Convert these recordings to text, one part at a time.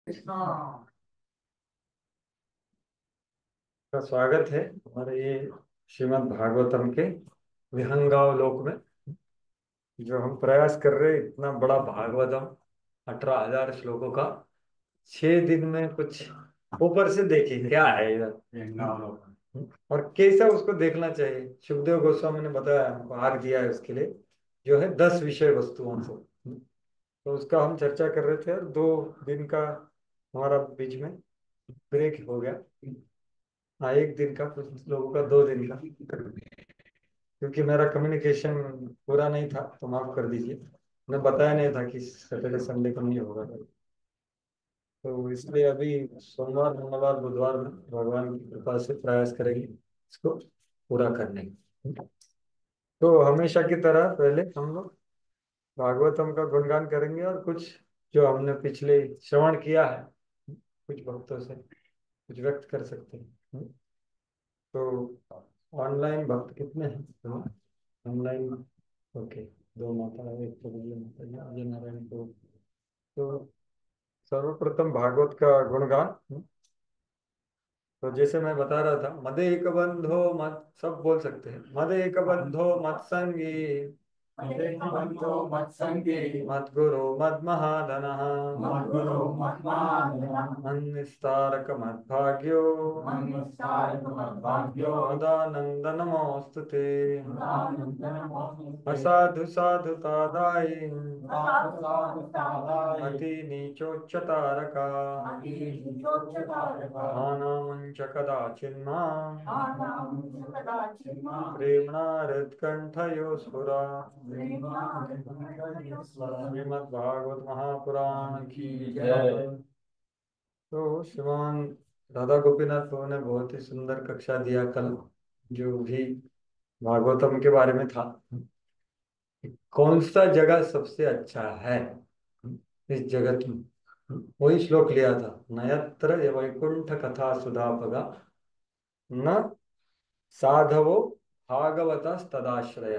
हाँ। का स्वागत है हमारे ये श्रीमद् भागवतम के विहंगावलोक में। जो हम प्रयास कर रहे हैं इतना बड़ा भागवतम 18,000 श्लोकों का 6 दिन में कुछ ऊपर से देखिए क्या है इधर और कैसा उसको देखना चाहिए। सुखदेव गोस्वामी ने बताया, हमको आग दिया है उसके लिए, जो है 10 विषय वस्तुओं से। तो उसका हम चर्चा कर रहे थे और 2 दिन का हमारा बीच में ब्रेक हो गया। हाँ, एक दिन का, कुछ लोगों का 2 दिन का, क्योंकि मेरा कम्युनिकेशन पूरा नहीं था तो माफ कर दीजिए। मैं बताया नहीं था कि सैटरडे संडे को नहीं होगा। तो इसलिए अभी सोमवार मंगलवार बुधवार में भगवान की कृपा से प्रयास करेंगे इसको पूरा करने की। तो हमेशा की तरह पहले हम लोग भागवतम का गुणगान करेंगे और कुछ जो हमने पिछले श्रवण किया है कुछ भक्तों से कुछ व्यक्त कर सकते हैं। तो ऑनलाइन भक्त कितने हैं ऑनलाइन? ओके, 2 माता है, एक तो बोले माता जी अजय नारायण तो सर्वप्रथम भागवत का गुणगान। तो जैसे मैं बता रहा था, मदेक बंधो मत, सब बोल सकते हैं, मदेक बंधो मत संगी, बंधो मत्संगे। मत गुरु मद महाधन, मद्गुरो मद्मानः। मन्निस्तारक मद भाग्यो, मन्यस्तारक मद्भाग्यो। मदानंद नमोस्तुते। सदानन्दनमोऽस्तुते। असाधु साधु तादाई, साधु साधु साधाय। अति नीचोच्च तारका, अतीशोच्चतारका। मानामंच कदाचिन्मा, आनां कदाचिन्मा। प्रेम्णा हृत्कंठयो स्फुरा। प्रेमानन्दमयस्वरम्। श्रीमद्भागवत महापुराण की जय। जय। तो श्रीमान राधा गोपीनाथ प्रभु ने बहुत ही सुंदर कक्षा दिया कल, जो भी भागवतम के बारे में था। कौन सा जगह सबसे अच्छा है इस जगत में, वही श्लोक लिया था। नयत्र वैकुंठ कथा सुधापगा, न साधवो भागवत तदाश्रय,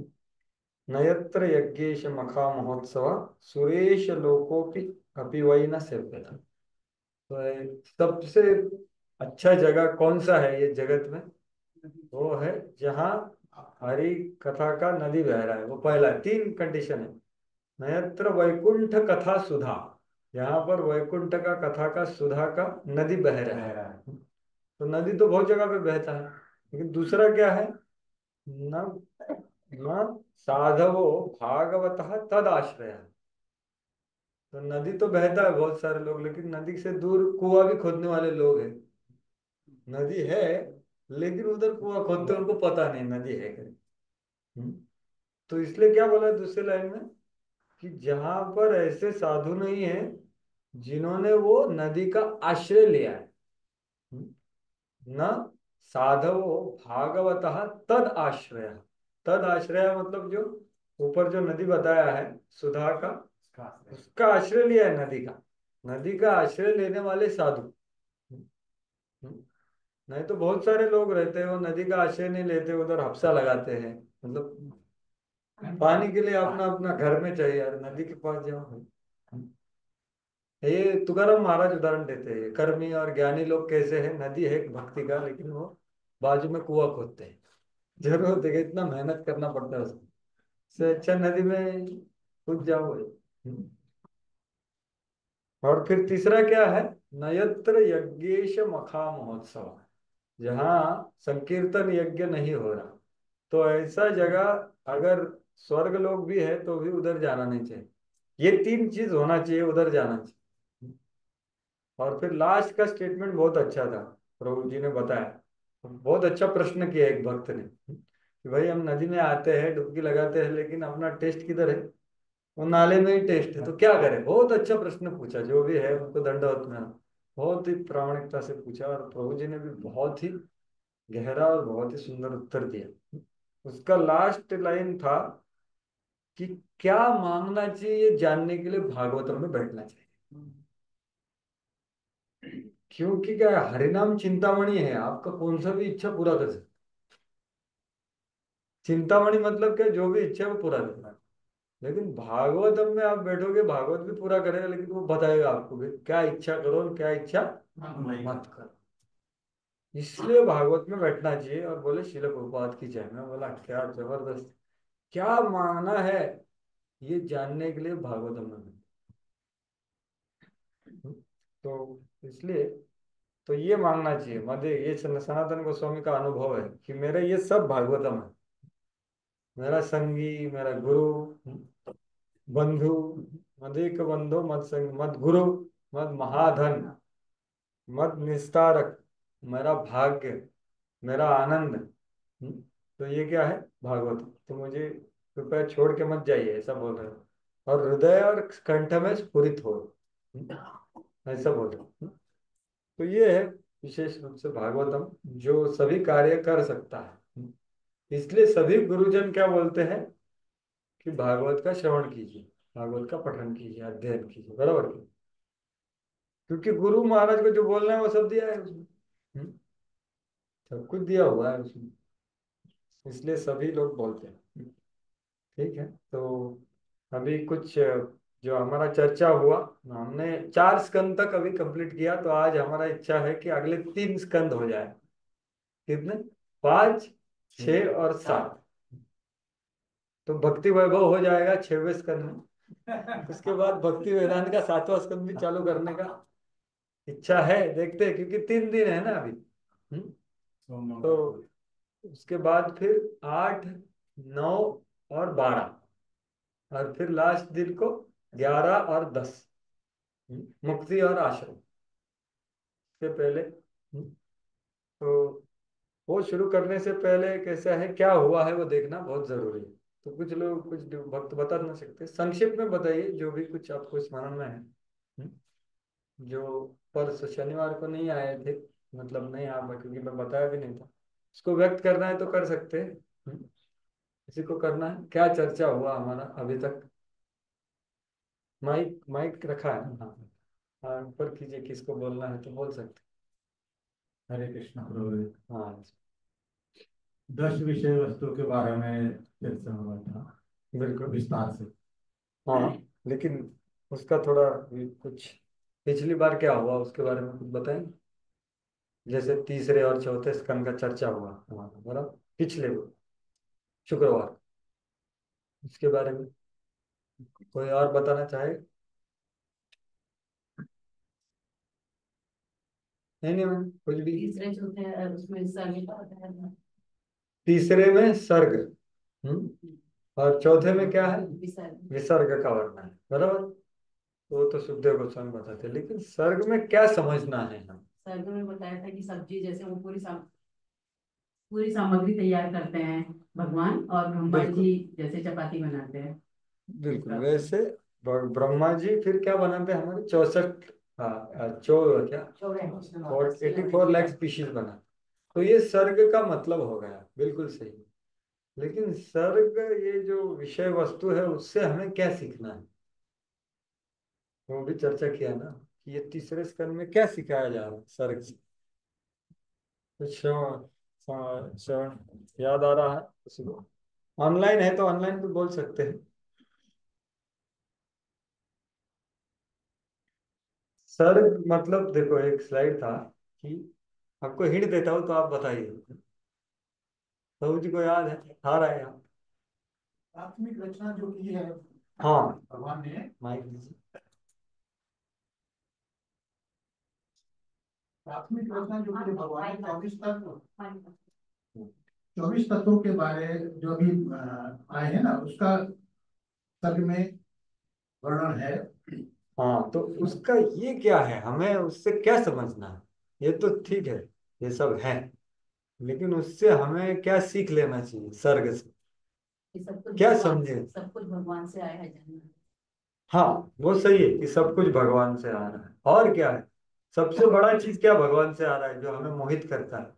नयत्र यज्ञेश मखा महोत्सव, सुरेश लोकोपि अपि वै न सेव्यता। तो सबसे अच्छा जगह कौन सा है ये जगत में? वो है जहाँ हरि कथा का नदी बह रहा है। वो पहला है, 3 कंडीशन है। नयत्र वैकुंठ कथा सुधा, यहाँ पर वैकुंठ का कथा का सुधा का नदी बह रहा है। तो नदी तो बहुत जगह पे बहता है, लेकिन दूसरा क्या है? न न साधवो भागवत तद आश्रय। तो नदी तो बहता है बहुत सारे लोग, लेकिन नदी से दूर कुआं भी खोदने वाले लोग हैं। नदी है लेकिन उधर कुआं खोदते उनको पता नहीं नदी है कहीं। हम्म। तो इसलिए क्या बोला दूसरे लाइन में, कि जहां पर ऐसे साधु नहीं है जिन्होंने वो नदी का आश्रय लिया है। हम्म। न साधवो भागवत तद आश्रय। तद आश्रय मतलब जो ऊपर जो नदी बताया है सुधा का, उसका आश्रय लिया है नदी का। नदी का आश्रय लेने वाले साधु। हम्म। नहीं तो बहुत सारे लोग रहते हैं वो नदी का आश्रय नहीं लेते, उधर हफ्सा लगाते हैं। मतलब पानी के लिए अपना अपना घर में चाहिए यार, नदी के पास जाओ। ये तुकाराम महाराज उदाहरण देते हैं, कर्मी और ज्ञानी लोग कैसे हैं। नदी है एक भक्ति का, लेकिन वो बाजू में कुआं खोदते हैं। जरूरत है कि इतना मेहनत करना पड़ता है उसको, से अच्छा नदी में कूद जाओ। और फिर तीसरा क्या है? नयत्र यज्ञेश मखा महोत्सव, जहाँ संकीर्तन यज्ञ नहीं हो रहा। तो ऐसा जगह अगर स्वर्ग लोग भी है तो भी उधर जाना नहीं चाहिए। ये 3 चीज होना चाहिए, उधर जाना चाहिए। और फिर लास्ट का स्टेटमेंट बहुत अच्छा था, प्रभु जी ने बताया। बहुत अच्छा प्रश्न किया एक भक्त ने, कि भाई हम नदी में आते हैं डुबकी लगाते हैं लेकिन अपना टेस्ट किधर है? वो नाले में ही टेस्ट है, तो क्या करें? बहुत अच्छा प्रश्न पूछा, जो भी है उनको दंडवत में बहुत ही प्रामाणिकता से पूछा, और प्रभु जी ने भी बहुत ही गहरा और बहुत ही सुंदर उत्तर दिया। उसका लास्ट लाइन था कि क्या मांगना चाहिए जानने के लिए भागवतम में बैठना चाहिए। क्योंकि क्या है, हरिनाम चिंतामणि है, आपका कौन सा भी इच्छा पूरा कर सकते। चिंतामणि मतलब क्या? जो भी इच्छा है वो पूरा करना है। लेकिन भागवतम में आप बैठोगे, भागवत भी पूरा करेगा, लेकिन वो बताएगा आपको कि क्या इच्छा करो और क्या इच्छा मत करो। इसलिए भागवत में बैठना चाहिए। और बोले शिल प्रभुपाद की जय। मैं बोला क्या जबरदस्त, क्या मांगना है ये जानने के लिए भागवतम में बैठो। तो इसलिए तो ये मांगना चाहिए। मध्य ये सनातन गोस्वामी का अनुभव है कि मेरा ये सब भागवतम है। मेरा संगी, मेरा गुरु, बंधु, मदेक बंधु, मद संग, मद गुरु, मद महाधन, मद निस्तारक, मेरा भाग्य, मेरा आनंद। तो ये क्या है? भागवत। तो मुझे कृपया छोड़ के मत जाइए, ऐसा बोल रहे हो। और हृदय और कंठ में स्फुरित हो, ऐसा बोल रहे हो। तो ये है विशेष रूप से भागवतम, जो सभी कार्य कर सकता है। इसलिए सभी गुरुजन क्या बोलते हैं कि भागवत का श्रवण कीजिए, भागवत का पठन कीजिए, अध्ययन कीजिए, बराबर क्यों? क्योंकि गुरु महाराज को जो बोलना है वो सब दिया है उसमें। हम्म, सब कुछ दिया हुआ है उसमें, इसलिए सभी लोग बोलते हैं। ठीक है। तो अभी कुछ जो हमारा चर्चा हुआ, हमने 4 स्कंद तक अभी कंप्लीट किया। तो आज हमारा इच्छा है कि अगले 3 स्कंद हो जाए। कितने? 5, 6 और 7। तो भक्ति वैभव हो जाएगा 6वें स्कंद में। उसके बाद भक्ति वेदांत का 7वां स्कंद भी चालू करने का इच्छा है, देखते हैं, क्योंकि 3 दिन है ना अभी। तो उसके बाद फिर 8, 9 और 12, और फिर लास्ट दिन को 11 और 10, मुक्ति और आश्रम के पहले। तो वो शुरू करने से पहले कैसा है, क्या हुआ है, वो देखना बहुत जरूरी है। तो कुछ लोग, कुछ भक्त बता ना सकते, संक्षिप्त में बताइए जो भी कुछ आपको स्मरण में है। जो परसों शनिवार को नहीं आए थे, मतलब नहीं आ पाए क्योंकि मैं बताया भी नहीं था। उसको व्यक्त करना है तो कर सकते हैं। किसी को करना है, क्या चर्चा हुआ हमारा अभी तक? माइक माइक रखा है ना? हाँ हाँ, ऊपर कीजिए, किसको बोलना है तो बोल सकते हरे कृष्ण प्रभु। हैं। हाँ 10 विषय वस्तु के बारे में चर्चा हुआ था बिल्कुल। विस्तार से। हाँ लेकिन उसका थोड़ा कुछ, पिछली बार क्या हुआ उसके बारे में कुछ बताएं। जैसे तीसरे और चौथे स्कंद का चर्चा हुआ हमारा, बराबर, पिछले शुक्रवार। उसके बारे में कोई और बताना चाहे? नहीं नहीं मैम, कुछ भी। तीसरे चौथे उसमें सर्वे का होता है। तीसरे में सर्ग, और चौथे में क्या है? विसर्ग। विसर्ग का वर्णन है, बराबर। तो वो तो सुखदेव गोस्वामी बताते हैं, लेकिन सर्ग में क्या समझना है हम? सर्ग में बताया था कि सब्जी जैसे वो पूरी सामग्री तैयार करते हैं भगवान, और ब्रह्मा बिल्कुल जी जैसे चपाती बनाते हैं। बिल्कुल वैसे ब्रह्मा जी फिर क्या बनाते हैं? हमारे 64, हाँ चौ क्या, 84 लाख स्पीशीज बना। तो ये सर्ग का मतलब हो गया, बिल्कुल सही। लेकिन सर्ग, ये जो विषय वस्तु है, उससे हमें क्या सीखना है? वो भी चर्चा किया ना कि ये तीसरे स्कंद में क्या सिखाया जा रहा है सर्ग से। तो श्रवण, श्रवण याद आ रहा है किसी को? ऑनलाइन है तो ऑनलाइन भी बोल सकते हैं। सर्ग मतलब देखो, एक स्लाइड था कि आपको हिंट देता हूँ तो आप बताइए। प्रभु जी को याद है? आ रहा है यहाँ? प्राथमिक रचना जो की है हाँ भगवान ने, माइक दीजिए। प्राथमिक रचना जो की है भगवान ने 24 तत्वों के बारे जो भी आए हैं ना, उसका सर्ग में वर्णन है। हाँ तो उसका ये क्या है, हमें उससे क्या समझना है? ये तो ठीक है, ये सब है, लेकिन उससे हमें क्या सीख लेना चाहिए सर्ग से? ये सब कुछ क्या भगवान, समझे? सब कुछ भगवान से आया है जन्म। हाँ वो सही है कि सब कुछ भगवान से आ रहा है, और क्या है? सबसे बड़ा चीज क्या भगवान से आ रहा है जो हमें मोहित करता है?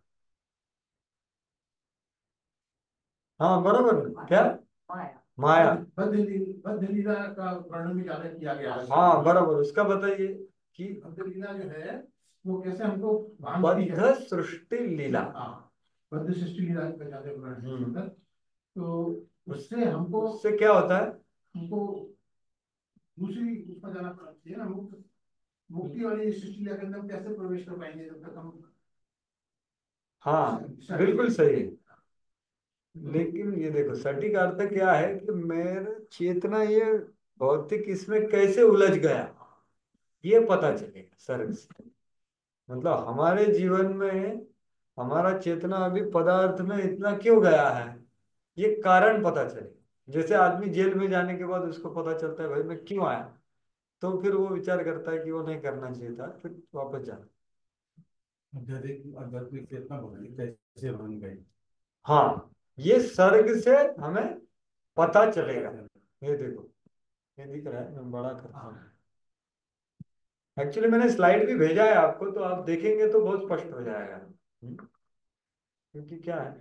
हाँ बराबर ना? क्या? आया। माया। बद्ध लीला का वर्णन भी ज्यादा किया गया है। हाँ बराबर, उसका बताइए कि बद्ध लीला जो है वो कैसे हमको भांगती है। बद्ध सृष्टि लीला। हाँ, बद्ध सृष्टि लीला का ज्यादा वर्णन है हम्म। इसमें। तो उससे हमको उससे क्या होता है? हमको दूसरी उसमें जाना चाहिए ना, मुक्ति वाली सृष्टि के अंदर हम कैसे प्रवेश कर पाएंगे जब तक हम हाँ बिल्कुल सही है। लेकिन ये देखो सटीक अर्थ क्या है कि मेरा चेतना ये भौतिक इसमें कैसे उलझ गया, ये पता चलेगा सर्ग से। मतलब हमारे जीवन में हमारा चेतना अभी पदार्थ में इतना क्यों गया है, ये कारण पता चले। जैसे आदमी जेल में जाने के बाद उसको पता चलता है भाई मैं क्यों आया, तो फिर वो विचार करता है कि वो नहीं करना चाहिए था, फिर वापस जाना। आध्यात्मिक आध्यात्मिक चेतना भौतिक कैसे बन गई। हाँ ये सर्ग से हमें पता चलेगा। ये देखो ये दिख रहा है, मैं बड़ा करता हूँ। एक्चुअली मैंने स्लाइड भी भेजा है आपको, तो आप देखेंगे तो बहुत स्पष्ट हो जाएगा। क्योंकि क्या है,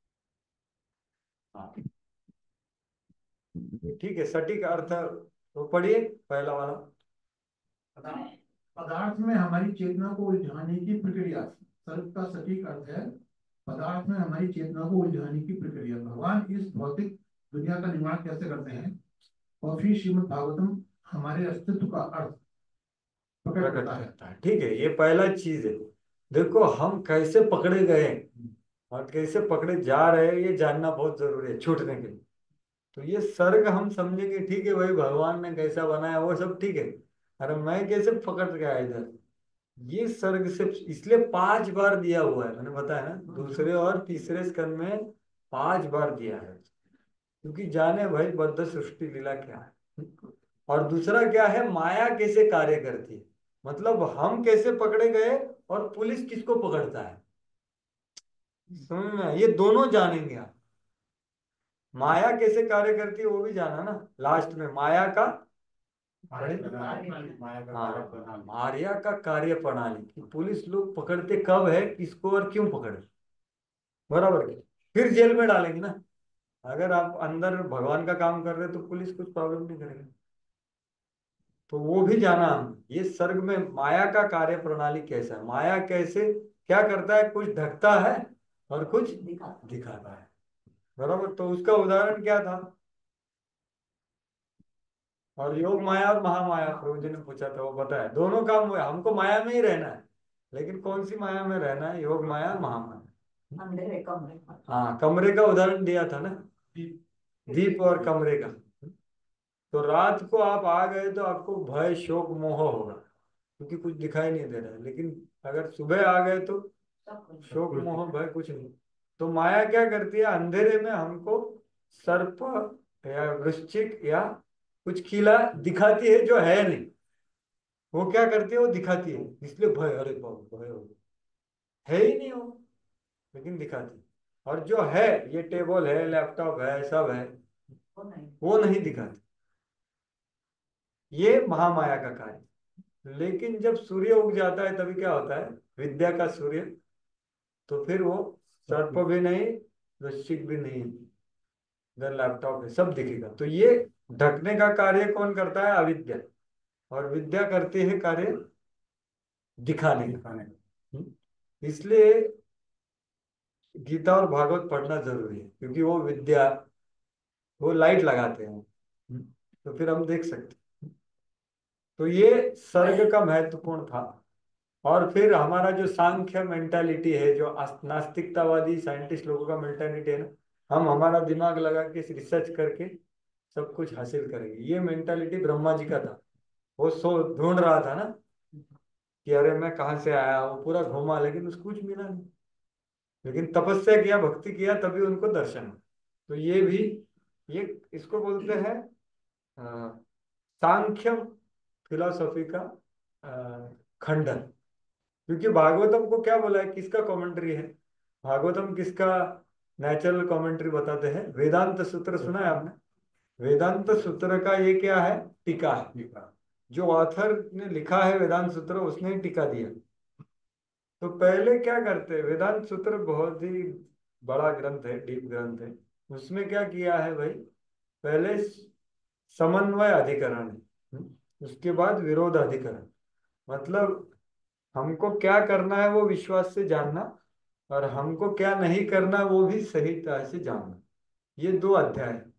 हाँ ठीक है, सटीक अर्थ तो पढ़िए पहला वाला। पदार्थ में हमारी चेतना को उलझाने की प्रक्रिया, सर्ग का सटीक अर्थ है पदार्थ में हमारी चेतना को उलझाने की प्रक्रिया। भगवान इस भौतिक दुनिया का निर्माण कैसे करते हैं, और फिर श्रीमद् भागवतम हमारे अस्तित्व का अर्थ प्रकट प्रकट करता है। करता है। ठीक है, ये पहला चीज है। देखो हम कैसे पकड़े गए और कैसे पकड़े जा रहे हैं, ये जानना बहुत जरूरी है छूटने के लिए। तो ये सर्ग हम समझेंगे, ठीक है भाई भगवान ने कैसा बनाया वो सब ठीक है, अरे मैं कैसे पकड़ गया इधर, ये सर्ग से इसलिए 5 बार दिया हुआ है, मैंने बताया ना दूसरे और तीसरे स्कंद में 5 बार दिया है। क्योंकि जाने भाई बद्ध सृष्टि लीला क्या है, और दूसरा क्या है माया कैसे कार्य करती है, मतलब हम कैसे पकड़े गए और पुलिस किसको पकड़ता है, समझ में आया? ये दोनों जानेंगे आप। माया कैसे कार्य करती है वो भी जाना ना लास्ट में, माया का माया का कार्य हाँ प्रणाली। माया का कार्य प्रणाली कि पुलिस लोग पकड़ते कब है, किसको और क्यों पकड़े, बराबर क्या? फिर जेल में डालेंगे ना। अगर आप अंदर भगवान का काम कर रहे हो तो पुलिस कुछ प्रॉब्लम नहीं करेगी। तो वो भी जाना हम, ये सर्ग में माया का कार्य प्रणाली कैसा है, माया कैसे क्या करता है, कुछ ढकता है और कुछ दिखाता है, बराबर। तो उसका उदाहरण क्या था, और योग माया और महामाया प्रभु जी ने पूछा था, वो बताया दोनों काम हुए, हमको माया में ही रहना है, लेकिन कौन सी माया में रहना है, योग माया महामाया। अंधेरे कमरे। हाँ कमरे का उदाहरण दिया था ना, दीप और कमरे का। तो रात को आप आ गए तो आपको भय शोक मोह होगा, क्योंकि कुछ दिखाई नहीं दे रहा है, लेकिन अगर सुबह आ गए तो शोक मोह भय कुछ नहीं। तो माया क्या करती है, अंधेरे में हमको सर्प या वृश्चिक या कुछ कीला दिखाती है जो है नहीं, वो क्या करती है वो दिखाती है, इसलिए भय, अरे बाप भय हो गया, है ही नहीं वो, लेकिन दिखाती है। और जो है ये टेबल है लैपटॉप है सब है, वो नहीं दिखाती, ये महामाया का कार्य। लेकिन जब सूर्य उग जाता है तभी क्या होता है, विद्या का सूर्य, तो फिर वो सर्प भी नहीं वृश्चिक भी नहीं, इधर लैपटॉप है सब दिखेगा। तो ये ढकने का कार्य कौन करता है, अविद्या, और विद्या करती है कार्य दिखाने का। इसलिए गीता और भागवत पढ़ना जरूरी है, क्योंकि वो विद्या, वो लाइट लगाते हैं, तो फिर हम देख सकते हैं। तो ये सर्ग का महत्वपूर्ण था। और फिर हमारा जो सांख्य मेंटालिटी है, जो नास्तिकतावादी साइंटिस्ट लोगों का मेंटालिटी है ना, हम हमारा दिमाग लगा के रिसर्च करके सब कुछ हासिल करेंगे, ये मेंटालिटी ब्रह्मा जी का था। वो सो ढूंढ रहा था ना कि अरे मैं कहाँ से आया हूँ, पूरा घूमा लेकिन उसको कुछ मिला नहीं, लेकिन तपस्या किया भक्ति किया तभी उनको दर्शन हुआ। तो ये भी, ये इसको बोलते हैं अ, सांख्य फिलोसॉफी का खंडन। क्योंकि भागवतम को क्या बोला है, किसका कमेंट्री है, भागवतम किसका नेचुरल कमेंट्री बताते हैं, वेदांत सूत्र सुना है आपने, वेदांत सूत्र का ये क्या है, टीका है। जो ऑथर ने लिखा है वेदांत सूत्र उसने ही टीका दिया। तो पहले क्या करते हैं, वेदांत सूत्र बहुत ही बड़ा ग्रंथ है, डीप ग्रंथ है। उसमें क्या किया है भाई, पहले समन्वय अधिकरण है, उसके बाद विरोध अधिकरण, मतलब हमको क्या करना है वो विश्वास से जानना, और हमको क्या नहीं करना वो भी सही तरह से जानना, ये 2 अध्याय हैं।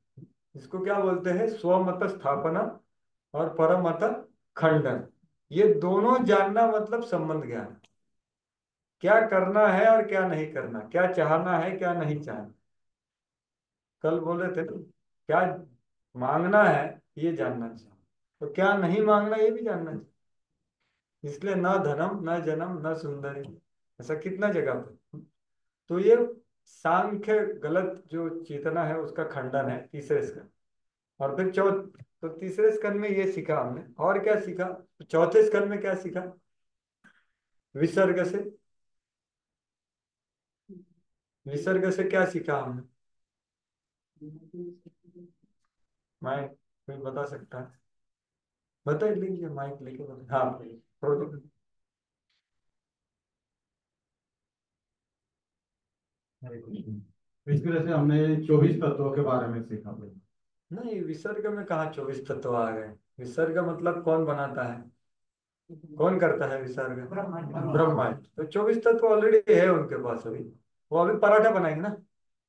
इसको क्या बोलते हैं? स्वमत स्थापना और परमत खंडन। ये दोनों जानना मतलब संबंध ज्ञान। क्या करना है और क्या नहीं करना, क्या चाहना है क्या नहीं चाहना। कल बोले थे ना, क्या मांगना है ये जानना चाहिए, तो क्या नहीं मांगना ये भी जानना चाहिए। इसलिए न धनम न जन्म न सुंदरी, ऐसा कितना जगह पे। तो ये सांख्य गलत जो चेतना है उसका खंडन है तीसरे स्कंद। और फिर तो तीसरे स्कंद में ये सीखा हमने। और क्या सीखा? चौथे स्कंद में क्या सीखा? विसर्ग से। विसर्ग से क्या सीखा हमने? माइक कोई बता सकता है? बता लीजिए, माइक लेके बता। हाँ, प्रोजेक्ट। इस तरह से हमने 24 तत्वों के बारे में सीखा भाई। नहीं, विसर्ग में कहाँ 24 तत्व आ गए? विसर्ग मतलब कौन बनाता है, कौन करता है विसर्ग? ब्रह्मा जी। तो 24 तत्व ऑलरेडी है उनके पास अभी। वो अभी पराठा बनाएंगे ना।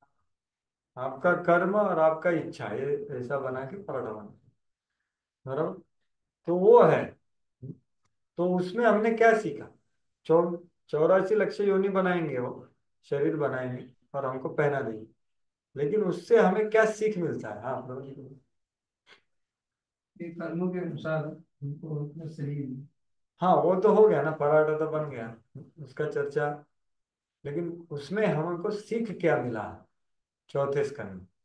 आपका कर्म और आपका इच्छा, ये ऐसा बना के पराठा बना, बराबर। तो वो है। तो उसमें हमने क्या सीखा? चौ 84 लक्ष्य योनि बनाएंगे वो, शरीर बनाएंगे और हमको पहना देंगे। लेकिन उससे हमें क्या सीख मिलता है? हाँ प्रभु जी बोलिए। ये कर्मों के अनुसार उनको अपने शरीर में हाँ वो तो हो गया ना, पराठा तो बन गया, उसका चर्चा। लेकिन उसमें हमको सीख क्या मिला चौथे स्कंद में?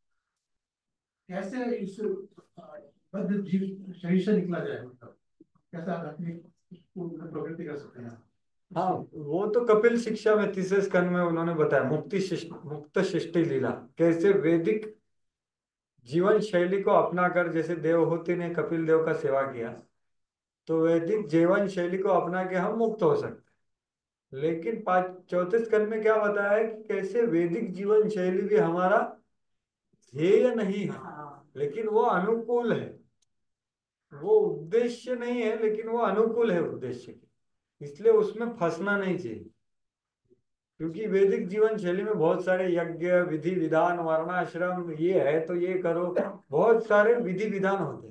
कैसे इस बद्ध जीव शरीर से निकला जाए, मतलब कैसे आप अपनी उसको प्रवृत्ति कर सकते हैं। हाँ वो तो कपिल शिक्षा में तीसरे स्कंद में उन्होंने बताया, मुक्त सृष्टि लीला। कैसे वैदिक जीवन शैली को अपनाकर, जैसे देवहूति ने कपिल देव का सेवा किया, तो वैदिक जीवन शैली को अपना के हम मुक्त हो सकते हैं। लेकिन पांच चौथे स्कंद में क्या बताया है कि कैसे वैदिक जीवन शैली भी हमारा ध्येय नहीं है, लेकिन वो अनुकूल है। वो उद्देश्य नहीं है लेकिन वो अनुकूल है उद्देश्य के, इसलिए उसमें फंसना नहीं चाहिए। क्योंकि वैदिक जीवन शैली में बहुत सारे यज्ञ विधि विधान, वर्णाश्रम, ये है तो ये करो, बहुत सारे विधि विधान होते हैं।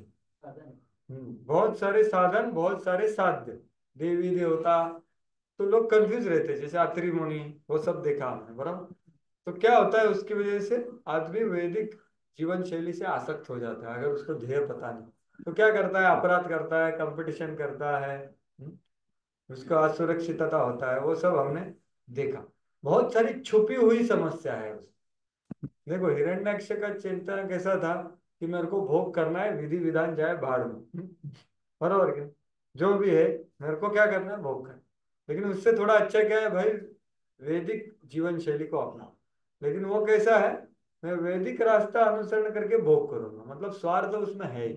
बहुत सारे साधन, बहुत सारे साध्य, देवी देवता। तो लोग कंफ्यूज रहते हैं, जैसे अत्रि मुनि, वो सब देखा हमने, बराबर। तो क्या होता है उसकी वजह से आदमी वैदिक जीवन शैली से आसक्त हो जाता है, अगर उसको ध्येय पता नहीं। तो क्या करता है? अपराध करता है, कंपटीशन करता है, उसका असुरक्षितता होता है, वो सब हमने देखा। बहुत सारी छुपी हुई समस्या है उस। देखो हिरण्यक्ष का चिंतन कैसा था कि मेरे को भोग करना है, विधि विधान जाए भाड़ में, बराबर क्या? जो भी है मेरे को क्या करना है, भोग करना। लेकिन उससे थोड़ा अच्छा क्या है भाई, वैदिक जीवन शैली को अपना। लेकिन वो कैसा है, मैं वैदिक रास्ता अनुसरण करके भोग करूंगा, मतलब स्वार्थ तो उसमें है ही।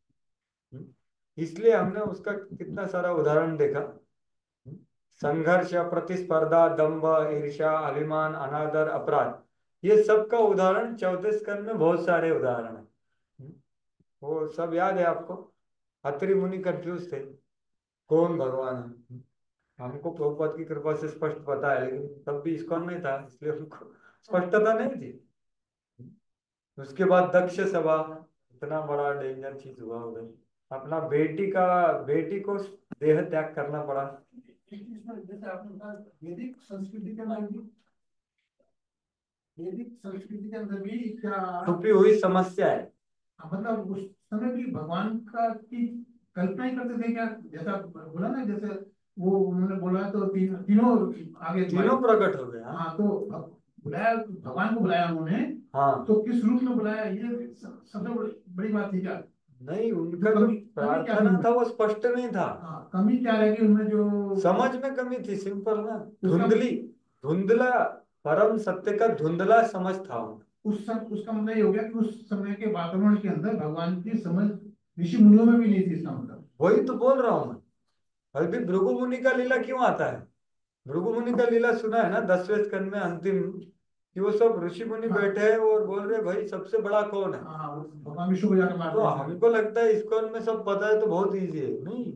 इसलिए हमने उसका कितना सारा उदाहरण देखा। संघर्ष, प्रतिस्पर्धा, दंभ, ईर्ष्या, अभिमान, अनादर, अपराध, ये सब का उदाहरण चौथे स्कंद में बहुत सारे उदाहरण है। वो सब याद है आपको? अत्रि मुनि कंफ्यूज थे, कौन भगवान है। हमको प्रभुपाद की कृपा से स्पष्ट पता है, लेकिन तब भी इस्कॉन नहीं था, इसलिए उनको स्पष्टता नहीं थी। उसके बाद दक्ष सभा, इतना बड़ा डेंजर चीज हुआ उधर। अपना बेटी को देह त्याग करना पड़ा। इसमें जैसे आपने कहा वैदिक संस्कृति के अंदर भी, वैदिक संस्कृति के अंदर भी क्या छुपी हुई समस्या है। मतलब उस समय भी भगवान का की कल्पना ही करते थे क्या, जैसा बोला ना, जैसे वो उन्होंने बोला तो तीनों आगे तीनों प्रकट हो गए। हाँ हाँ तो अब बुलाया, भगवान को बुलाया उन्होंने, हाँ। तो किस रूप में बुलाया, ये सबसे बड़ी बात थी क्या। नहीं, उनका जो कमी क्या प्रार्थना थी, था वो स्पष्ट नहीं था। हाँ कमी क्या रहेगी उनमें जो समझ में कमी थी, सिंपल ना। उसका धुंधला, परम सत्य का धुंधला समझ था उनका। उसका मतलब ये हो गया कि उस समय के वातावरण के अंदर भगवान की समझ ऋषि मुनियों में भी नहीं थी, इसका मतलब। वही तो बोल रहा हूं मैं। अभी भृगु मुनि का लीला क्यों आता है? भृगु मुनि का लीला सुना है ना 10वें स्कंद में अंतिम, कि वो सब ऋषि मुनि हाँ बैठे हैं और बोल रहे भाई सबसे बड़ा कौन है। हाँ, भगवान विष्णु को जाकर तो मारते हैं। हमको लगता है इस्कॉन में सब पता है तो बहुत इजी है, नहीं,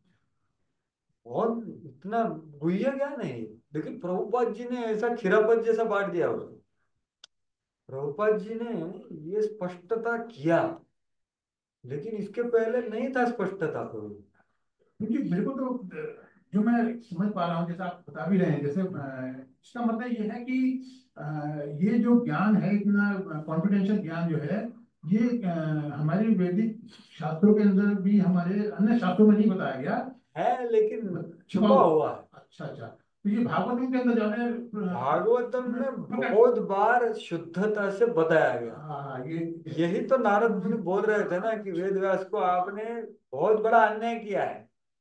बहुत इतना गुह्य ज्ञान है। लेकिन प्रभुपाद जी ने ऐसा खीरापत जैसा बांट दिया उसको। प्रभुपाद जी ने ये स्पष्टता किया, लेकिन इसके पहले नहीं था स्पष्टता कोई। क्योंकि मेरे को तो जो मैं समझ पा रहा हूँ, जैसे आप बता भी रहे हैं, जैसे इसका मतलब ये है कि ये जो ज्ञान है, इतना कॉन्फिडेंशियल ज्ञान जो है, ये हमारे वैदिक शास्त्रों के अंदर भी, हमारे अन्य शास्त्रों में नहीं बताया गया, है लेकिन छुपा छुपा हुआ। हुआ है। अच्छा अच्छा, तो ये भागवतम के अंदर ज्यादा भागवतम में प्रकट। बहुत बार शुद्धता से बताया गया। हाँ, ये यही तो नारद मुनि बोल रहे थे ना कि वेद व्यास को आपने बहुत बड़ा अन्याय किया है।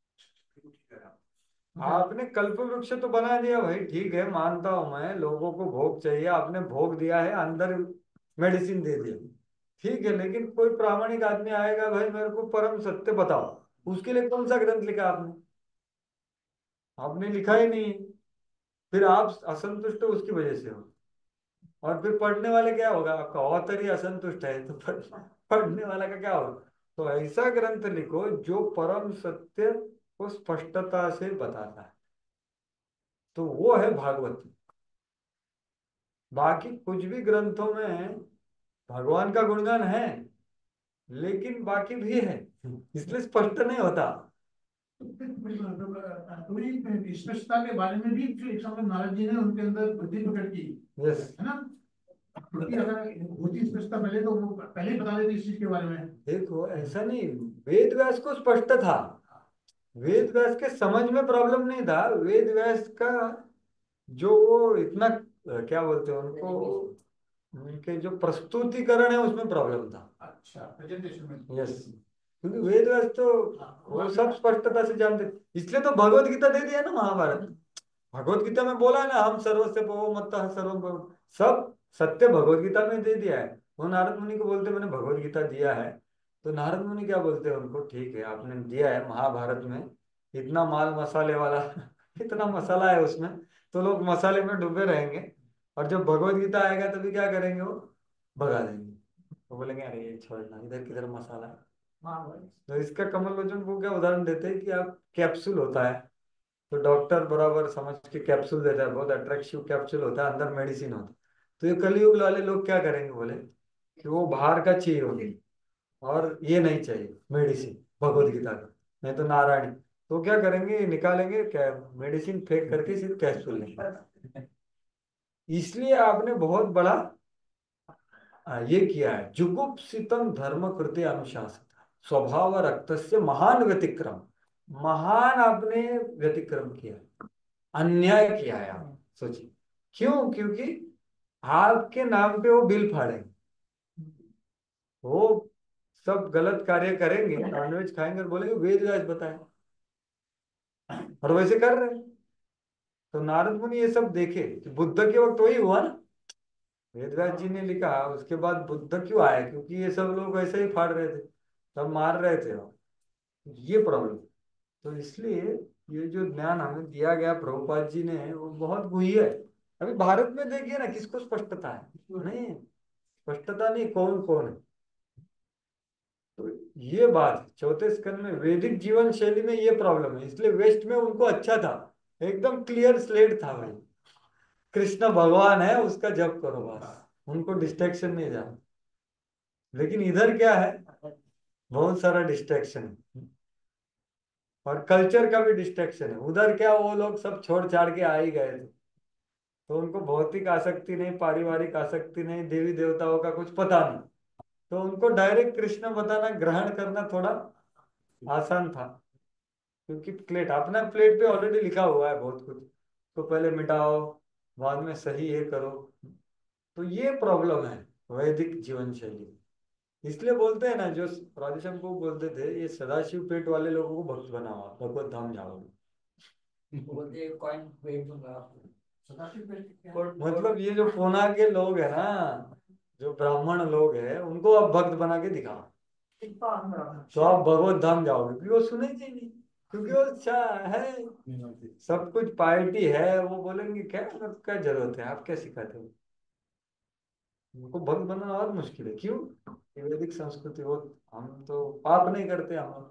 आपने कल्प वृक्ष तो बना दिया भाई, ठीक है मानता हूं मैं, लोगों को भोग चाहिए, आपने भोग दिया है, अंदर मेडिसिन दे दिया, ठीक है, लेकिन कोई प्रामाणिक आदमी आएगा, भाई मेरे को परम सत्य बताओ, उसके लिए कौन सा ग्रंथ लिखा आपने? आपने लिखा ही नहीं है। फिर आप असंतुष्ट हो, उसकी वजह से हो। और फिर पढ़ने वाले क्या होगा? आपका ऑथर ही असंतुष्ट है तो पढ़ने वाला का क्या होगा? तो ऐसा ग्रंथ लिखो जो परम सत्य को स्पष्टता से बताता है, तो वो है भागवत। बाकी कुछ भी ग्रंथों में भगवान का गुणगान है, लेकिन बाकी भी है, इसलिए स्पष्ट नहीं होता। पूरी स्पष्टता के बारे में भी फिर एक समय नारद जी ने उनके अंदर बुद्धि प्रकट की, यस। है ना? क्योंकि अगर होती स्पष्टता पहले, तो वो पहले ही बता देते इस चीज के बारे में। देखो ऐसा नहीं, वेद व्यास को स्पष्ट था, वेद व्यास के समझ में प्रॉब्लम नहीं था, वेद व्यास का जो वो इतना क्या बोलते हैं उनको, उनके जो प्रस्तुतिकरण है उसमें प्रॉब्लम था। अच्छा, प्रेजेंटेशन में। यस, क्योंकि वेद व्यास तो वो सब स्पष्टता से जानते, इसलिए तो भगवत गीता दे दिया ना महाभारत। भगवत गीता में बोला है ना, हम सर्वस्य पवो मत्तः सर्वं भव-, सब सत्य भगवत गीता में दे दिया है। वो नारद मुनि को बोलते मैंने भगवत गीता दिया है, तो नारद मुनि क्या बोलते हैं उनको, ठीक है आपने दिया है, महाभारत में इतना माल मसाले वाला इतना मसाला है उसमें, तो लोग मसाले में डूबे रहेंगे, और जब भगवत गीता आएगा तभी क्या करेंगे वो, भगा देंगे। वो बोलेंगे अरे ये छोड़ना, इधर किधर मसाला है। तो इसका कमल लोचन को क्या उदाहरण देते हैं कि आप कैप्सूल होता है, तो डॉक्टर बराबर समझ के कैप्सूल देता है, बहुत अट्रैक्टिव कैप्सूल होता है, अंदर मेडिसिन होता है। तो ये कलयुग वाले लोग क्या करेंगे, बोले कि वो बाहर का चाहिए होगी, और ये नहीं चाहिए मेडिसिन भगवत गीता का, नहीं तो नारायणी, तो क्या करेंगे, निकालेंगे क्या मेडिसिन फेंक करके सिर्फ कैप्सूल लेंगे। इसलिए आपने बहुत बड़ा ये किया है, जुगुप्सितम धर्म कृते अनुशासित स्वभाव रक्तस्य महान व्यतिक्रम, महान आपने व्यतिक्रम किया, अन्याय किया है आप, सोचिए क्यों, क्योंकि आपके नाम पे वो बिल फाड़ेंगे, वो सब गलत कार्य करेंगे, नॉनवेज खाएंगे और बोलेंगे वेद व्यास बताए, और वैसे कर रहे हैं। तो नारद मुनि ये सब देखे कि बुद्ध के वक्त वही हुआ ना, वेद व्यास जी ने लिखा, उसके बाद बुद्ध क्यों आए, क्योंकि ये सब लोग ऐसे ही फाड़ रहे थे, सब मार रहे थे, ये प्रॉब्लम। तो इसलिए ये जो ज्ञान हमें दिया गया प्रभुपाद जी ने, वो बहुत गुह्य है। अभी भारत में देखिए ना, किसको स्पष्टता है, नहीं स्पष्टता नहीं, कौन कौन है। तो ये बात चौथे स्कंद में वैदिक जीवन शैली में ये प्रॉब्लम है, इसलिए वेस्ट में उनको अच्छा था, एकदम क्लियर स्लेट था भाई, कृष्ण भगवान है उसका जप करो बस, उनको डिस्ट्रैक्शन नहीं जाना। लेकिन इधर क्या है, बहुत सारा डिस्ट्रैक्शन है, और कल्चर का भी डिस्ट्रैक्शन है। उधर क्या, वो लोग सब छोड़ छाड़ के आ ही गए थे, तो उनको भौतिक आसक्ति नहीं, पारिवारिक आसक्ति नहीं, देवी देवताओं का कुछ पता नहीं, तो उनको डायरेक्ट कृष्ण बताना, ग्रहण करना थोड़ा आसान था, क्योंकि प्लेट अपना प्लेट पे ऑलरेडी लिखा हुआ है बहुत कुछ, तो पहले मिटाओ, बाद में सही ये करो। तो ये प्रॉब्लम है वैदिक जीवन शैली। इसलिए बोलते हैं ना, जो राधेश्याम को बोलते थे, ये सदाशिव पेट वाले लोगों को भक्त बनाओ, आप भगवत धाम जाओगे। बोलते हैं कॉइन वेट दूंगा आपको। मतलब ये जो पूना के लोग है ना, जो ब्राह्मण लोग हैं, उनको आप भक्त बना के दिखाओ, तो आप भगवत धाम जाओगे, क्योंकि वो सुनेंगे ही नहीं, क्योंकि वो अच्छा है, सब कुछ पार्टी है, वो बोलेंगे क्या मतलब, क्या जरूरत है, आप क्या सिखाते हो। उनको भक्त बनाना और मुश्किल है, क्यों, ये वैदिक संस्कृति, वो हम तो पाप नहीं करते हम,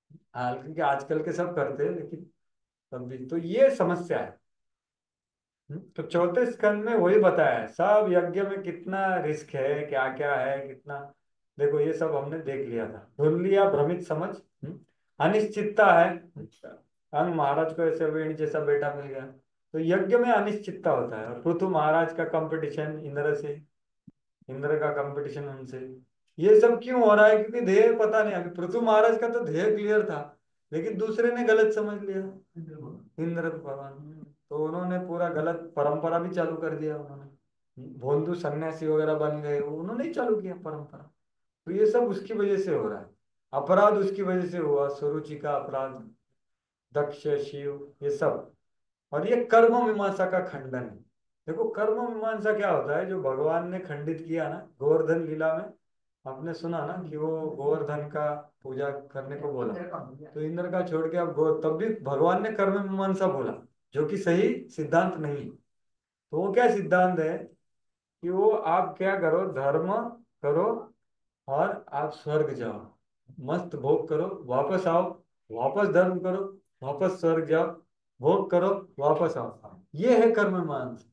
हालांकि आजकल के सब करते हैं, लेकिन तब भी तो ये समस्या है। तो चौथे स्कंद में वही बताया है सब यज्ञ में कितना रिस्क है, क्या क्या है, कितना। देखो ये सब हमने देख लिया था, ढूंढ लिया भ्रमित समझ। अनिश्चितता है। अंग महाराज को ऐसे वेणी जैसा बेटा मिल गया, तो यज्ञ में अनिश्चितता होता है। और पृथु महाराज का कंपटीशन इंद्र से, इंद्र का कंपटीशन उनसे। ये सब क्यों हो रहा है? क्योंकि ध्येय पता नहीं। अभी पृथु महाराज का तो ध्येय क्लियर था, लेकिन दूसरे ने गलत समझ लिया, इंद्र भगवान। तो उन्होंने पूरा गलत परंपरा भी चालू कर दिया। उन्होंने भोंदू सन्यासी वगैरह बन गए, उन्होंने ही चालू किया परंपरा। तो ये सब उसकी वजह से हो रहा है। अपराध उसकी वजह से हुआ, सुरुचि का अपराध, दक्ष, शिव, ये सब। और ये कर्म मीमांसा का खंडन है। देखो कर्म मीमांसा क्या होता है, जो भगवान ने खंडित किया ना गोवर्धन लीला में। आपने सुना ना कि वो गोवर्धन का पूजा करने को बोला, तो इंद्र का छोड़ के अब गो, तब भी भगवान ने कर्म मीमांसा बोला, जो कि सही सिद्धांत नहीं है। तो वो क्या सिद्धांत है कि वो आप क्या करो, धर्म करो और आप स्वर्ग जाओ, मस्त भोग करो, वापस आओ, वापस धर्म करो, वापस स्वर्ग जाओ, भोग करो, वापस आओ। ये है कर्म मीमांसा।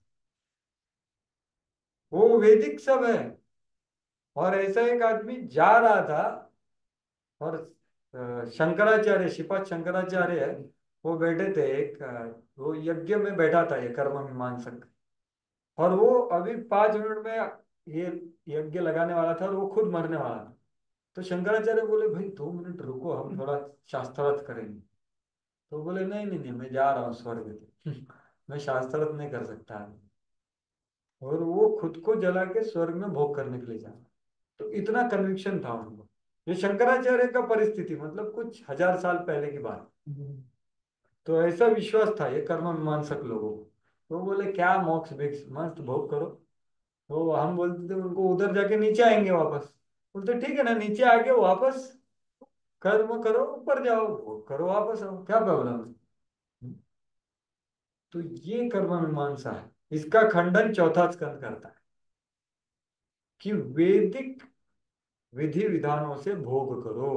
वो वैदिक सब है। और ऐसा एक आदमी जा रहा था, और शंकराचार्य, श्रीपाद शंकराचार्य है, वो बैठे थे एक वो यज्ञ में बैठा था ये कर्म मीमांसक। और वो अभी 5 मिनट में ये यज्ञ लगाने वाला था, और वो खुद मरने वाला था। तो शंकराचार्य बोले भाई 2 मिनट रुको, हम थोड़ा शास्त्रार्थ करेंगे। तो बोले नहीं नहीं नहीं, मैं जा रहा हूँ स्वर्ग। मैं शास्त्रार्थ नहीं कर सकता। और वो खुद को जला के स्वर्ग में भोग करने के लिए जा। तो इतना कन्विक्शन था उनको। ये शंकराचार्य का परिस्थिति, मतलब कुछ 1000 साल पहले की बात। तो ऐसा विश्वास था ये कर्म मीमांसक लोगों को। तो बोले क्या मोक्ष भिक्ष, मस्त भोग करो। तो हम बोलते थे उनको उधर जाके नीचे आएंगे वापस। बोलते ठीक है ना, नीचे आके वापस कर्म करो, ऊपर जाओ, भोग करो, वापस आओ, क्या प्रॉब्लम है? तो ये कर्म मीमांसा है। इसका खंडन चौथा स्कंद करता है कि वैदिक विधि विधानों से भोग करो।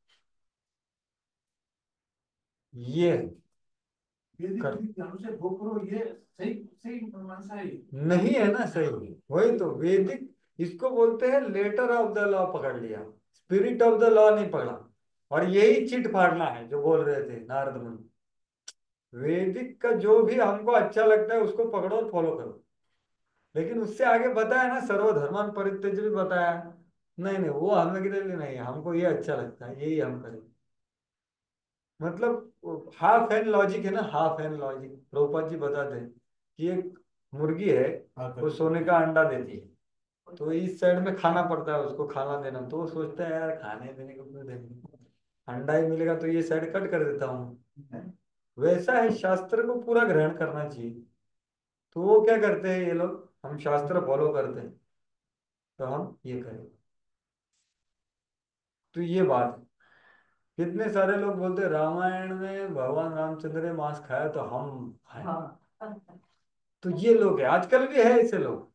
ये वैदिक कर विज्ञान से भोग करो, ये सही सही मीमांसा है। नहीं है ना सही। वही तो वैदिक, इसको बोलते हैं लेटर ऑफ द लॉ पकड़ लिया, स्पिरिट ऑफ द लॉ नहीं पकड़ा। और यही चिट फाड़ना है जो बोल रहे थे नारद मुनि। वैदिक का जो भी हमको अच्छा लगता है उसको पकड़ो और फॉलो करो। लेकिन उससे आगे बताया ना, सर्वधर्मान परित्यज्य भी बताया। नहीं नहीं, वो हमें के लिए नहीं है, हमको ये अच्छा लगता है, यही हम करें। मतलब हाफ एन लॉजिक है ना, half an logic. Prabhupada ji बताते हैं कि एक मुर्गी है, वो सोने का अंडा देती है। तो इस साइड में खाना पड़ता है उसको, खाना देना। तो वो सोचता है यार खाने देने को क्यों देंगे, अंडा ही मिलेगा तो ये साइड कट कर देता हूँ। वैसा है, शास्त्र को पूरा ग्रहण करना चाहिए। तो वो क्या करते हैं ये लोग, हम शास्त्र फॉलो करते हैं तो हम ये करें। तो ये बात है। कितने सारे लोग बोलते हैं रामायण में भगवान रामचंद्र ने मांस खाया तो हम खाए। हाँ। तो ये लोग है, आजकल भी है ऐसे लोग।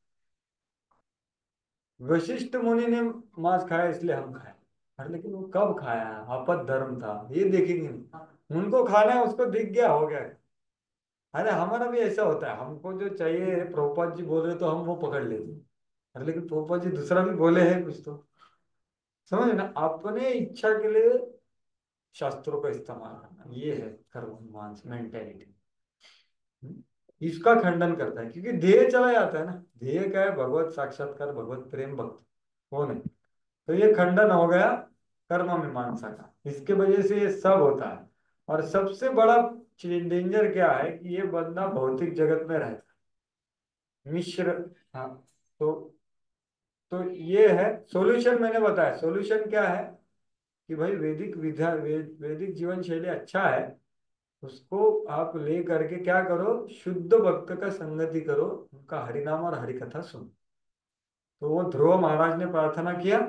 वशिष्ठ मुनि ने मांस खाया इसलिए हम खाए। अरे लेकिन वो कब खाया, आपद धर्म था, ये देखेंगे नहीं। उनको खाना है, उसको दिख गया, हो गया। अरे हमारा भी ऐसा होता है, हमको जो चाहिए प्रभुपाद जी बोल रहे तो हम वो पकड़ लेते हैं। अरे लेकिन प्रभुपाद जी दूसरा भी बोले हैं कुछ तो, समझ ना, अपने इच्छा के लिए शास्त्रों का इस्तेमाल करना, ये है कर्म मेंटेलिटी। इसका खंडन करता है, क्योंकि ध्येय चला जाता है ना। ध्येय क्या है, भगवत साक्षात्कार, भगवत प्रेम, भक्त वो नहीं। तो ये खंडन हो गया कर्म मीमांसा का, इसके वजह से ये सब होता है। और सबसे बड़ा डेंजर क्या है कि ये बंदा भौतिक जगत में रहता है, मिश्र। हाँ। तो तो ये है सॉल्यूशन, मैंने बताया सॉल्यूशन क्या है कि भाई वैदिक विद्या, वैदिक जीवन शैली अच्छा है। उसको आप ले करके क्या करो, शुद्ध भक्त का संगति करो, उनका हरिनाम और हरिकथा सुनो। तो वो ध्रुव महाराज ने प्रार्थना किया,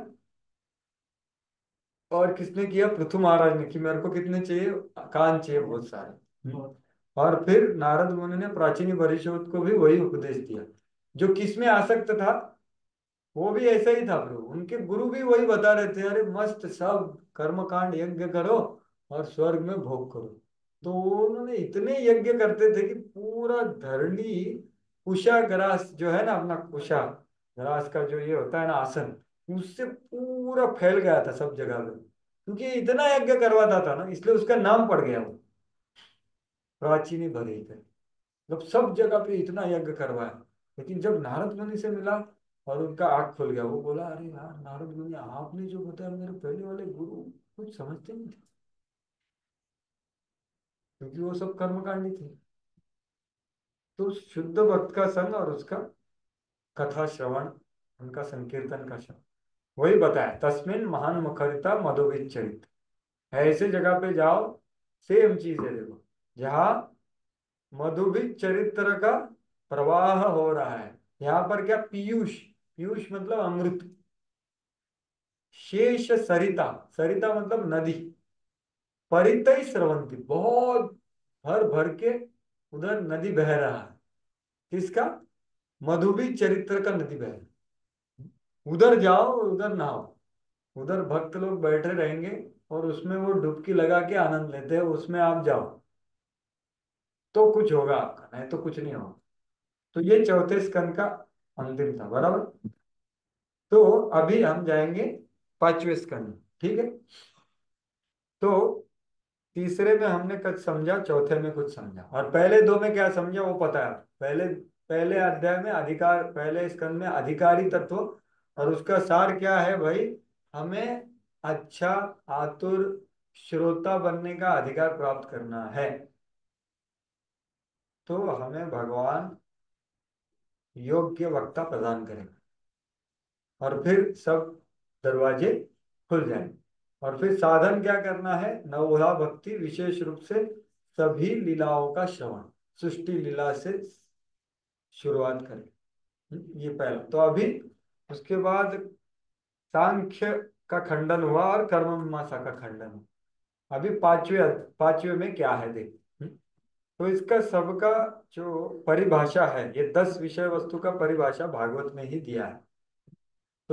और किसने किया, पृथु महाराज ने, कि मेरे को कितने चाहिए, कान चाहिए बहुत सारे। और फिर नारद मुनि ने प्राचीन परिषद को भी वही उपदेश दिया। जो किसमें आसक्त था वो भी ऐसा ही था प्रभु, उनके गुरु भी वही बता रहे थे, अरे मस्त सब कर्मकांड यज्ञ करो और स्वर्ग में भोग करो। तो उन्होंने इतने यज्ञ करते थे कि पूरा धरणी कुशाग्रास जो है ना, अपना कुशाग्रास का जो ये होता है ना आसन, उससे पूरा फैल गया था सब जगह पे, क्योंकि इतना यज्ञ करवाता था ना, इसलिए उसका नाम पड़ गया वो प्राचीनी भरी थे। मतलब सब जगह पे इतना यज्ञ करवाया। लेकिन जब नारद मुनि से मिला और उनका आंख खुल गया, वो बोला अरे यार नारद मुनि, आपने जो बताया मेरे पहले वाले गुरु कुछ समझते नहीं थे, क्योंकि वो सब कर्मकांडी थे। तो शुद्ध भक्त का संग और उसका कथा श्रवण, उनका संकीर्तन का श्रवण, वही बताया तस्मिन महान मुखरिता मधुवित चरित। ऐसे जगह पे जाओ, सेम चीज है देखो, जहाँ मधुभित चरित्र का प्रवाह हो रहा है। यहाँ पर क्या, पीयूष, पीयूष मतलब अमृत, शेष सरिता, सरिता मतलब नदी, परितई स्रवंती, बहुत भर भर के उधर नदी बह रहा है। किसका, मधुभित चरित्र का नदी बह रहा है। उधर जाओ, उधर नहाओ, उधर भक्त लोग बैठे रहेंगे और उसमें वो डुबकी लगा के आनंद लेते हैं, उसमें आप जाओ तो कुछ होगा आपका, नहीं तो कुछ नहीं होगा। तो ये चौथे स्कंद का अंतिम था, बराबर। तो अभी हम जाएंगे पांचवें स्कंद में, ठीक है। तो तीसरे में हमने कुछ समझा, चौथे में कुछ समझा, और पहले दो में क्या समझा वो पता है। पहले पहले अध्याय में अधिकार, पहले स्कंद में अधिकारी तत्व, और उसका सार क्या है भाई, हमें अच्छा आतुर श्रोता बनने का अधिकार प्राप्त करना है। तो हमें भगवान योग्य वक्ता प्रदान करेगा, और फिर सब दरवाजे खुल जाएंगे। और फिर साधन क्या करना है, नवोधा भक्ति, विशेष रूप से सभी लीलाओं का श्रवण, सृष्टि लीला से शुरुआत करें। ये पहला। तो अभी उसके बाद सांख्य का खंडन हुआ और कर्म मीमांसा का खंडन हुआ। अभी पांचवे में क्या है देख। तो इसका सबका जो परिभाषा है, ये 10 विषय वस्तु का परिभाषा भागवत में ही दिया है। तो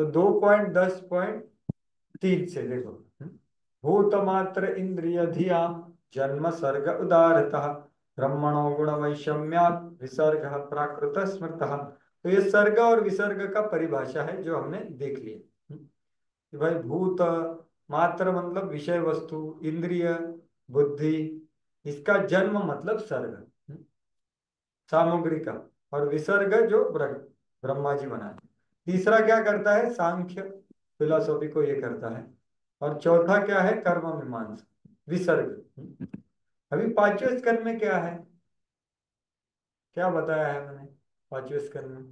2.10.3 से देखो, भूतमात्र इंद्रिय धिया जन्म सर्ग उदारतः ब्रह्मणो गुण वैषम्यात् विसर्ग प्राकृत स्मृत। तो ये सर्ग और विसर्ग का परिभाषा है जो हमने देख लिया कि भाई भूत मात्र मतलब विषय वस्तु, इंद्रिय बुद्धि, इसका जन्म मतलब सर्ग सामग्री का, और विसर्ग जो ब्रह्मा जी बनाए। तीसरा क्या करता है, सांख्य फिलोसॉफी को ये करता है। और चौथा क्या है, कर्म मीमांसा विसर्ग। अभी पांचवें स्कंद में क्या है, क्या बताया है मैंने पांचवें स्कंद में?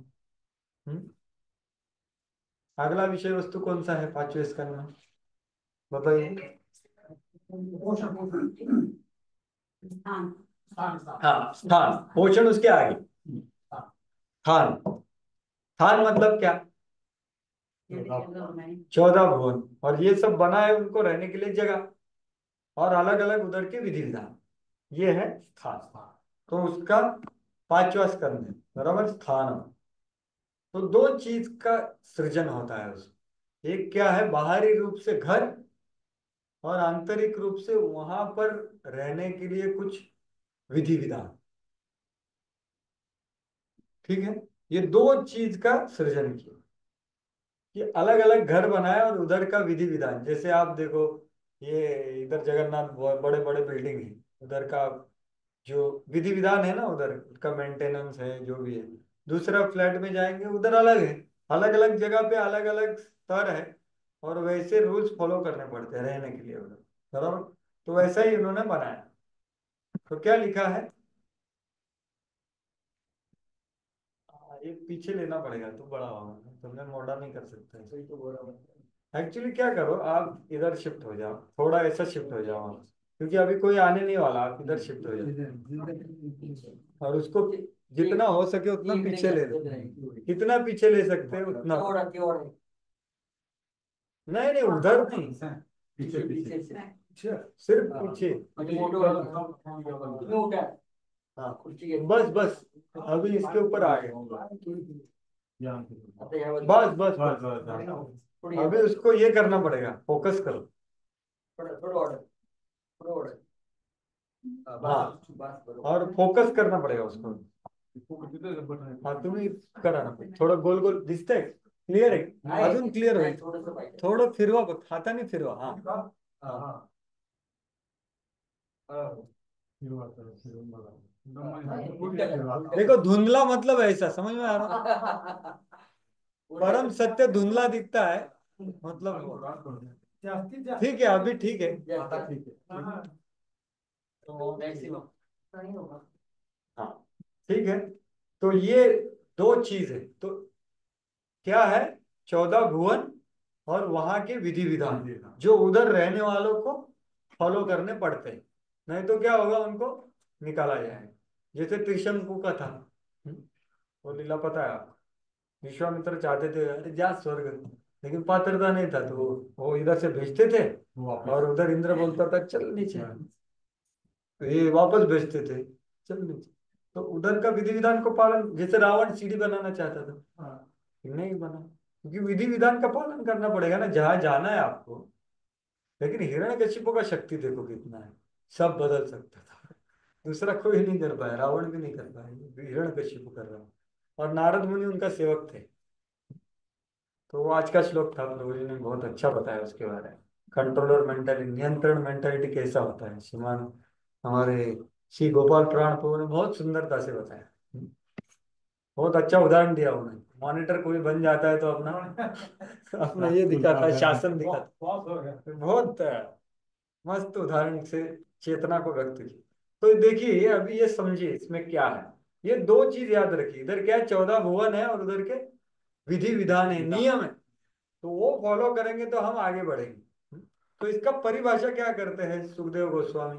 अगला विषय वस्तु कौन सा है पांचवें स्कंद में, बताइए। पोषण पोषण हाँ, स्थान स्थान हाँ स्थान, पोषण उसके आगे, स्थान। स्थान मतलब क्या, ये भी चलो मैं 14 भुवन, और ये सब बना है उनको रहने के लिए जगह, और अलग अलग उधर के विधि विधान, ये है स्थान। तो उसका पांचवा स्कंद है, बराबर, स्थान। तो दो चीज का सृजन होता है उसमें, एक क्या है, बाहरी रूप से घर, और आंतरिक रूप से वहां पर रहने के लिए कुछ विधि विधान, ठीक है। ये दो चीज का सृजन किया, कि अलग अलग घर बनाए और उधर का विधि विधान। जैसे आप देखो, ये इधर जगन्नाथ बड़े बड़े बिल्डिंग है, उधर का जो विधि विधान है ना, उधर का मेंटेनेंस है जो भी है। दूसरा फ्लैट में जाएंगे, उधर अलग है, अलग अलग जगह पे अलग अलग स्तर है, और वैसे रूल्स फॉलो करने पड़ते हैं रहने के लिए उधर, बराबर। तो वैसा ही उन्होंने बनाया। तो क्या लिखा है, एक पीछे लेना पड़ेगा तो बड़ा होगा, तुमने मोड़ा नहीं कर सकते। सही तो बोल रहा हूँ। एक्चुअली क्या करो, आप इधर शिफ्ट हो जाओ, थोड़ा ऐसा शिफ्ट हो जाओ आप, क्योंकि अभी कोई आने नहीं वाला, आप इधर शिफ्ट हो जाओ, और उसको जितना हो सके उतना पीछे ले लो। कितना पीछे ले सकते हैं उतना। नहीं नहीं, उधर नहीं, पीछे पीछे पीछे से सिर्फ पीछे। मोटे वाला हाँ कुर्सी के बस बस, अभी इसके ऊपर आ गए, बस बस बस बस बस। बस अभी उसको ये करना पड़ेगा, फोकस करो। थोड़ा ऑर्डर, थोड़ा ऑर्डर। हाँ, बस बस और फोकस करना पड़ेगा उसको। हा तुम्ही करा ना थोडं गोल गोल दिसतंय क्लिअर आहे अजून क्लिअर होईल थोडंसं पाहिजे. थोडं फिरवा फक्त हाताने फिरवा हा देखो धुंधला मतलब ऐसा समझ में आ रहा परम सत्य धुंधला दिखता है मतलब ठीक है अभी ठीक है तो मैक्सिमम नहीं होगा. हाँ ठीक है तो ये दो चीज है तो क्या है 14 भुवन और वहां के विधि विधान जो उधर रहने वालों को फॉलो करने पड़ते हैं नहीं तो क्या होगा उनको निकाला जाएगा जैसे त्रिशंकु का था वो लीला पता है आपको विश्वामित्र चाहते थे अरे जा स्वर्ग लेकिन पात्रता नहीं था तो वो इधर से भेजते थे और उधर इंद्र बोलता था चल नीचे तो ये वापस भेजते थे चल नीचे तो उधर का विधि विधान को पालन जैसे रावण सीढ़ी बनाना चाहता था नहीं बना क्योंकि विधि विधान का पालन करना पड़ेगा ना जहां जाना है आपको लेकिन हिरण्यकशिपु का शक्ति देखो कितना है सब बदल सकता था दूसरा कोई नहीं कर पाया रावण भी नहीं कर पाया हिरण्यकशिपु कर रहा और नारद मुनि उनका सेवक थे तो वो आज का श्लोक था प्रभु जी ने बहुत अच्छा बताया उसके बारे में कंट्रोलर मेंटालिटी नियंत्रण मेंटालिटी कैसा होता है श्रीमान हमारे श्री गोपाल पुराण प्रभु ने बहुत सुंदरता से बताया बहुत अच्छा उदाहरण दिया उन्होंने मॉनिटर कोई बन जाता है तो अपना अपना ये दिखाता है शासन दिखाता है बहुत मस्त उदाहरण से चेतना को व्यक्त की तो देखिए अभी ये समझिए इसमें क्या है ये दो चीज याद रखिए इधर क्या है 14 भुवन है और उधर के विधि विधान है नियम है तो वो फॉलो करेंगे तो हम आगे बढ़ेंगे तो इसका परिभाषा क्या करते हैं सुखदेव गोस्वामी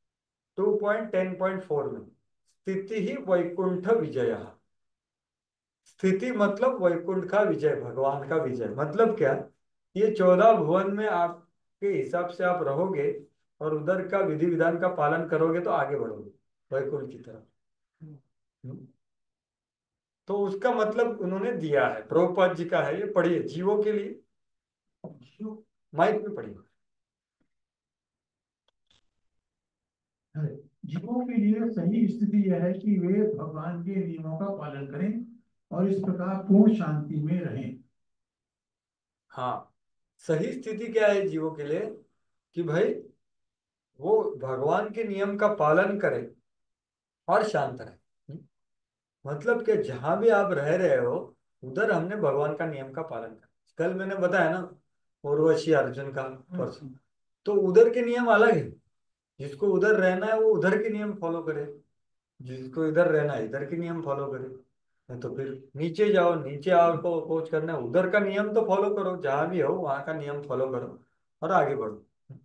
2.10.4 में स्थिति ही वैकुंठ विजय स्थिति मतलब वैकुंठ का विजय भगवान का विजय मतलब क्या ये 14 भुवन में आपके हिसाब से आप रहोगे और उधर का विधि विधान का पालन करोगे तो आगे बढ़ोगे वैकुंठ की तरफ हम्म। तो उसका मतलब उन्होंने दिया है प्रभुपाद जी का है ये पढ़िए जीवों के लिए माइक में पढ़िए जीवों के लिए सही स्थिति यह है कि वे भगवान के नियमों का पालन करें और इस प्रकार पूर्ण शांति में रहें। हाँ सही स्थिति क्या है जीवों के लिए कि भाई वो भगवान के नियम का पालन करे और शांत रहे मतलब कि जहां भी आप रह रहे हो उधर हमने भगवान का नियम का पालन करा कल मैंने बताया ना उर्वशी अर्जुन का परसों तो उधर के नियम अलग है जिसको उधर रहना है वो उधर के नियम फॉलो करे जिसको इधर रहना है इधर के नियम फॉलो करे नहीं तो फिर नीचे जाओ नीचे आपको अप्रोच करना है उधर का नियम तो फॉलो करो जहां भी हो वहां का नियम फॉलो करो और आगे बढ़ो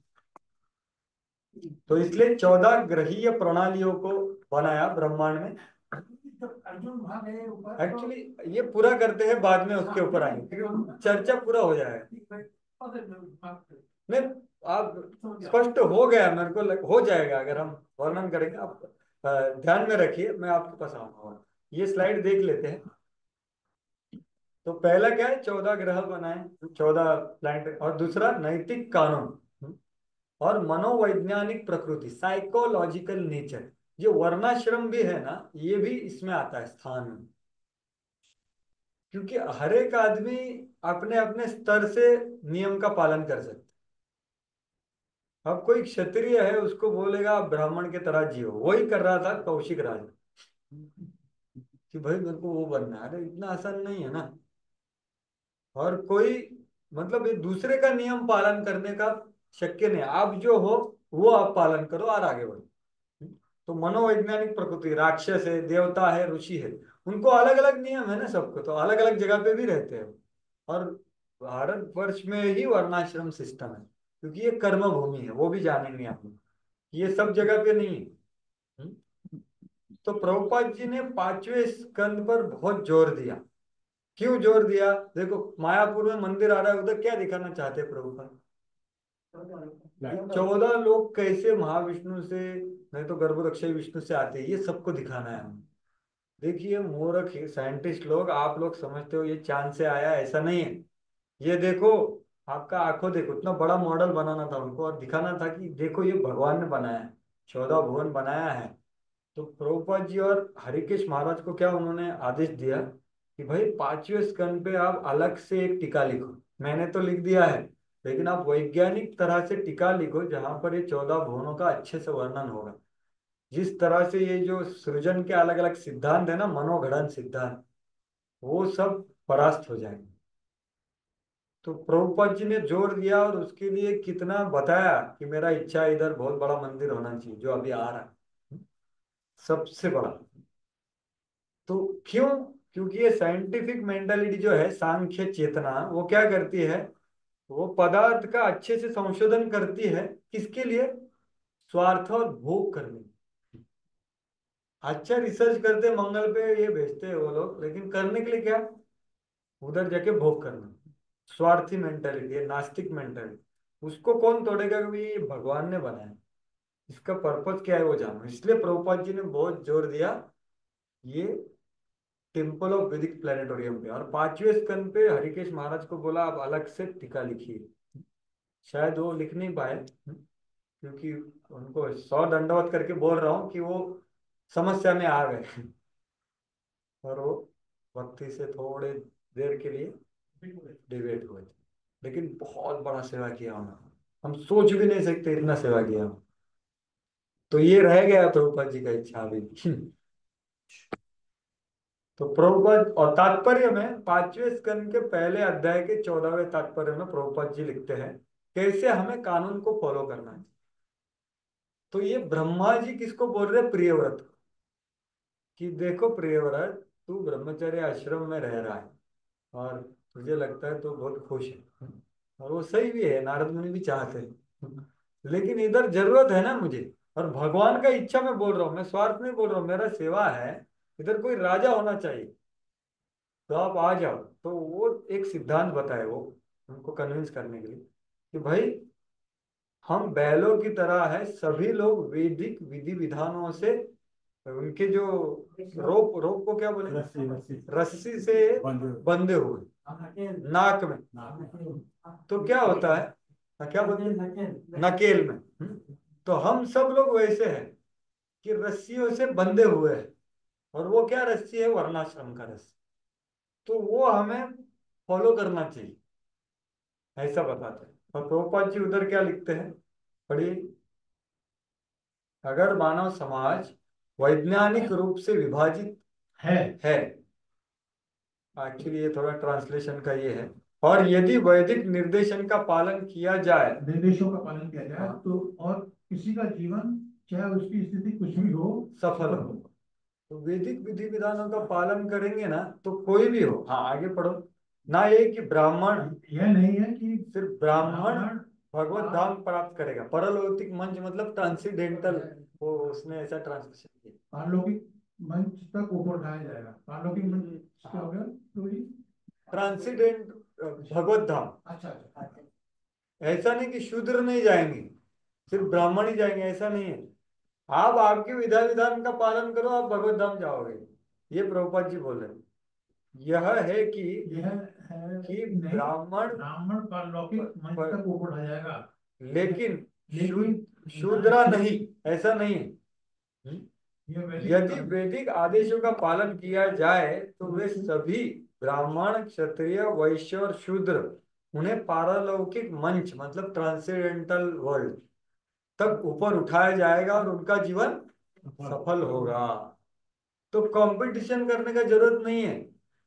तो इसलिए 14 ग्रहीय प्रणालियों को बनाया ब्रह्मांड में अर्जुन वहां गए ऊपर एक्चुअली ये पूरा करते हैं बाद में उसके ऊपर आएंगे क्योंकि चर्चा पूरा हो जाएगा नहीं आप स्पष्ट हो गया मेरे को हो जाएगा अगर हम वर्णन करेंगे आप ध्यान में रखिए मैं आपके पास आऊंगा ये स्लाइड देख लेते हैं तो पहला क्या है 14 ग्रह बनाए 14 प्लैनेट और दूसरा नैतिक कानून और मनोवैज्ञानिक प्रकृति साइकोलॉजिकल नेचर जो वर्णाश्रम भी है ना ये भी इसमें आता है स्थान में क्योंकि हर एक आदमी अपने अपने स्तर से नियम का पालन कर सकता है अब कोई क्षत्रिय है उसको बोलेगा आप ब्राह्मण के तरह जियो वही कर रहा था कौशिक राज कि भाई मेरे को वो बनना है अरे इतना आसान नहीं है ना और कोई मतलब ये दूसरे का नियम पालन करने का शक्य नहीं आप जो हो वो आप पालन करो और आगे बढ़ो तो मनोवैज्ञानिक प्रकृति राक्षस है देवता है ऋषि है उनको अलग अलग नियम है ना सबको तो अलग अलग जगह पे भी रहते हैं और भारतवर्ष में ही वर्णाश्रम सिस्टम है क्योंकि ये कर्म भूमि है वो भी जानेंगे आप लोग ये सब जगह पे नहीं है हम्म? तो प्रभुपाद जी ने 5वें स्कंद पर बहुत जोर दिया क्यों जोर दिया देखो मायापुर में मंदिर आ रहा है उधर क्या दिखाना चाहते हैं प्रभुपाद 14 लोग कैसे महाविष्णु से नहीं तो गर्भरक्षी विष्णु से आते हैं ये सबको दिखाना है हमें देखिए मूर्ख साइंटिस्ट लोग आप लोग समझते हो ये चांद से आया ऐसा नहीं है ये देखो आपका आंखों देखो इतना बड़ा मॉडल बनाना था उनको और दिखाना था कि देखो ये भगवान ने बनाया है 14 भुवन बनाया है तो प्रभुपाद जी और हरिकेश महाराज को क्या उन्होंने आदेश दिया कि भाई 5वें स्कंद पे आप अलग से एक टीका लिखो। मैंने तो लिख दिया है, लेकिन आप वैज्ञानिक तरह से टीका लिखो जहां पर ये 14 भुवनों का अच्छे से वर्णन होगा। जिस तरह से ये जो सृजन के अलग अलग सिद्धांत है ना, मनोगणन सिद्धांत, वो सब परास्त हो जाएंगे। तो प्रभुपाद जी ने जोर दिया और उसके लिए कितना बताया कि मेरा इच्छा है इधर बहुत बड़ा मंदिर होना चाहिए जो अभी आ रहा है, सबसे बड़ा। तो क्यों? क्योंकि ये साइंटिफिक मेंटालिटी जो है, सांख्य चेतना, वो क्या करती है, वो पदार्थ का अच्छे से संशोधन करती है। किसके लिए? स्वार्थ और भोग करने। अच्छा रिसर्च करते मंगल पे ये भेजते हैं वो लोग, लेकिन करने के लिए क्या? उधर जाके भोग करना। स्वार्थी मेंटालिटी है, नास्तिक मेंटालिटी। उसको कौन तोड़ेगा? क्योंकि ये भगवान ने बनाया। इसका पर्पज क्या है वो जानो। इसलिए प्रभुपाद जी ने बहुत जोर दिया ये टेम्पल ऑफ वैदिक प्लानिटोरियम पे। और 5वें स्कंद पे हरिकेश महाराज को बोला आप अलग से टीका लिखिए। शायद वो लिख नहीं पाए, क्योंकि उनको 100 दंडवत करके बोल रहा हूँ कि वो समस्या में आ गए और वो भक्ति से थोड़े देर के लिए डिबेट हुए थे। लेकिन बहुत बड़ा सेवा किया उन्होंने, हम सोच भी नहीं सकते इतना सेवा किया। तो ये रह गया प्रभुपाद जी का इच्छा भी। तो प्रभुपाद और तात्पर्य में 5वें स्कंद के पहले अध्याय के 14वें तात्पर्य में प्रभुपाद जी लिखते हैं कैसे हमें कानून को फॉलो करना है। तो ये ब्रह्मा जी किसको बोल रहे? प्रियव्रत को, कि देखो प्रियव्रत, तू ब्रह्मचर्य आश्रम में रह रहा है और तुझे लगता है तो बहुत खुश है, और वो सही भी है, नारद मुनि भी चाहते हैं, लेकिन इधर जरूरत है ना मुझे। और भगवान का इच्छा मैं बोल रहा हूँ, मैं स्वार्थ नहीं बोल रहा हूँ, मेरा सेवा है। इधर कोई राजा होना चाहिए, तो आप आ जाओ। तो वो एक सिद्धांत बताए वो उनको कन्विंस करने के लिए कि भाई हम बैलों की तरह है, सभी लोग वैदिक विधि विधानों से, उनके जो रोप रोप को क्या बोले, रस्सी रस्सी रस्सी से बंद बंधे हुए नाक में। तो क्या होता है, क्या बोलते हैं, नकेल में। तो हम सब लोग वैसे हैं कि रस्सियों से बंधे हुए हैं। और वो क्या रस्सी है? वर्णाश्रम का रस्सी। तो वो हमें फॉलो करना चाहिए, ऐसा बताते हैं। और प्रभुपाद जी उधर क्या लिखते हैं, पढ़िए। अगर मानव समाज वैज्ञानिक रूप से विभाजित है है, एक्चुअली ये थोड़ा ट्रांसलेशन का ये है, और यदि वैदिक निर्देशन का पालन किया जाए, निर्देशों का पालन किया जाए हाँ, तो, और किसी का जीवन चाहे उसकी स्थिति कुछ भी हो, सफल हो। तो वैदिक विधि विधानों का पालन करेंगे ना, तो कोई भी हो। हाँ आगे पढ़ो ना। ये कि ब्राह्मण, यह नहीं है कि सिर्फ ब्राह्मण ब्राह्मण भगवत धाम प्राप्त करेगा। परलौकिक मंच मतलब ट्रांसीडेंटल, वो उसने ऐसा ट्रांसलेशन किया। पारलौकिक मंच तक ऊपर उठाया जाएगा। पारलौकिक मंच क्या हो गया? तो ये ट्रांसीडेंट भगवत धाम। अच्छा अच्छा। ऐसा नहीं कि शूद्र नहीं जाएंगे, सिर्फ ब्राह्मण ही जाएंगे, ऐसा नहीं है। आप आपके विधा विधान का पालन करो, आप भगवत धाम जाओगे। ये प्रभुपाद जी बोल रहे हैं। यह है कि यह है कि नहीं, ब्राह्मण ब्राह्मण पारलौकिक मंच तक ऊपर उठाया जाएगा, लेकिन लेकिन शूद्रा नहीं, ऐसा नहीं है। हम्म? यह यदि वैदिक वैदिक आदेशों का पालन किया जाए तो वे सभी ब्राह्मण, क्षत्रिय, वैश्य और शूद्र उन्हें पारलौकिक मंच मतलब ट्रांसेंडेंटल वर्ल्ड तक ऊपर उठाया जाएगा और उनका जीवन सफल होगा। तो कंपटीशन करने का जरूरत नहीं है।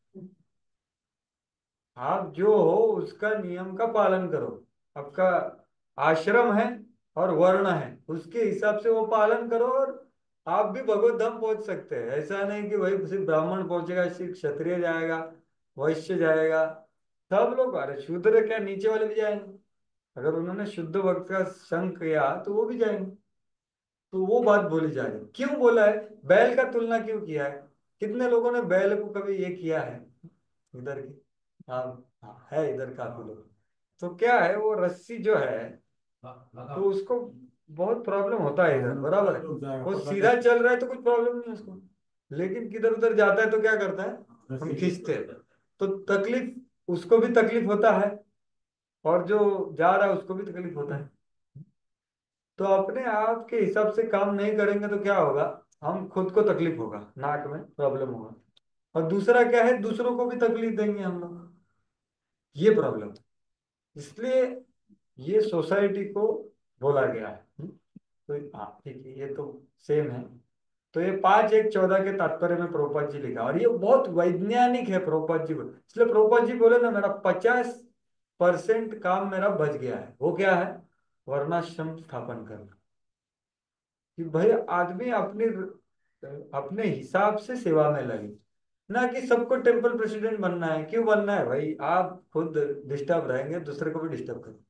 आप जो हो उसका नियम का पालन करो। आपका आश्रम है और वर्ण है, उसके हिसाब से वो पालन करो, और आप भी भगवत धाम पहुंच सकते हैं। ऐसा नहीं कि भाई सिर्फ ब्राह्मण पहुंचेगा, सिर्फ क्षत्रिय जाएगा, वैश्य जाएगा। सब लोग, अरे शूद्र क्या, नीचे वाले भी जाएंगे। अगर उन्होंने शुद्ध भक्त का संग किया तो वो भी जाएंगे। तो वो बात बोली जा रही है। क्यों बोला है? बैल का तुलना क्यों किया है? कितने लोगों ने बैल को कभी ये किया है इधर की? हाँ, हाँ है इधर काफी लोग। तो क्या है, वो रस्सी जो है, तो उसको बहुत प्रॉब्लम होता है इधर, बराबर है। वो सीधा चल रहा है तो कुछ प्रॉब्लम नहीं है उसको, लेकिन किधर उधर जाता है तो क्या करता है, हम खींचते हैं। तो तकलीफ, उसको भी तकलीफ होता है, और जो जा रहा है उसको भी तकलीफ होता है। तो अपने आप के हिसाब से काम नहीं करेंगे तो क्या होगा, हम खुद को तकलीफ होगा, नाक में प्रॉब्लम होगा, और दूसरा क्या है, दूसरों को भी तकलीफ देंगे हम लोग, ये प्रॉब्लम। इसलिए ये सोसाइटी को बोला गया है। तो हाँ ठीक है, ये तो सेम है। तो ये 5:1:14 के तात्पर्य में प्रभुपाद जी लिखा, और ये बहुत वैज्ञानिक है प्रभुपाद जी को। इसलिए प्रभुपाद जी बोले ना, मेरा 50% काम मेरा बच गया है। वो क्या है? वर्णाश्रम स्थापन करना। कि भाई आदमी अपने अपने हिसाब से सेवा में लगे, ना कि सबको टेम्पल प्रेसिडेंट बनना है। क्यों बनना है भाई? आप खुद डिस्टर्ब रहेंगे, दूसरे को भी डिस्टर्ब करें।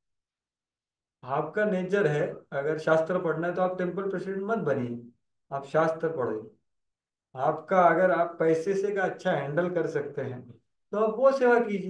आपका नेचर है, अगर शास्त्र पढ़ना है तो आप टेम्पल प्रेसिडेंट मत बनिए, आप शास्त्र पढ़िए। आपका अगर आप पैसे से का अच्छा हैंडल कर सकते हैं तो आप वो सेवा कीजिए।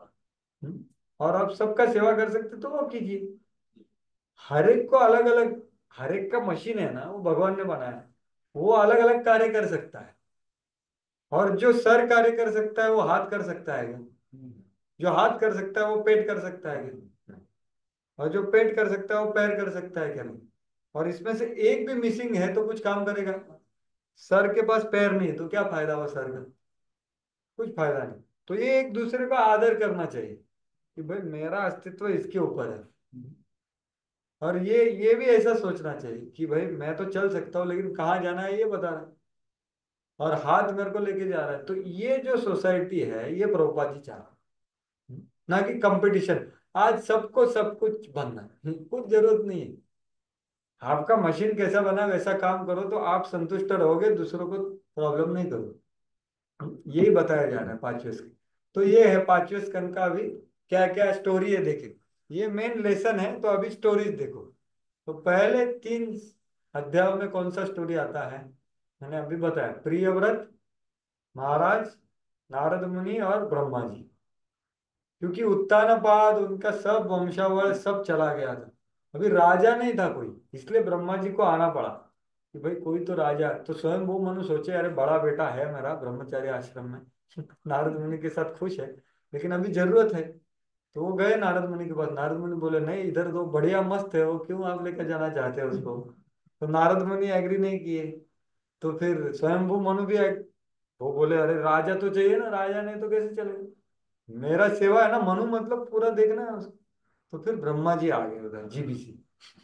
और आप सबका सेवा कर सकते तो वो कीजिए। हर एक को अलग अलग, हर एक का मशीन है ना, वो भगवान ने बनाया है, वो अलग अलग कार्य कर सकता है। और जो सर कार्य कर सकता है वो हाथ कर सकता है क्या? जो हाथ कर सकता है वो पेट कर सकता है क्या? और जो पेट कर सकता है वो पैर कर सकता है क्या? नहीं। और इसमें से एक भी मिसिंग है तो कुछ काम करेगा? सर के पास पैर नहीं है तो क्या फायदा हुआ सर का? कुछ फायदा नहीं। तो ये एक दूसरे का आदर करना चाहिए कि भाई मेरा अस्तित्व इसके ऊपर है। और ये भी ऐसा सोचना चाहिए कि भाई मैं तो चल सकता हूँ लेकिन कहाँ जाना है ये बता रहा है, और हाथ मेरे को लेके जा रहा है। तो ये जो सोसाइटी है ये प्रभुपाद जी चाह रहे हैं। ना कि कंपटीशन। आज सबको सब कुछ बनना है, कुछ जरूरत नहीं है। आपका मशीन कैसा बना वैसा काम करो तो आप संतुष्ट रहोगे, दूसरों को प्रॉब्लम नहीं करो। यही बताया जा रहा है पांचवें स्कंद। तो ये है पांचवें स्कंद का अभी क्या क्या स्टोरी है देखे। ये मेन लेसन है, तो अभी स्टोरीज देखो। तो पहले 3 अध्यायों में कौन सा स्टोरी आता है? मैंने अभी बताया, प्रियव्रत महाराज, नारद मुनि और ब्रह्मा जी। क्योंकि उत्तानपाद उनका सब वंशावळ सब चला गया था, अभी राजा नहीं था कोई, इसलिए ब्रह्मा जी को आना पड़ा कि भाई कोई तो राजा। तो स्वयं वो मनु सोचे अरे बड़ा बेटा है मेरा ब्रह्मचार्य आश्रम में, नारद मुनि के साथ खुश है, लेकिन अभी जरूरत है। तो वो गए नारद मुनि के पास। नारद मुनि बोले नहीं, इधर तो बढ़िया मस्त है, वो क्यों आप लेकर जाना चाहते हैं उसको? तो नारद मुनि एग्री नहीं किए। तो फिर स्वयंभू मनु भी वो बोले अरे राजा तो चाहिए ना, राजा नहीं तो कैसे चलेगा? मेरा सेवा है ना, मनु मतलब पूरा देखना है उसको। तो फिर ब्रह्मा जी आ गए उधर, जीबीसी।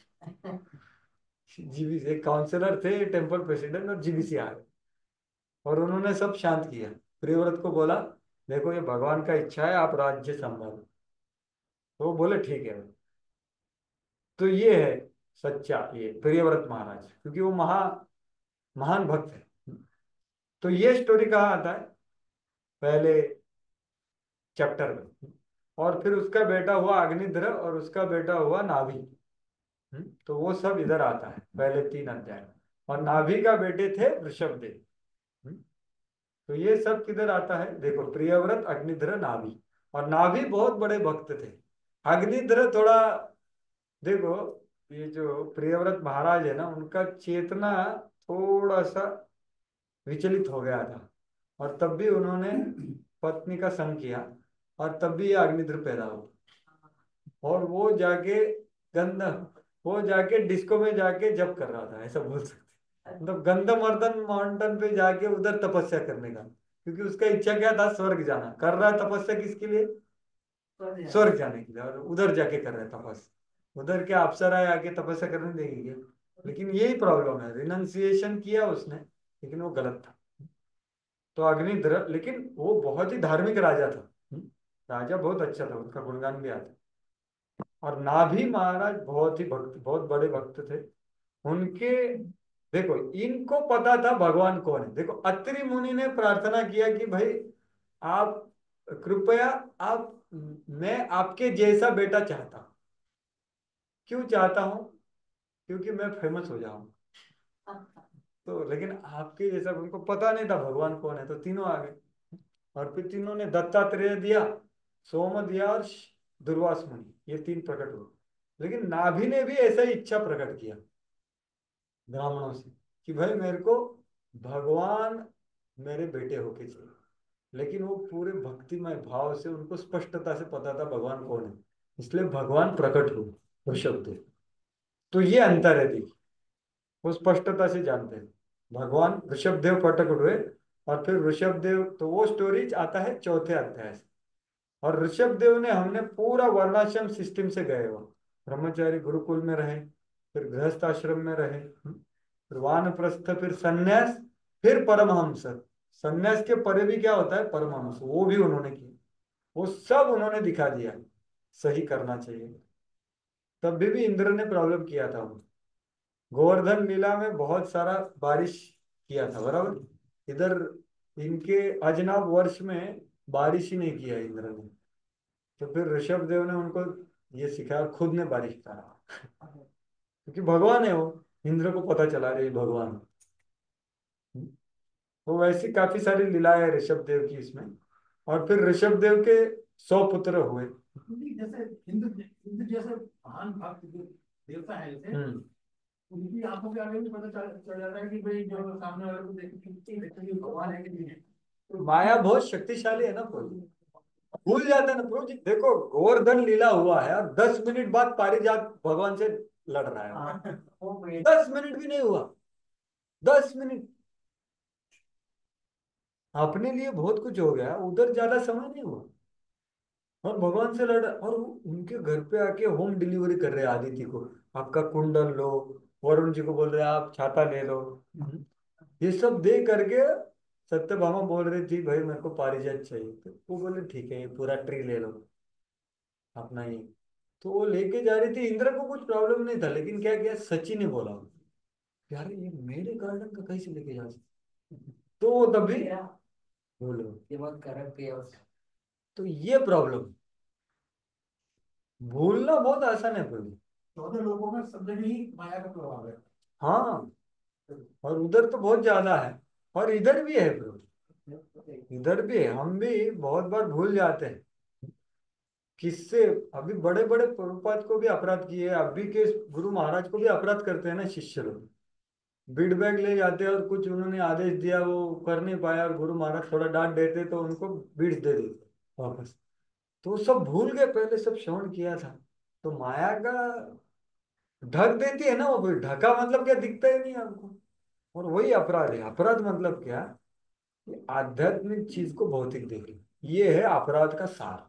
जीबीसी एक काउंसलर थे, टेम्पल प्रेसिडेंट, और जीबीसी आ गए। और उन्होंने सब शांत किया। प्रियव्रत को बोला देखो ये भगवान का इच्छा है, आप राज्य संभालो। तो वो बोले ठीक है। तो ये है सच्चा ये प्रियव्रत महाराज, क्योंकि वो महान भक्त है। तो ये स्टोरी कहाँ आता है? पहले चैप्टर में। और फिर उसका बेटा हुआ अग्निध्र और उसका बेटा हुआ नाभि। तो वो सब इधर आता है पहले 3 अध्याय। और नाभि का बेटे थे वृषभदेव। हम्म, तो ये सब किधर आता है देखो, प्रियव्रत, अग्निध्र, नाभि। और नाभि बहुत बड़े भक्त थे। अग्निध्र थोड़ा देखो, ये जो प्रियव्रत महाराज है ना, उनका चेतना थोड़ा सा विचलित हो गया था, और तब भी उन्होंने पत्नी का संग किया, और तब भी ये अग्निध्र पैदा हुआ। और वो जाके डिस्को में जाके जप कर रहा था, ऐसा बोल सकते हैं। मतलब गंधमर्दन माउंटेन पे जाके उधर तपस्या करने का, क्योंकि उसका इच्छा क्या था? स्वर्ग जाना। कर रहा है तपस्या किसके लिए? स्वर्ग जाने के लिए। और उधर जाके कर रहा है तपस्या। उधर क्या अप्सराएं आके तपस्या करने देगी क्या? लेकिन यही प्रॉब्लम है, रिनंसिएशन किया उसने लेकिन वो गलत था। तो अग्निध्र, लेकिन वो बहुत ही धार्मिक राजा था। राजा बहुत अच्छा था, उसका गुणगान भी आता है। और नाभि महाराज बहुत ही भक्त, बहुत बड़े भक्त थे उनके। देखो इनको पता था भगवान कौन है। देखो अत्रि मुनि ने प्रार्थना किया कि भाई आप कृपया, आप, मैं आपके जैसा बेटा चाहता हूं। क्यों चाहता हूं? क्योंकि मैं फेमस हो जाऊं। तो लेकिन आपके जैसा, उनको पता नहीं था भगवान कौन है, तो तीनों आ गए। और फिर तीनों ने दत्तात्रेय दिया, सोम दिया, और दुर्वास मुनि, ये 3 प्रकट हुए। लेकिन नाभि ने भी ऐसा ही इच्छा प्रकट किया ब्राह्मणों से कि भाई मेरे को भगवान मेरे बेटे होके चाहिए। लेकिन वो पूरे भक्तिमय भाव से, उनको स्पष्टता से पता था भगवान कौन है, इसलिए भगवान प्रकट हुए ऋषभदेव। तो ये अंतर है देखिए, वो स्पष्टता से जानते हैं। भगवान ऋषभदेव प्रकट हुए, और फिर ऋषभदेव, तो वो स्टोरी आता है चौथे अध्याय से। और ऋषभदेव ने, हमने पूरा वर्णाश्रम सिस्टम से गए, वो ब्रह्मचारी गुरुकुल में रहे, फिर गृहस्थ आश्रम में रहे, फिर वानप्रस्थ, फिर सन्यास, फिर परमहंस। सन्यास के परे भी क्या होता है परमहंस, वो भी उन्होंने किया। वो सब उन्होंने दिखा दिया, सही करना चाहिए। तब भी इंद्र ने प्रॉब्लम किया था उनको। गोवर्धन लीला में बहुत सारा बारिश किया था, बराबर। इधर इनके अजनाब वर्ष में बारिश ही नहीं किया इंद्र ने। तो फिर ऋषभ देव ने उनको ये सिखाया, खुद ने बारिश करा, क्योंकि भगवान है वो। इंद्र को पता चला रही भगवान। तो वैसी काफी सारी लीलाएं है ऋषभ देव की इसमें। और फिर ऋषभ देव के 100 पुत्र हुए। क्योंकि जैसे इंद्र इंद्र जैसे महान भक्त देवता है, जैसे उनकी आंखों के आगे भी पता चल जाता है कि भाई जो सामने वाले को देखिए भगवान है कि नहीं है। तो माया बहुत शक्तिशाली है ना प्रभु, भूल जाता है ना प्रभु जी। देखो गोवर्धन लीला हुआ है और 10 मिनट बाद पारिजात भगवान से लड़ रहा है। 10 मिनट भी नहीं हुआ, 10 मिनट। अपने लिए बहुत कुछ हो गया, उधर ज्यादा समय नहीं हुआ और भगवान से लड़। और वो उनके घर पे आके होम डिलीवरी कर रहे हैं आदित्य को, आपका कुंडल लो। वरुण जी को बोल रहे हैं आप छाता ले लो। ये सब दे करके सत्यभामा बोल रही थी भाई मेरे को पारिजात चाहिए, तो वो बोले ठीक है ये पूरा ट्री ले लो अपना ही। तो वो लेके जा रही थी, इंद्र को कुछ प्रॉब्लम नहीं था, लेकिन क्या किया सची ने बोला यार ये मेरे गार्डन का कैसे लेके जा सकते, तो वो तभी बोलो। ये बहुत करप्ट है उसका। तो ये प्रॉब्लम, भूलना बहुत आसान है प्रभु। 14 लोगों में सब जगह ही माया का प्रभाव है। हाँ, और उधर तो बहुत ज्यादा है, और इधर भी है प्रभु, इधर भी है। हम भी बहुत बार भूल जाते हैं किससे। अभी बड़े बड़े प्रभुपाद को भी अपराध किए, अभी के गुरु महाराज को भी अपराध करते हैं ना शिष्य लोग। बीड बैग ले जाते हैं और कुछ उन्होंने आदेश दिया वो कर नहीं पाया, और गुरु महाराज थोड़ा डांट देते तो उनको बीड्स दे देते वापस। तो वो सब भूल गए, पहले सब श्रवण किया था। तो माया का ढक देती है ना वो, फिर ढका मतलब क्या, दिखता ही नहीं हमको। और वही अपराध है। अपराध मतलब क्या, कि आध्यात्मिक चीज को भौतिक देखे, ये है अपराध का सार।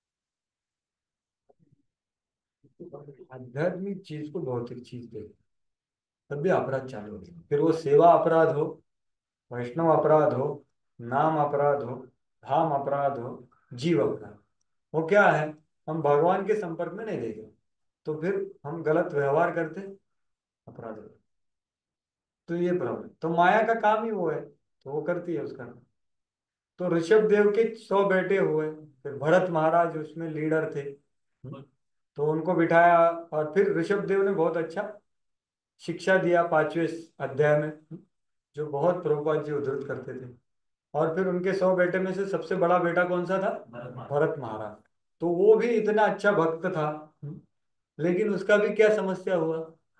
आध्यात्मिक चीज को भौतिक चीज देखे, तब भी अपराध चालू हो जाए। फिर वो सेवा अपराध हो, वैष्णव अपराध हो, नाम अपराध हो, धाम अपराध हो, जीव अपराध। वो क्या है, हम भगवान के संपर्क में नहीं देखे, तो फिर हम गलत व्यवहार करते, अपराध होता। तो ये प्रॉब्लम, तो माया का काम ही वो है, तो वो करती है उसका। तो ऋषभ देव के 100 बेटे हुए, फिर भरत महाराज उसमें लीडर थे, तो उनको बिठाया। और फिर ऋषभ देव ने बहुत अच्छा शिक्षा दिया 5वें अध्याय में, जो बहुत प्रभुपाद जी उद्धृत करते थे। और फिर उनके 100 बेटे में से सबसे बड़ा बेटा कौन सा था, भरत महाराज। तो वो भी इतना अच्छा भक्त था, लेकिन उसका भी क्या समस्या हुआ,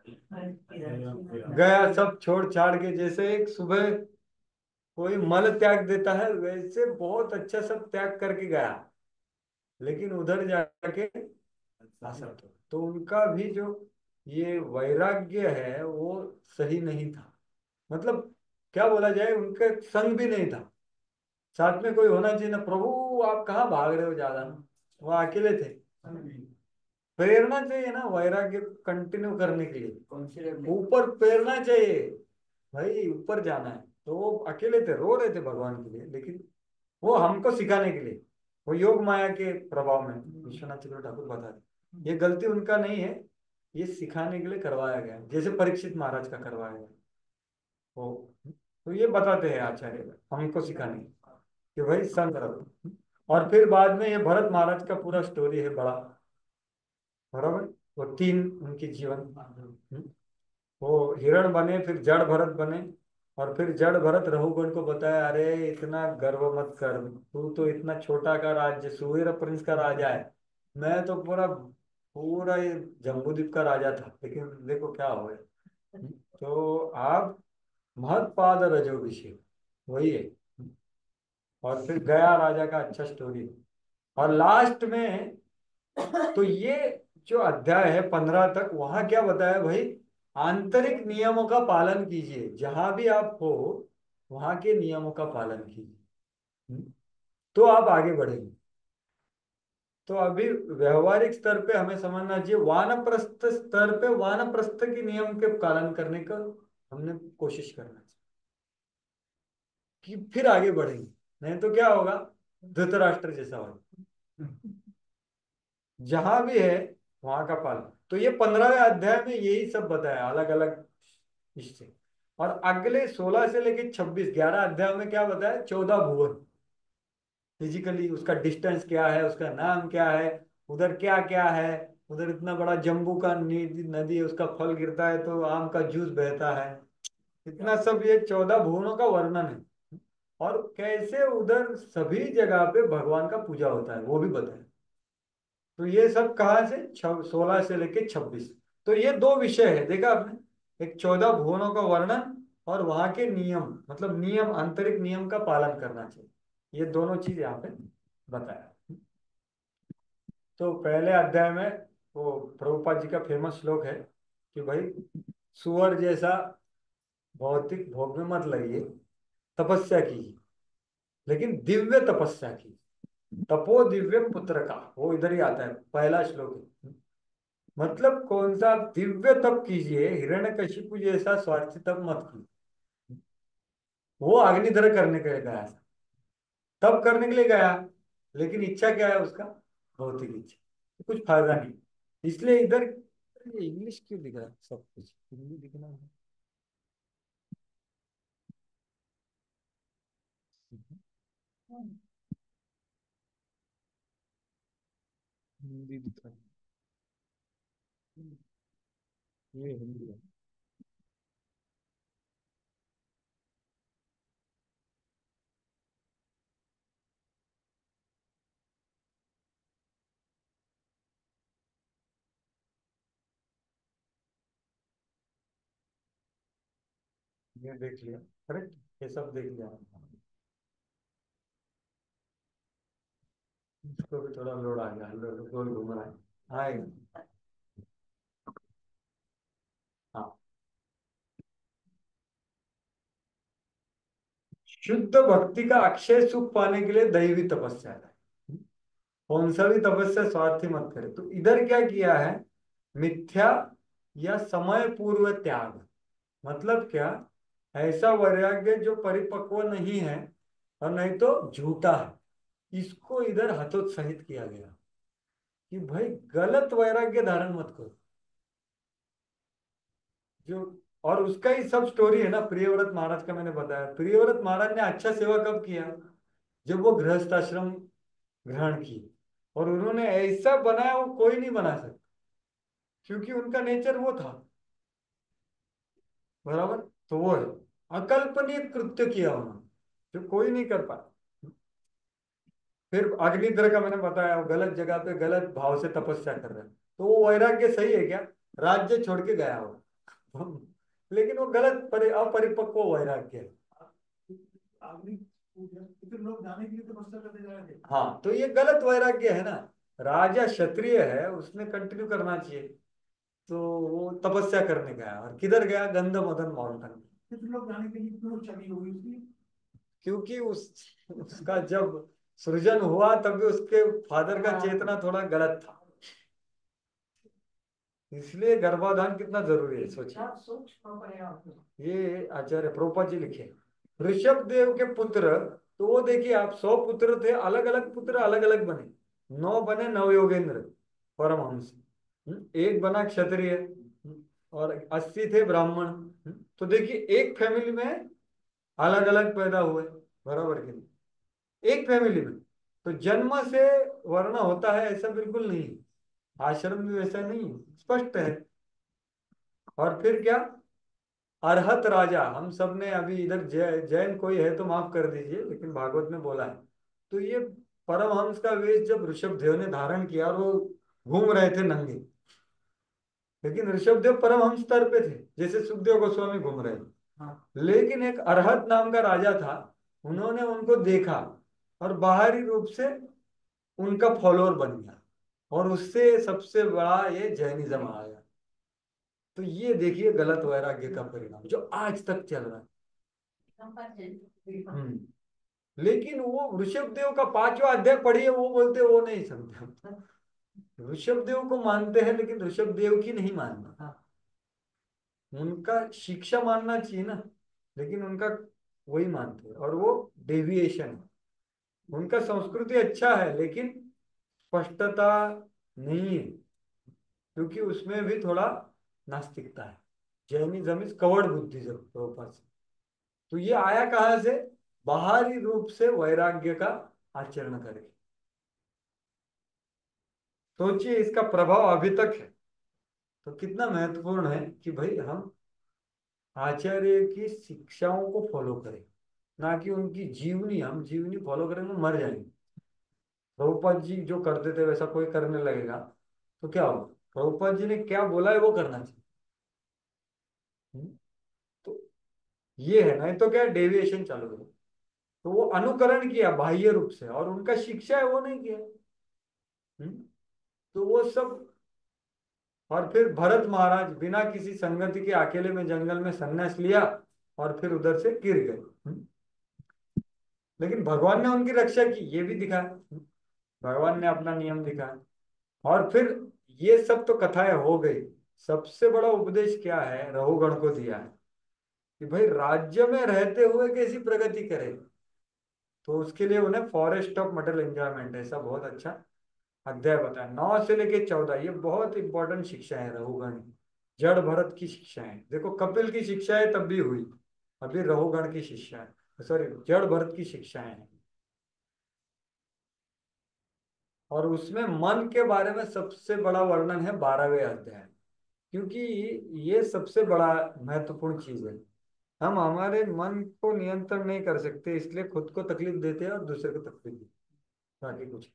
गया सब छोड़ छाड़ के। जैसे एक सुबह कोई मल त्याग देता है, वैसे बहुत अच्छा सब त्याग करके गया, लेकिन उधर जाके असत हो। तो उनका भी जो ये वैराग्य है वो सही नहीं था। मतलब क्या बोला जाए, उनका संग भी नहीं था, साथ में कोई होना चाहिए ना। प्रभु आप कहाँ भाग रहे हो ज्यादा, वो अकेले थे। प्रेरणा चाहिए ना वैराग्य कंटिन्यू करने के लिए, कौन सी रेवड़ी? ऊपर प्रेरणा चाहिए भाई, ऊपर जाना है। तो वो अकेले थे, रो रहे थे भगवान के लिए, लेकिन वो हमको सिखाने के लिए, वो योग माया के प्रभाव में विश्वनाथ चक्रवर्ती ठाकुर बताते, ये गलती उनका नहीं है, ये सिखाने के लिए करवाया गया, जैसे परीक्षित महाराज का करवाया गया। तो ये बताते हैं आचार्य हमको सिखाने कि भाई संग रहो। और फिर बाद में ये भरत महाराज का पूरा स्टोरी है बड़ा, बराबर। वो 3 उनके जीवन, वो हिरण बने, फिर जड़ भरत बने, और फिर जड़ भरत रघुगण को बताया अरे इतना गर्व मत कर, तू तो इतना छोटा का राज्य, सुवीर प्रिंस का राजा है, मैं तो पूरा पूरा ये जम्बूद्वीप का राजा था, लेकिन देखो क्या हो गया। तो आप महत्पाद रजोभिषेक, वही है। और फिर गया राजा का अच्छा स्टोरी। और लास्ट में तो ये जो अध्याय है 15 तक, वहां क्या बताया भाई, आंतरिक नियमों का पालन कीजिए, जहां भी आप हो वहां के नियमों का पालन कीजिए। तो आप आगे बढ़ेंगे। तो अभी व्यवहारिक स्तर पे हमें समझना चाहिए, वानप्रस्थ स्तर पे वानप्रस्थ के नियम के पालन करने का हमने कोशिश करना चाहिए कि फिर आगे बढ़ेंगे। नहीं तो क्या होगा, धृतराष्ट्र जैसा होगा। जहां भी है वहां का पालन। तो ये 15वें अध्याय में यही सब बताया अलग अलग इससे। और अगले 16 से लेकर 26 11 अध्याय में क्या बताया, 14 भुवन, फिजिकली उसका डिस्टेंस क्या है, उसका नाम क्या है, उधर क्या क्या है। उधर इतना बड़ा जम्बू का नदी है, उसका फल गिरता है तो आम का जूस बहता है। इतना सब ये 14 भुवनों का वर्णन है। और कैसे उधर सभी जगह पे भगवान का पूजा होता है वो भी बताया। तो ये सब कहाँ से, 16 से लेके 26। तो ये दो विषय है, देखा आपने, एक 14 भुवनों का वर्णन और वहां के नियम, मतलब नियम, आंतरिक नियम का पालन करना चाहिए। ये दोनों चीज यहाँ पे बताया। तो पहले अध्याय में वो प्रभुपाद जी का फेमस श्लोक है कि भाई सुअर जैसा भौतिक भोग में मत लगिए, तपस्या कीजिए, लेकिन दिव्य तपस्या की। तपो दिव्य पुत्र का, वो इधर ही आता है, पहला श्लोक है। मतलब कौन सा, दिव्य तप कीजिए, हिरण्यकशिपु जैसा स्वार्थी तप मत कीजिए। वो अग्निदग्ध करने के लिए गया था, तप करने के लिए गया, लेकिन इच्छा क्या है उसका, भौतिक इच्छा, तो कुछ फायदा नहीं। इसलिए इधर ये इंग्लिश क्यों दिख रहा है, सब कुछ हिंदी दिखना है। हिंदी दिख रहा है, ये हिंदी है। ये देख लिया, करेक्ट, ये सब देख लिया। इसको भी थोड़ा लोड आ गया, गोल घूम रहा है। हाँ हाँ। शुद्ध भक्ति का अक्षय सुख पाने के लिए दैवी तपस्या है। कौन सा भी तपस्या स्वार्थी मत करे। तो इधर क्या किया है, मिथ्या या समय पूर्व त्याग, मतलब क्या, ऐसा वैराग्य जो परिपक्व नहीं है और नहीं तो झूठा है, इसको इधर हतोत्साहित किया गया कि भाई गलत वैराग्य धारण मत करो। जो, और उसका ही सब स्टोरी है ना, प्रियव्रत महाराज का मैंने बताया। प्रियव्रत महाराज ने अच्छा सेवा कब किया, जब वो गृहस्थ आश्रम ग्रहण किए, और उन्होंने ऐसा बनाया वो कोई नहीं बना सकता, क्योंकि उनका नेचर वो था, बराबर। तो वो है, अकल्पनीय कृत्य किया उन्होंने जो कोई नहीं कर पाया। फिर अग्निद्र का मैंने बताया, वो गलत जगह पे गलत भाव से तपस्या कर रहे हैं, तो वो वैराग्य सही है क्या, राज्य छोड़ के गया हो लेकिन वो गलत अपरिपक्व वैराग्य है। आदमी इतने लोग जाने के लिए तपस्या करने जा रहे थे। हाँ, तो ये गलत वैराग्य है ना। राजा क्षत्रिय है, उसने कंटिन्यू करना चाहिए। तो वो तपस्या करने गया, और किधर गया, गंधमदन माउंटेन। कितने लोग जाने के लिए क्यों चली होगी उसकी। क्योंकि उसका जब सृजन हुआ तभी उसके फादर का चेतना थोड़ा गलत था, इसलिए गर्भाधान कितना जरूरी है सोचिए। ये आचार्य प्रोपा जी लिखे, ऋषभ देव के पुत्र, तो वो देखिए आप, 100 पुत्र थे, अलग अलग पुत्र अलग अलग बने, 9 बने नवयोगेंद्र परमहंस, एक बना क्षत्रिय, और 80 थे ब्राह्मण। तो देखिए एक फैमिली में अलग अलग पैदा हुए, बराबर के नहीं, एक फैमिली में। तो जन्म से वर्ण होता है ऐसा बिल्कुल नहीं, आश्रम भी वैसा नहीं, स्पष्ट है। और फिर क्या, अरहत राजा, हम सब ने अभी इधर जैन कोई है तो माफ कर दीजिए, लेकिन भागवत में बोला है। तो ये परमहंस का वेश जब ऋषभदेव ने धारण किया, और वो घूम रहे थे नंगे, लेकिन ऋषभदेव परमहंस स्तर पे थे, जैसे सुखदेव गोस्वामी घूम रहे थे। हाँ। लेकिन एक अरहत नाम का राजा था, उन्होंने उनको देखा और बाहरी रूप से उनका फॉलोअर बन गया, और उससे सबसे बड़ा ये जैनिज्म आ गया। तो ये देखिए गलत वैराग्य का परिणाम जो आज तक चल रहा है। लेकिन वो ऋषभ देव का 5वां अध्याय पढ़िए, वो बोलते वो नहीं समझे। ऋषभ देव को मानते हैं लेकिन ऋषभ देव की नहीं मानना, उनका शिक्षा मानना चाहिए ना, लेकिन उनका वही मानते हैं और वो डेविएशन है। उनका संस्कृति अच्छा है लेकिन स्पष्टता नहीं है, क्योंकि उसमें भी थोड़ा नास्तिकता है। Jainism is covered Buddhism Prabhupada से। तो ये आया कहाँ से? बाहरी रूप से वैराग्य का आचरण करके। सोचिए इसका प्रभाव अभी तक है। तो कितना महत्वपूर्ण है कि भाई हम आचार्य की शिक्षाओं को फॉलो करें, ना कि उनकी जीवनी। हम जीवनी फॉलो करेंगे मर जाएंगे। प्रभुपाद जी जो करते थे वैसा कोई करने लगेगा तो क्या होगा? प्रभुपाद जी ने क्या बोला है वो करना चाहिए। तो ये है, नहीं तो क्या डेविएशन चालू है। तो वो अनुकरण किया बाह्य रूप से और उनका शिक्षा है वो नहीं किया। तो वो सब। और फिर भरत महाराज बिना किसी संगति के अकेले में जंगल में संन्यास लिया और फिर उधर से गिर गए। लेकिन भगवान ने उनकी रक्षा की, ये भी दिखाया। भगवान ने अपना नियम दिखाया। और फिर ये सब तो कथाएं हो गई। सबसे बड़ा उपदेश क्या है? रहुगण को दिया है कि भाई राज्य में रहते हुए कैसी प्रगति करे। तो उसके लिए उन्हें फॉरेस्ट ऑफ मटेरियल एंजॉयमेंट ऐसा बहुत अच्छा अध्याय बताया। 9 से लेके 14 ये बहुत इंपॉर्टेंट शिक्षा है रहुगण की। जड़ भरत की शिक्षा है। देखो कपिल की शिक्षाएं तब भी हुई, अभी रहुगण की शिक्षा है, सॉरी जड़ भरत की शिक्षाएं हैं। और उसमें मन के बारे में सबसे बड़ा वर्णन है 12वें अध्याय, क्योंकि ये सबसे बड़ा महत्वपूर्ण चीज है। हम हमारे मन को नियंत्रण नहीं कर सकते, इसलिए खुद को तकलीफ देते हैं और दूसरे को तकलीफ देते हैं, बाकी कुछ।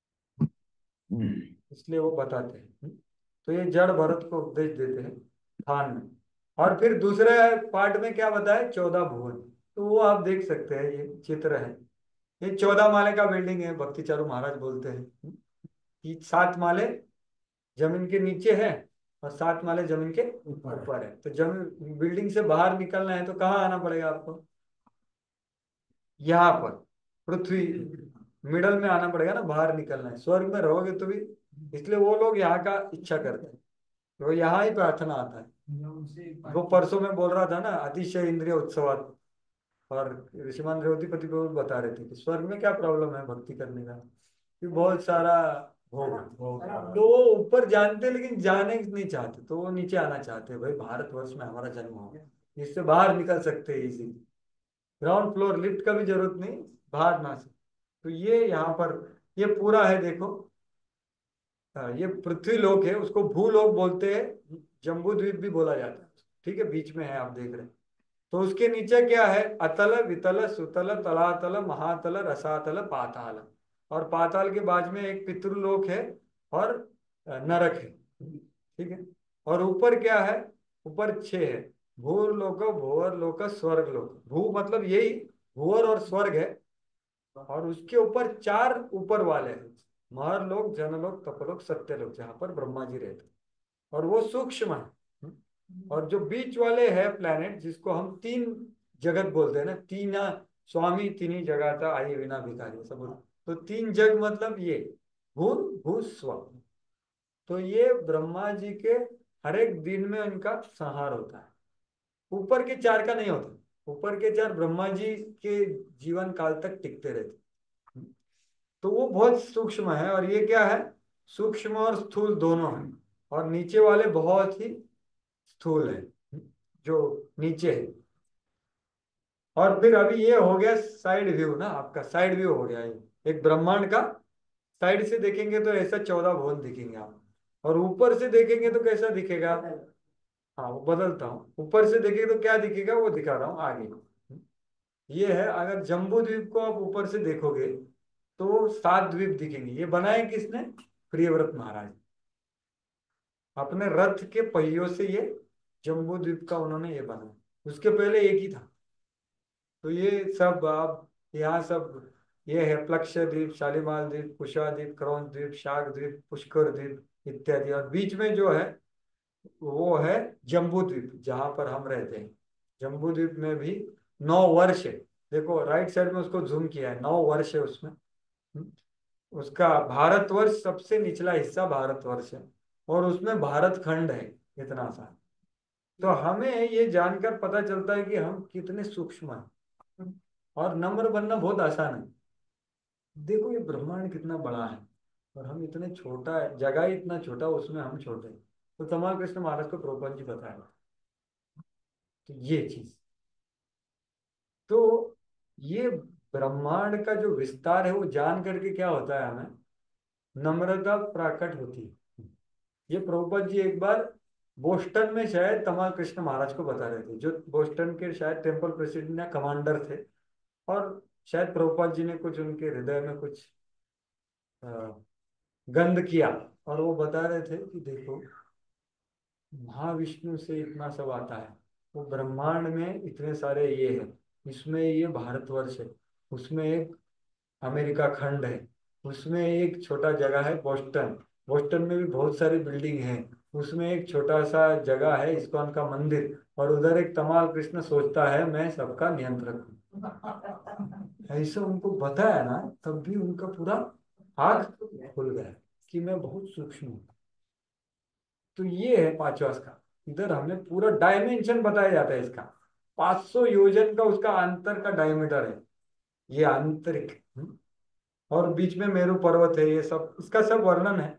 इसलिए वो बताते हैं। तो ये जड़ भरत को उपदेश देते हैं थान में। और फिर दूसरे पार्ट में क्या बताया? 14 भुवन। तो वो आप देख सकते हैं, ये चित्र है। ये 14 माले का बिल्डिंग है। भक्ति चारू महाराज बोलते हैं कि 7 माले जमीन के नीचे है और 7 माले जमीन के ऊपर है। तो जमीन बिल्डिंग से बाहर निकलना है तो कहाँ आना पड़ेगा आपको? यहाँ पर पृथ्वी मिडल में आना पड़ेगा ना, बाहर निकलना है। स्वर्ग में रहोगे तो भी, इसलिए वो लोग यहाँ का इच्छा करते हैं, तो यहाँ ही प्रार्थना आता है। वो परसों में बोल रहा था ना अतिशय इंद्रिय उत्सवात, और ऋषिमान रेवतीपति को बता रहे थे कि स्वर्ग में क्या प्रॉब्लम है भक्ति करने का, कि बहुत सारा भोग। तो वो ऊपर जानते लेकिन जाने नहीं चाहते, तो वो नीचे आना चाहते हैं। भाई भारतवर्ष में हमारा जन्म हो गया, इससे बाहर निकल सकते हैं इजीली। ग्राउंड फ्लोर लिफ्ट का भी जरूरत नहीं, बाहर ना से। तो ये यहाँ पर ये पूरा है देखो। ये पृथ्वी लोक है, उसको भूलोक बोलते हैं, जम्बू द्वीप भी बोला जाता है। ठीक है, बीच में है आप देख रहे हैं। तो उसके नीचे क्या है? अतल वितल सुतल तलातल महातल रसातल पाताल। और पाताल के बाद में एक पितृलोक है और नरक है। ठीक है। और ऊपर क्या है? ऊपर 6 है। भूर्लोक भूवर लोक स्वर्ग लोक। भू मतलब यही भूवर और स्वर्ग है। और उसके ऊपर 4 ऊपर वाले हैं, महरलोक जनलोक तपलोक सत्यलोक, जहाँ पर ब्रह्मा जी रहते हैं। और वो सूक्ष्म है। और जो बीच वाले है प्लेनेट, जिसको हम 3 जगत बोलते हैं ना, तीना स्वामी तीनी जगत आई विना भिखारी सब। तो 3 जग मतलब ये भूर भू स्व। तो ये ब्रह्मा जी के हर एक दिन में इनका संहार होता है। ऊपर के 4 का नहीं होता। ऊपर के 4 ब्रह्मा जी के जीवन काल तक टिकते रहते। तो वो बहुत सूक्ष्म है। और ये क्या है? सूक्ष्म और स्थूल दोनों है। और नीचे वाले बहुत ही स्थूल है, जो नीचे है। और फिर अभी ये हो गया साइड व्यू ना, आपका साइड व्यू हो गया ये एक ब्रह्मांड का। साइड से देखेंगे तो ऐसा 14 भुवन दिखेंगे आप, और ऊपर से देखेंगे तो कैसा दिखेगा? हाँ वो बदलता हूँ। ऊपर से देखेंगे तो क्या दिखेगा वो दिखा रहा हूँ आगे। ये है, अगर जम्बू द्वीप को आप ऊपर से देखोगे तो 7 द्वीप दिखेंगे। ये बनाए किसने? प्रियव्रत महाराज। अपने रथ के पहियों से ये जम्बू द्वीप का उन्होंने ये बनाया। उसके पहले एक ही था। तो ये सब आप यहाँ सब ये है प्लक्ष द्वीप, शालीमार द्वीप, कुशा द्वीप, क्रौंच द्वीप, शाक द्वीप, पुष्कर द्वीप इत्यादि। और बीच में जो है वो है जम्बू द्वीप, जहां पर हम रहते हैं। जम्बू द्वीप में भी 9 वर्ष है। देखो राइट साइड में उसको जूम किया है, 9 वर्ष है उसमें। हम्म। उसका भारतवर्ष सबसे निचला हिस्सा भारतवर्ष है, और उसमें भारत खंड है इतना सा। तो हमें ये जानकर पता चलता है कि हम कितने सूक्ष्म हैं, और नम्र बनना बहुत आसान है। देखो ये ब्रह्मांड कितना बड़ा है, और हम इतने छोटा है, जगह ही इतना छोटा, उसमें हम छोटे। तो कमाल कृष्ण महाराज को प्रभुपाद जी बताया। तो ये चीज, तो ये ब्रह्मांड का जो विस्तार है वो जान करके क्या होता है, हमें नम्रता प्रकट होती है। ये प्रभुपाद जी एक बार बोस्टन में शायद तमाल कृष्ण महाराज को बता रहे थे, जो बोस्टन के शायद टेम्पल प्रेसिडेंट या कमांडर थे। और शायद प्रभुपाद जी ने कुछ उनके हृदय में कुछ अ, गंध किया, और वो बता रहे थे कि देखो महाविष्णु से इतना सब आता है, वो ब्रह्मांड में इतने सारे ये है, इसमें ये भारतवर्ष है, उसमें एक अमेरिका खंड है, उसमें एक छोटा जगह है बोस्टन, बोस्टन में भी बहुत सारी बिल्डिंग है, उसमें एक छोटा सा जगह है इस्कॉन का मंदिर, और उधर एक तमाल कृष्ण सोचता है मैं सबका नियंत्रक हूँ। ऐसा उनको बताया ना, तब भी उनका पूरा आँख खुल गया कि मैं बहुत सूक्ष्म हूँ। तो ये है पांचवा स्कंद। इधर हमें पूरा डायमेंशन बताया जाता है इसका। 500 योजन का उसका अंतर का डायमीटर है, ये आंतरिक। और बीच में मेरू पर्वत है, ये सब इसका सब वर्णन है।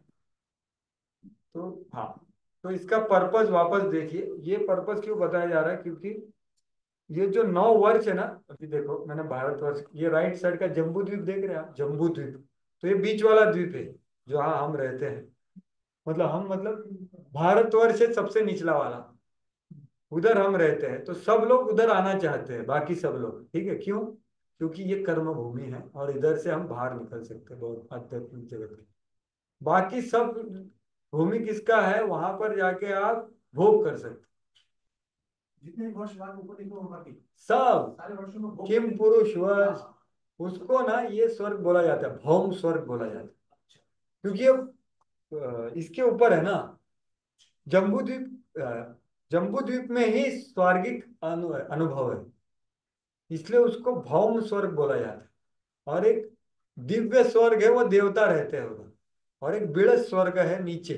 तो हाँ, तो इसका पर्पस वापस देखिए, ये पर्पस क्यों बताया जा रहा है, क्योंकि ये जो 9 वर्ष है ना, अभी देखो मैंने भारतवर्ष, ये राइट साइड का जम्बू द्वीप देख रहे हैं आप, जम्बू द्वीप, तो ये बीच वाला द्वीप है जहाँ हम रहते हैं। मतलब हम, मतलब भारतवर्ष है सबसे निचला वाला, उधर हम रहते हैं। तो सब लोग उधर आना चाहते हैं, बाकी सब लोग, ठीक है, क्यों? क्योंकि ये कर्म भूमि है, और इधर से हम बाहर निकल सकते हैं बहुत आध्यात्मिक जगत की। बाकी सब भूमि किसका है, वहां पर जाके आप भोग कर सकते जितने वर्ष बाद ऊपर देखो होगा कि सब। सारे वर्षों में भोग किम करेंगे। पुरुष वर्ष, हाँ। उसको ना ये स्वर्ग बोला जाता है, भौम स्वर्ग बोला जाता है, क्योंकि ये इसके ऊपर है ना, जम्बू द्वीप, जम्बू द्वीप में ही स्वर्गिक अनुभव है, इसलिए उसको भौम स्वर्ग बोला जाता है। और एक दिव्य स्वर्ग है, वो देवता रहते हैं उधर, और एक बिड़स स्वर्ग है नीचे।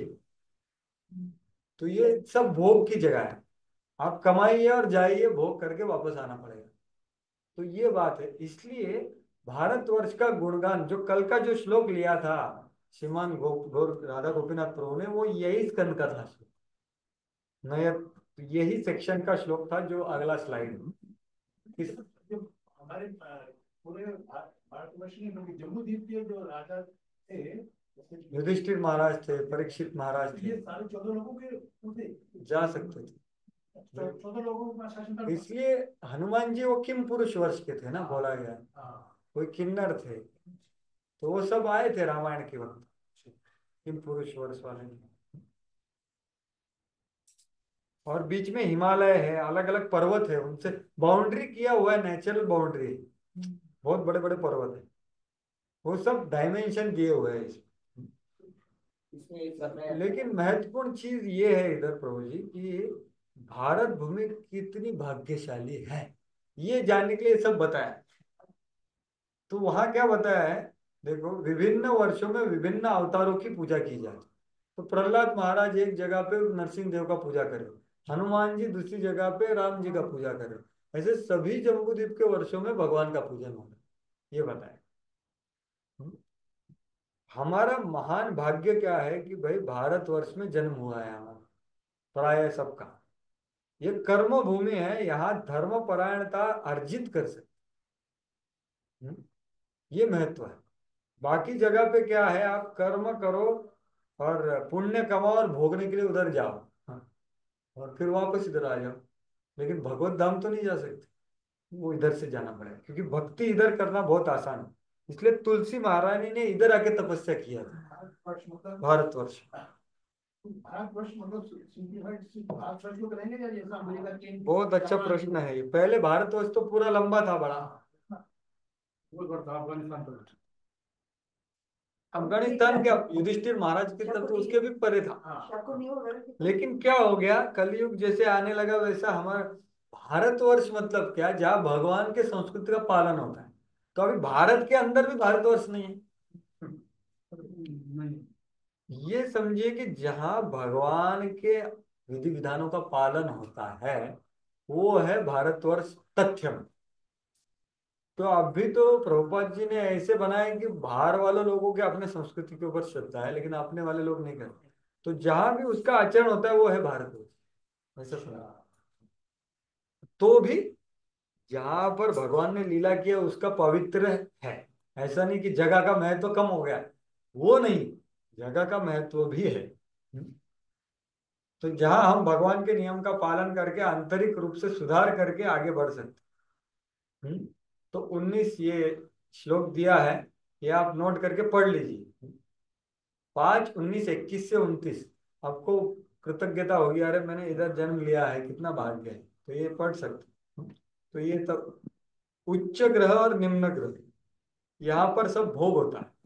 तो ये सब भोग की जगह है, आप कमाइए और जाइए, भोग करके वापस आना पड़ेगा। तो ये बात है, इसलिए भारतवर्ष का गुणगान, जो कल का जो श्लोक लिया था श्रीमान गौर राधा गोपीनाथ प्रभु ने, वो यही स्कंद का था नया, यही सेक्शन का श्लोक था जो अगला स्लाइड में। इस जो हमारे पूरे भारतवर्ष में लोग जम्मू द्वीप के जो राजा थे, जैसे युधिष्ठिर महाराज थे, परीक्षित महाराज थे, ये सारे 14 लोगों के वो थे, जा सकते थे। 14 लोगों का शासन था। इसलिए हनुमान जी वो किम पुरुष वर्ष के थे ना, बोला गया, हाँ। कोई किन्नर थे, तो वो सब आए थे रामायण के वक्त, किम पुरुष वर्ष वाले। और बीच में हिमालय है, अलग अलग पर्वत है, उनसे बाउंड्री किया हुआ है, नेचुरल बाउंड्री, बहुत बड़े बड़े पर्वत है, वो सब डायमेंशन दिए हुए हैं इसमें। इसमें एक कर रहे हैं। लेकिन महत्वपूर्ण चीज ये है इधर प्रभु जी कि भारत भूमि कितनी भाग्यशाली है, ये जानने के लिए सब बताया। तो वहां क्या बताया है, देखो विभिन्न वर्षों में विभिन्न अवतारों की पूजा की जाती। तो प्रहलाद महाराज एक जगह पे नरसिंह देव का पूजा करें, हनुमान जी दूसरी जगह पे राम जी का पूजा करें, ऐसे सभी जम्बूद्वीप के वर्षों में भगवान का पूजन होगा, ये बताया। हमारा महान भाग्य क्या है कि भाई भारतवर्ष में जन्म हुआ है हमारा, प्राय सबका। ये कर्म भूमि है, यहाँ धर्म परायणता अर्जित कर सकते। ये महत्व है। बाकी जगह पे क्या है, आप कर्म करो और पुण्य कमाओ और भोगने के लिए उधर जाओ, हाँ, और फिर वापस इधर आ जाओ। लेकिन भगवत धाम तो नहीं जा सकते, वो इधर से जाना पड़ेगा, क्योंकि भक्ति इधर करना बहुत आसान है। इसलिए तुलसी महारानी ने इधर आके तपस्या किया था, भारतवर्ष मतलब भारतवर्ष। भारतवर्ष मतलब सिर्फ भारतवर्ष लोग रहेंगे या जैसा अमेरिका के बहुत अच्छा प्रश्न है ये। पहले भारतवर्ष तो पूरा लंबा था, बड़ा। बहुत बड़ा था, अफगानिस्तान तक। अफगानिस्तान के युधिष्ठिर महाराज के तब तो उसके भी परे था। लेकिन क्या हो गया, कलयुग जैसे आने लगा वैसा हमारा भारतवर्ष मतलब क्या, जहाँ भगवान के संस्कृति का पालन होता है। तो अभी भारत के अंदर भी भारतवर्ष नहीं है। ये समझिए कि जहाँ भगवान के विधि विधानों का पालन होता है वो है भारतवर्ष तथ्य में। तो अभी तो प्रभुपाद जी ने ऐसे बनाए कि बाहर वाले लोगों के अपने संस्कृति के ऊपर श्रद्धा है लेकिन अपने वाले लोग नहीं करते। तो जहां भी उसका आचरण होता है वो है भारतवर्ष, ऐसा सुना। तो भी जहां पर भगवान ने लीला किया उसका पवित्र है। ऐसा नहीं कि जगह का महत्व कम हो गया, वो नहीं, जगह का महत्व भी है। तो जहां हम भगवान के नियम का पालन करके आंतरिक रूप से सुधार करके आगे बढ़ सकते हैं। तो 19 ये श्लोक दिया है, ये आप नोट करके पढ़ लीजिए। 5, 19, 21 से 29 आपको कृतज्ञता होगी, अरे मैंने इधर जन्म लिया है, कितना भाग्य है। तो ये पढ़ सकते हैं। तो ये तब उच्च ग्रह और निम्न ग्रह, यहाँ पर सब भोग होता है।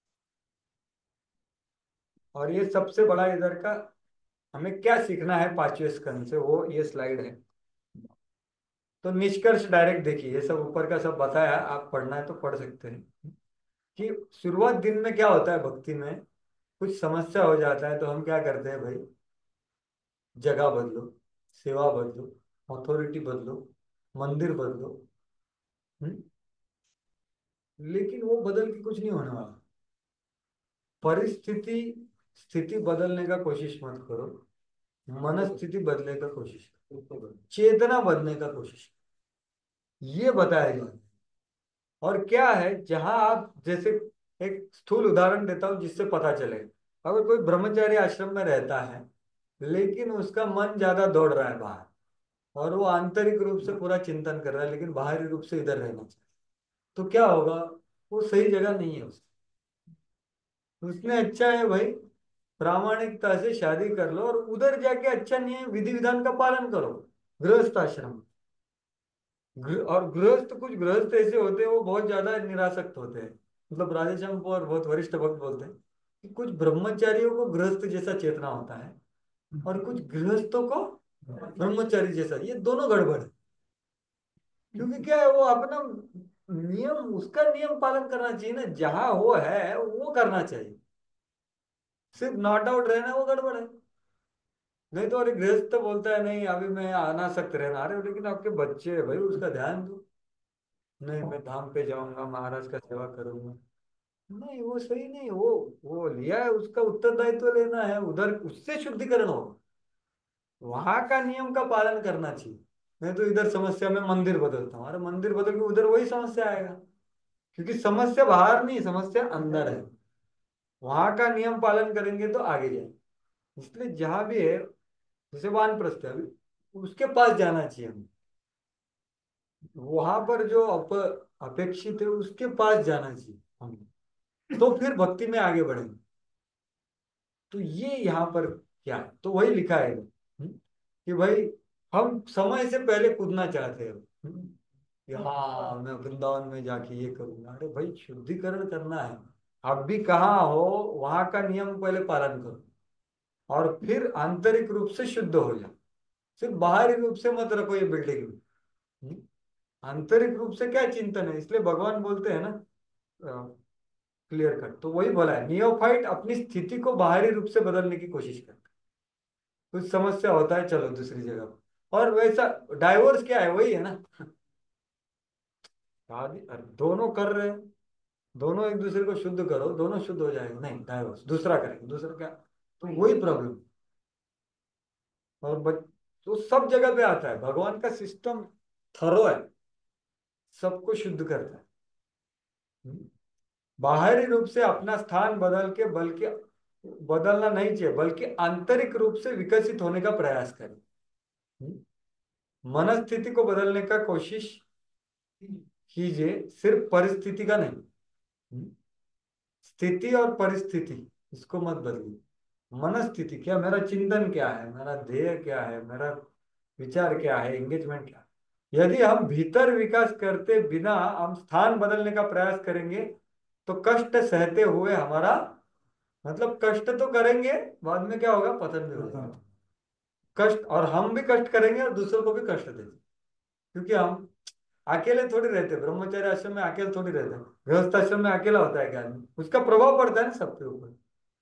और ये सबसे बड़ा इधर का हमें क्या सीखना है 5वें स्कंद से, वो ये स्लाइड है। तो निष्कर्ष डायरेक्ट देखिए, ये सब ऊपर का सब बताया, आप पढ़ना है तो पढ़ सकते हैं। कि शुरुआत दिन में क्या होता है, भक्ति में कुछ समस्या हो जाता है तो हम क्या करते हैं भाई, जगह बदलो, सेवा बदलो, अथॉरिटी बदलो, मंदिर बदलो। हम्म? लेकिन वो बदल के कुछ नहीं होने वाला। परिस्थिति स्थिति बदलने का कोशिश मत करो, मनस्थिति बदलने का कोशिश करो, चेतना बदलने का कोशिश, ये बताया गया। और क्या है, जहां आप जैसे एक स्थूल उदाहरण देता हूं जिससे पता चले, अगर कोई ब्रह्मचारी आश्रम में रहता है लेकिन उसका मन ज्यादा दौड़ रहा है बाहर, और वो आंतरिक रूप से पूरा चिंतन कर रहा है लेकिन बाहरी रूप से इधर रहना चाहिए, तो क्या होगा, वो सही जगह नहीं है उसने अच्छा है भाई प्रामाणिकता से शादी कर लो और उधर जाके अच्छा नियम विधि विधान का पालन करो, गृहस्थ आश्रम। और गृहस्थ, कुछ गृहस्थ ऐसे होते हैं वो बहुत ज्यादा निरासक्त होते हैं, मतलब राधेश्याम को और बहुत वरिष्ठ भक्त बोलते हैं कि कुछ ब्रह्मचारियों को गृहस्थ जैसा चेतना होता है और कुछ गृहस्थों को ब्रह्मचारी जैसा, ये दोनों गड़बड़ है। क्योंकि क्या है, वो अपना नियम, उसका नियम पालन करना चाहिए ना, जहां वो है वो करना चाहिए। सिर्फ नॉट आउट रहना वो गड़बड़ है। नहीं तो अरे गृहस्थ तो बोलता है नहीं अभी मैं अनासक्त रहना, अरे लेकिन आपके बच्चे है भाई, उसका ध्यान दो। नहीं मैं धाम पे जाऊंगा, महाराज का सेवा करूंगा, नहीं वो सही नहीं। वो लिया है, उसका उत्तरदायित्व लेना है, उधर उससे शुद्धिकरण हो, वहां का नियम का पालन करना चाहिए। मैं तो इधर समस्या में मंदिर बदलता हूँ, अरे मंदिर बदल के उधर वही समस्या आएगा। क्योंकि समस्या बाहर नहीं, समस्या अंदर है। वहां का नियम पालन करेंगे तो आगे जाएंगे। इसलिए जहां भी है, जैसे वानप्रस्थ है अभी, उसके पास जाना चाहिए हमें। वहां पर जो अपेक्षित है उसके पास जाना चाहिए हमें, तो फिर भक्ति में आगे बढ़ेंगे। तो ये यहाँ पर क्या है, तो वही लिखा है कि भाई हम समय से पहले कूदना चाहते हैं। कि हाँ मैं वृंदावन में जाके ये करूंगा, अरे भाई शुद्धिकरण करना है। आप भी कहाँ हो, वहां का नियम पहले पालन करो और फिर आंतरिक रूप से शुद्ध हो जाओ। सिर्फ बाहरी रूप से मत रखो ये बिल्डिंग में। आंतरिक रूप से क्या चिंतन है, इसलिए भगवान बोलते हैं ना क्लियर कट, तो वही बोला है, नियोफाइट अपनी स्थिति को बाहरी रूप से बदलने की कोशिश करता है। कुछ समस्या होता है चलो दूसरी जगह पर। और वैसा डाइवोर्स क्या है, वही है ना, शादी दोनों कर रहे हैं, दोनों एक दूसरे को शुद्ध करो, दोनों शुद्ध हो जाएंगे, नहीं डाइवोर्स दूसरा करेंगे, दूसरा क्या, तो वही प्रॉब्लम। और तो सब जगह पे आता है, भगवान का सिस्टम थरो है, सबको शुद्ध करता है। बाहरी रूप से अपना स्थान बदल के, बल्कि बदलना नहीं चाहिए, बल्कि आंतरिक रूप से विकसित होने का प्रयास करें। मनस्थिति को बदलने का कोशिश कीजिए, सिर्फ परिस्थिति का नहीं। स्थिति और परिस्थिति इसको मत बदलिए। मनस्थिति क्या, मेरा चिंतन क्या है, मेरा ध्येय क्या है, मेरा विचार क्या है, एंगेजमेंट क्या है। यदि हम भीतर विकास करते बिना हम स्थान बदलने का प्रयास करेंगे तो कष्ट सहते हुए हमारा मतलब कष्ट तो करेंगे, बाद में क्या होगा, पतन भी होगा। कष्ट, और हम भी कष्ट करेंगे और दूसरों को भी कष्ट देंगे, क्योंकि हम अकेले थोड़ी रहते, ब्रह्मचर्य आश्रम में अकेले थोड़ी रहते, गृहस्थ आश्रम में अकेला होता है क्या आदमी, उसका प्रभाव पड़ता है ना सबके ऊपर।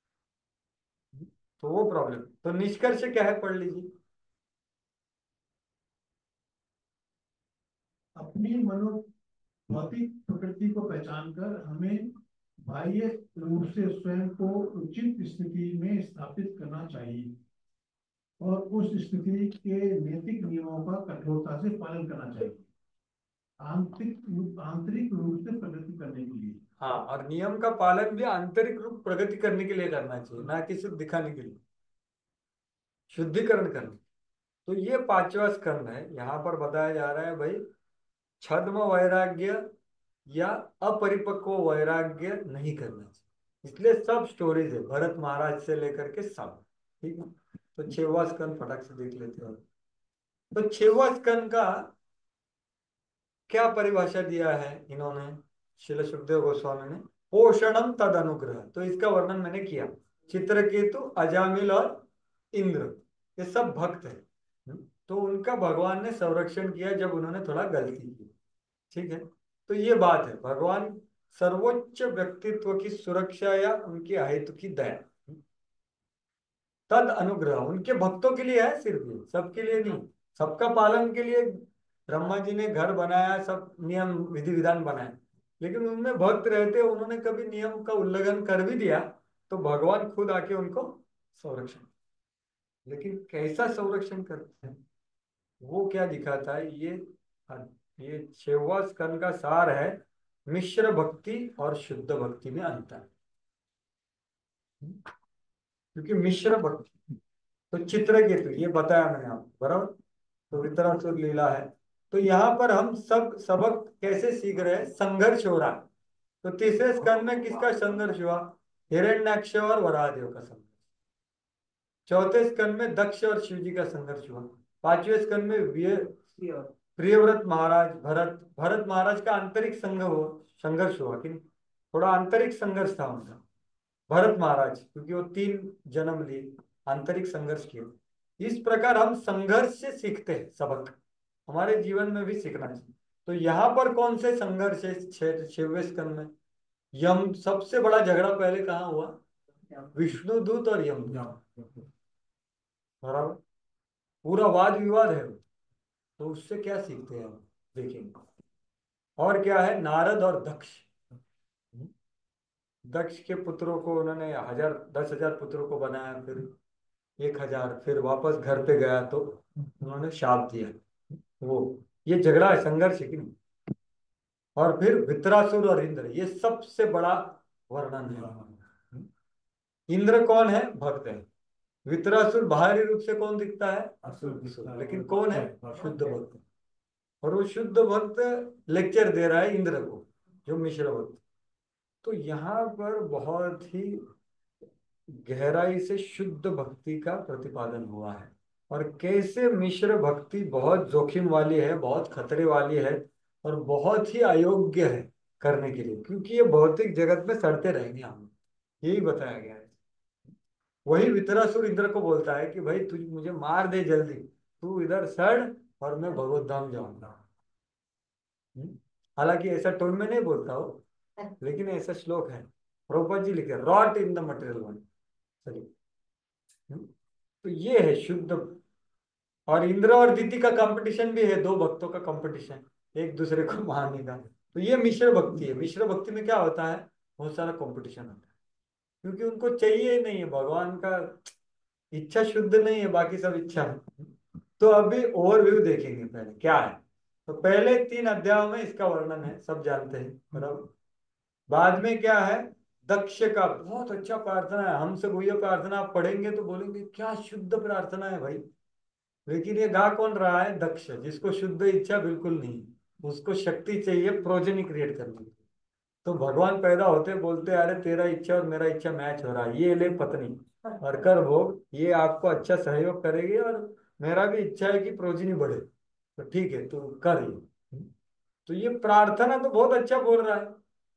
तो वो प्रॉब्लम, तो निष्कर्ष क्या है, पढ़ लीजिए। अपनी भौतिक प्रकृति को पहचान कर हमें बाह्य रूप से स्वयं को उचित स्थिति में स्थापित करना चाहिए और उस स्थिति के नैतिक नियमों का कठोरता से पालन करना चाहिए, आंतरिक रूप से प्रगति करने के लिए। हाँ, और नियम का पालन भी आंतरिक रूप प्रगति करने के लिए करना चाहिए, ना कि सिर्फ दिखाने के लिए, शुद्धिकरण करने। तो ये पांचवा स्कंद है, यहाँ पर बताया जा रहा है भाई छद्म वैराग्य या अपरिपक्व वैराग्य नहीं करना चाहिए। इसलिए सब स्टोरीज है भरत महाराज से लेकर के सब, ठीक है। तो छेवा स्कंद फटाक से देख लेते हैं। तो छेवा स्कंद का क्या परिभाषा दिया है इन्होंने, श्रील सुखदेव गोस्वामी ने, पोषणम तद अनुग्रह। तो इसका वर्णन मैंने किया, चित्रकेतु, अजामिल और इंद्र, ये सब भक्त है। तो उनका भगवान ने संरक्षण किया जब उन्होंने थोड़ा गलती की, ठीक है। तो ये बात है, भगवान सर्वोच्च व्यक्तित्व की सुरक्षा या उनकी अहेतु की दया, तद अनुग्रह उनके भक्तों के लिए है, सिर्फ ये सबके लिए नहीं। सबका पालन के लिए ब्रह्मा जी ने घर बनाया, सब नियम विधि विधान बनाए, लेकिन उनमें भक्त रहते उन्होंने कभी नियम का उल्लंघन कर भी दिया तो भगवान खुद आके उनको संरक्षण, लेकिन कैसा संरक्षण करते हैं वो क्या दिखाता है, ये छेवा स्कंद का सार है। मिश्र भक्ति और शुद्ध भक्ति में अंतर है। क्योंकि मिश्र भक्ति, तो चित्रकेतु ये बताया मैंने आपको, बराबर। तो वितरासुर लीला है। तो यहाँ पर हम सब सबक कैसे सीख रहे हैं, संघर्ष हो रहा है। तो तीसरे स्कंद में किसका संघर्ष हुआ, हिरण्याक्ष और वराहदेव का संघर्ष। चौथे स्कंद में दक्ष और शिव जी का संघर्ष हुआ। पांचवें स्कंद में प्रियव्रत महाराज, भरत महाराज का आंतरिक संघर्ष हुआ कि थोड़ा आंतरिक संघर्ष था उनका, भरत महाराज, क्योंकि वो 3 जन्म लिए, आंतरिक संघर्ष किए। इस प्रकार हम संघर्ष से सीखते हैं सबक, हमारे जीवन में भी सीखना चाहिए। तो यहाँ पर कौन से संघर्ष है, 6वें स्कंद में यम, सबसे बड़ा झगड़ा पहले कहाँ हुआ, विष्णुदूत और यमदूत, बराबर, पूरा वाद विवाद है। तो उससे क्या सीखते हैं हम, देखेंगे। और क्या है, नारद और दक्ष, दक्ष के पुत्रों को उन्होंने 10,000 पुत्रों को बनाया, फिर 1,000, फिर वापस घर पे गया तो उन्होंने शाप दिया। वो ये झगड़ा है, संघर्ष है कि नहीं। और फिर वित्रासुर और इंद्र, ये सबसे बड़ा वर्णन है। इंद्र कौन है, भक्त है। वित्रासुर बाहरी रूप से कौन दिखता है, असुर, लेकिन कौन है, शुद्ध भक्त। और वो शुद्ध भक्त लेक्चर दे रहा है इंद्र को, जो मिश्र भक्त। तो यहाँ पर बहुत ही गहराई से शुद्ध भक्ति का प्रतिपादन हुआ है, और कैसे मिश्र भक्ति बहुत जोखिम वाली है, बहुत खतरे वाली है, और बहुत ही अयोग्य है करने के लिए, क्योंकि ये भौतिक जगत में सड़ते रहेंगे हम, यही बताया गया है। वही वितरासुर इंद्र को बोलता है कि भाई तू मुझे मार दे जल्दी, तू इधर सड़ और मैं भगवत धाम जाऊंगा। हालांकि ऐसा टोन में नहीं बोलता हो, लेकिन ऐसा श्लोक है, प्रभुपाद जी लिखे, wrote in the material one. तो ये है शुद्ध। और इंद्र और दिति का कंपटीशन भी है, 2 भक्तों का कंपटीशन, एक दूसरे को मारने का। तो ये मिश्र भक्ति है। मिश्र भक्ति में क्या होता है, बहुत सारा कंपटीशन होता है, क्योंकि उनको चाहिए नहीं है भगवान का, इच्छा शुद्ध नहीं है, बाकी सब इच्छा है। तो अभी ओवरव्यू देखेंगे, पहले क्या है। तो पहले 3 अध्यायों में इसका वर्णन है, सब जानते हैं, बराबर। बाद में क्या है, दक्ष का बहुत अच्छा प्रार्थना है, हमसे वो ये प्रार्थना आप पढ़ेंगे तो बोलेंगे क्या शुद्ध प्रार्थना है भाई। लेकिन ये गा कौन रहा है, दक्ष, जिसको शुद्ध इच्छा बिल्कुल नहीं, उसको शक्ति चाहिए प्रोजेनी क्रिएट करने की। तो भगवान पैदा होते बोलते अरे तेरा इच्छा और मेरा इच्छा मैच हो रहा है, ये ले पत्नी और कर भोग, ये आपको अच्छा सहयोग करेगी, और मेरा भी इच्छा है कि प्रोजेनी बढ़े, तो ठीक है तू कर ये। तो ये प्रार्थना तो बहुत अच्छा बोल रहा है,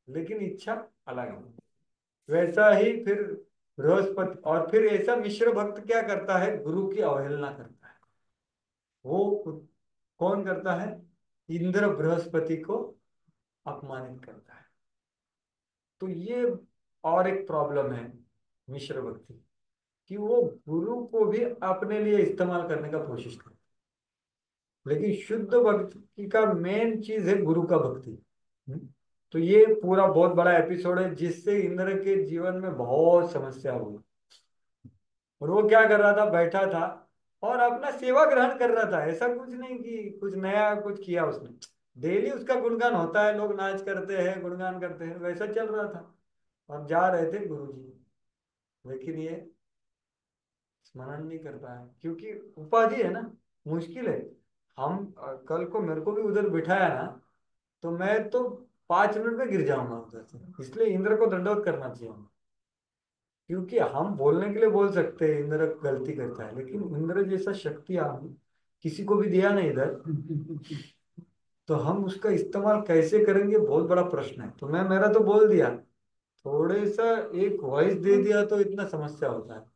लेकिन इच्छा अलग है। वैसा ही फिर बृहस्पति, और फिर ऐसा मिश्र भक्त क्या करता है, गुरु की अवहेलना करता है। वो कौन करता है, इंद्र बृहस्पति को अपमानित करता है। तो ये और एक प्रॉब्लम है मिश्र भक्ति, कि वो गुरु को भी अपने लिए इस्तेमाल करने का कोशिश करता है। लेकिन शुद्ध भक्ति का मेन चीज है गुरु का भक्ति। तो ये पूरा बहुत बड़ा एपिसोड है जिससे इंद्र के जीवन में बहुत समस्या हुई। और वो क्या कर रहा था, बैठा था और अपना सेवा ग्रहण कर रहा था। ऐसा कुछ नहीं कि कुछ नया कुछ किया उसने, डेली उसका गुणगान होता है, लोग नाच करते हैं, गुणगान करते हैं, वैसा चल रहा था। और जा रहे थे गुरु जी, लेकिन ये स्मरण नहीं कर पाया क्योंकि उपाधि है ना, मुश्किल है। हम कल को मेरे को भी उधर बिठाया ना, तो मैं तो 5 मिनट में गिर जाऊंगा उधर से। इसलिए इंद्र को दंडवत करना चाहिए, क्योंकि हम बोलने के लिए बोल सकते हैं इंद्र गलती करता है, लेकिन इंद्र जैसा शक्ति हम किसी को भी दिया नहीं इधर, तो हम उसका इस्तेमाल कैसे करेंगे, बहुत बड़ा प्रश्न है। तो मैं मेरा तो बोल दिया, थोड़े सा एक वॉइस दे दिया तो इतना समस्या होता है।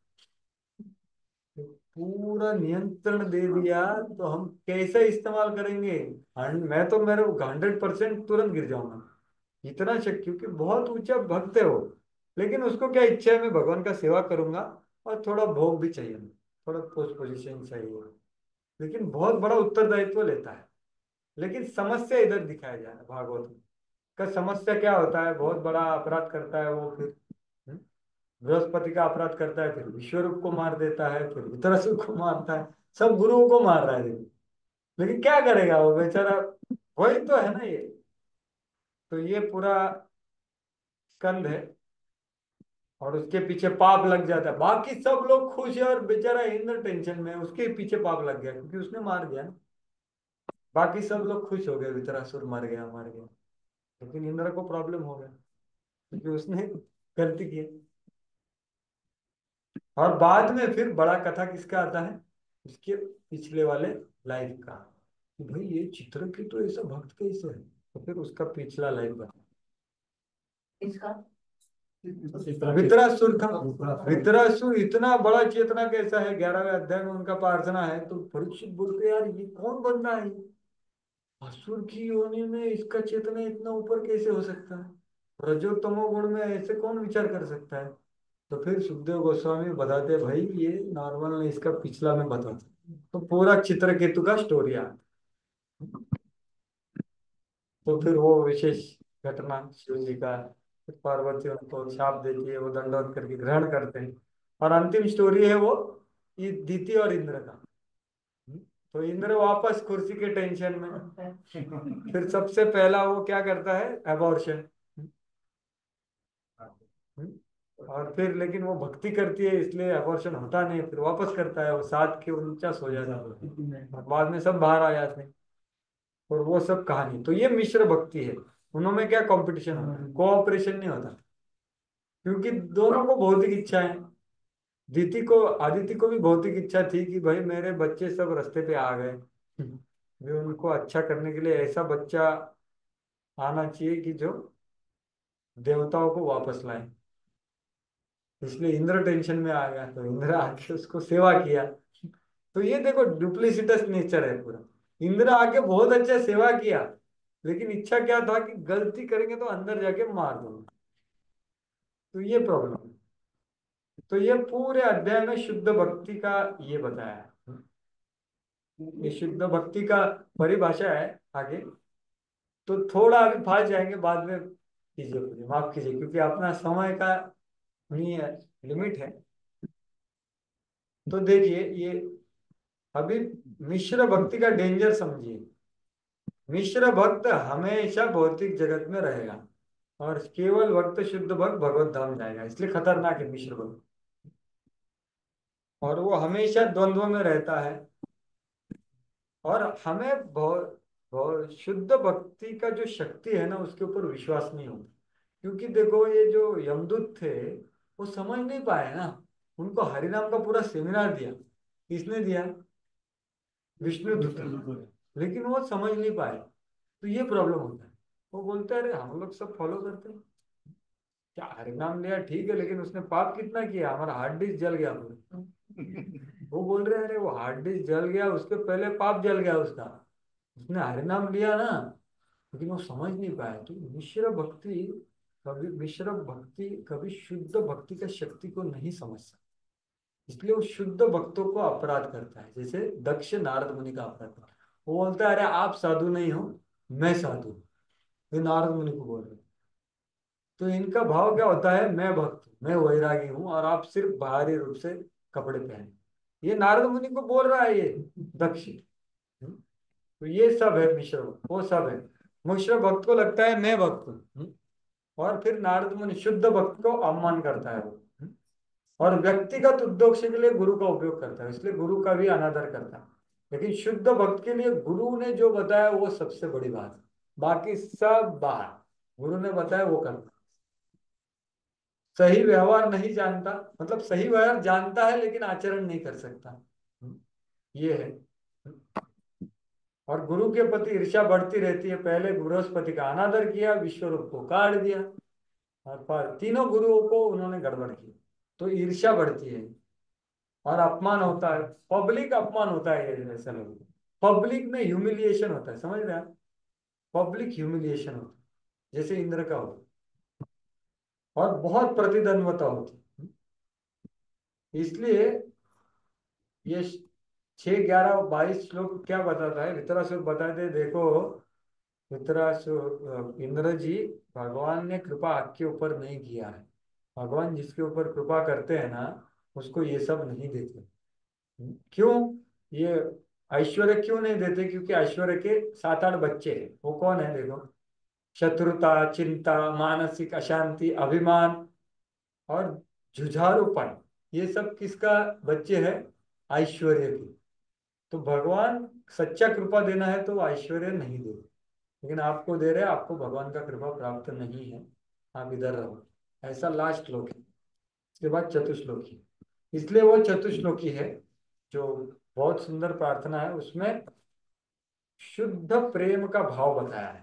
पूरा नियंत्रण दे दिया तो हम कैसे इस्तेमाल करेंगे। मैं तो मेरे 100% तुरंत गिर जाऊंगा, इतना शक, क्योंकि बहुत ऊंचा भक्त है वो। लेकिन उसको क्या इच्छा है, मैं भगवान का सेवा करूंगा और थोड़ा भोग भी चाहिए, थोड़ा पोस्ट पोजीशन चाहिए, लेकिन बहुत बड़ा उत्तरदायित्व लेता है। लेकिन समस्या इधर दिखाया जा रहा है भागवत में। का समस्या क्या होता है, बहुत बड़ा अपराध करता है वो, फिर हम्म, बृहस्पति का अपराध करता है, फिर विश्वरूप को मार देता है, फिर वितरासुर को मारता है, सब गुरुओं को मार रहा है। लेकिन क्या करेगा वो बेचारा, वही तो है ना ये। तो ये पूरा स्कंद है, और उसके पीछे पाप लग जाता है। बाकी सब लोग खुश है और बेचारा इंद्र टेंशन में है, उसके पीछे पाप लग गया क्योंकि उसने मार दिया ना। बाकी सब लोग खुश हो गए, वितरासुर मर गया मर गया, लेकिन इंद्र को प्रॉब्लम हो गया क्योंकि उसने गलती की। और बाद में फिर बड़ा कथा किसका आता है, उसके पिछले वाले लाइफ का, कि भाई ये चित्र की तो ऐसा भक्त कैसे है। तो फिर उसका पिछला लाइफ बता, इसका वितरासुर था। वितरासुर इतना बड़ा चेतना कैसा है, 11वें अध्याय में उनका प्रार्थना है। तो परीक्षित बोलते यार ये कौन बंदा है, असुर की योनि में इसका चेतना इतना ऊपर कैसे हो सकता है, रजो तमो गुण में ऐसे कौन विचार कर सकता है। तो फिर सुखदेव गोस्वामी बताते भाई ये नॉर्मल नहीं, इसका पिछला में बताते, तो पूरा चित्रकेतु का स्टोरी आता। तो फिर वो विशेष घटना शिव जी का, फिर पार्वती उनको शाप देती है, वो दंडवत करके ग्रहण करते हैं। और अंतिम स्टोरी है वो ये दीति और इंद्र का। तो इंद्र वापस कुर्सी के टेंशन में, फिर सबसे पहला वो क्या करता है, अबॉर्शन। और फिर लेकिन वो भक्ति करती है इसलिए अबॉर्शन होता नहीं, फिर वापस करता है, वो 7 के 49 हो जाता है, और बाद में सब बाहर आ जाते हैं। और वो सब कहानी, तो ये मिश्र भक्ति है। उनमें क्या कंपटीशन होता है, कोऑपरेशन नहीं होता, क्योंकि दोनों को भौतिक इच्छा है। दीति को, आदिति को भी भौतिक इच्छा थी कि भाई मेरे बच्चे सब रास्ते पे आ गए, वे उनको अच्छा करने के लिए ऐसा बच्चा आना चाहिए कि जो देवताओं को वापस लाए। इसलिए इंद्र टेंशन में आ गया, तो इंद्र आके उसको सेवा किया। तो ये देखो डुप्लीसिटस नेचर है पूरा। इंद्र आके बहुत अच्छा सेवा किया, लेकिन इच्छा क्या था कि गलती करेंगे तो अंदर जाके मार दूंगा। तो ये प्रॉब्लम है। तो ये पूरे अध्याय में शुद्ध भक्ति का ये बताया है। ये शुद्ध भक्ति का परिभाषा है आगे, तो थोड़ा अभी फास्ट जाएंगे, बाद में कीजिए मुझे माफ कीजिए, क्योंकि अपना समय का नहीं है, लिमिट है। तो देखिए ये अभी मिश्र भक्ति का डेंजर समझिए। मिश्र भक्त हमेशा भौतिक जगत में रहेगा, और केवल भक्त शुद्ध भक्त भगवत धाम जाएगा, इसलिए खतरनाक है मिश्र भक्त। और वो हमेशा द्वंद्व में रहता है। और हमें बहुत बहुत शुद्ध भक्ति का जो शक्ति है ना, उसके ऊपर विश्वास नहीं होता। क्योंकि देखो ये जो यमदूत थे, वो समझ नहीं पाए ना। उनको हरिनाम का पूरा सेमिनार दिया, किसने दिया, विष्णु दूत, लेकिन वो समझ नहीं पाए। तो ये प्रॉब्लम होता है। वो बोलते हैं अरे हम लोग सब फॉलो करते हैं, क्या हरिनाम लिया ठीक है, लेकिन उसने पाप कितना किया, हमारा हार्ड डिस्क जल गया पूरा। वो बोल रहे हैं अरे वो हार्ड डिस्क जल गया, उसके पहले पाप जल गया उसका, उसने हरिनाम लिया ना, लेकिन वो समझ नहीं पाया। तो मिश्र भक्ति कभी शुद्ध भक्ति का शक्ति को नहीं समझ सकता, इसलिए वो शुद्ध भक्तों को अपराध करता है। जैसे दक्ष नारद मुनि का अपराध करता है, वो बोलता है अरे आप साधु नहीं हो, मैं साधु हूं। ये नारद मुनि को बोल रहे हैं। तो इनका भाव क्या होता है, मैं भक्त हूं, मैं वैरागी हूं, और आप सिर्फ बाहरी रूप से कपड़े पहने। ये नारद मुनि को बोल रहा है ये दक्ष। तो ये सब है मिश्र भक्त, वो सब है। मिश्र भक्त को लगता है मैं भक्त हूँ, और फिर नारद मुनि शुद्ध भक्त को अपमान करता है वो, और व्यक्तिगत उद्देश्य के लिए गुरु का उपयोग करता है, इसलिए गुरु का भी अनादर करता है। लेकिन शुद्ध भक्त के लिए गुरु ने जो बताया वो सबसे बड़ी बात है, बाकी सब बाहर। गुरु ने बताया वो करना। सही व्यवहार नहीं जानता, मतलब सही व्यवहार जानता है लेकिन आचरण नहीं कर सकता, ये है। और गुरु के प्रति ईर्ष्या बढ़ती रहती है। पहले बृहस्पति का अनादर किया, विश्वरूप को काट दिया, और पर तीनों गुरुओं को उन्होंने गड़बड़ की, तो ईर्ष्या बढ़ती है, और अपमान होता है, पब्लिक अपमान होता है। ये ऐसे लोग पब्लिक में ह्यूमिलिएशन होता है, समझ रहे हैं? पब्लिक ह्यूमिलिएशन होता है, जैसे इंद्र का होता है, और बहुत प्रतिद्वंद्वता होती है। इसलिए ये 6, 11, 22 श्लोक क्या बताता है, वितरासुर बताते हैं, देखो वितरासुर, इंद्र जी, भगवान ने कृपा आपके ऊपर नहीं किया है। भगवान जिसके ऊपर कृपा करते हैं ना, उसको ये सब नहीं देते। क्यों? ये ऐश्वर्य क्यों नहीं देते? क्योंकि ऐश्वर्य के 7, 8 बच्चे हैं। वो कौन है देखो, शत्रुता, चिंता, मानसिक अशांति, अभिमान, और जुझारूपन, ये सब किसका बच्चे हैं? ऐश्वर्य की। तो भगवान सच्चा कृपा देना है तो वो ऐश्वर्य नहीं दे, लेकिन आपको दे रहे हैं, आपको भगवान का कृपा प्राप्त नहीं है, आप इधर रहो। ऐसा लास्ट श्लोक है। इसके बाद चतुश्लोकी, इसलिए वो चतुश्लोकी है जो बहुत सुंदर प्रार्थना है, उसमें शुद्ध प्रेम का भाव बताया है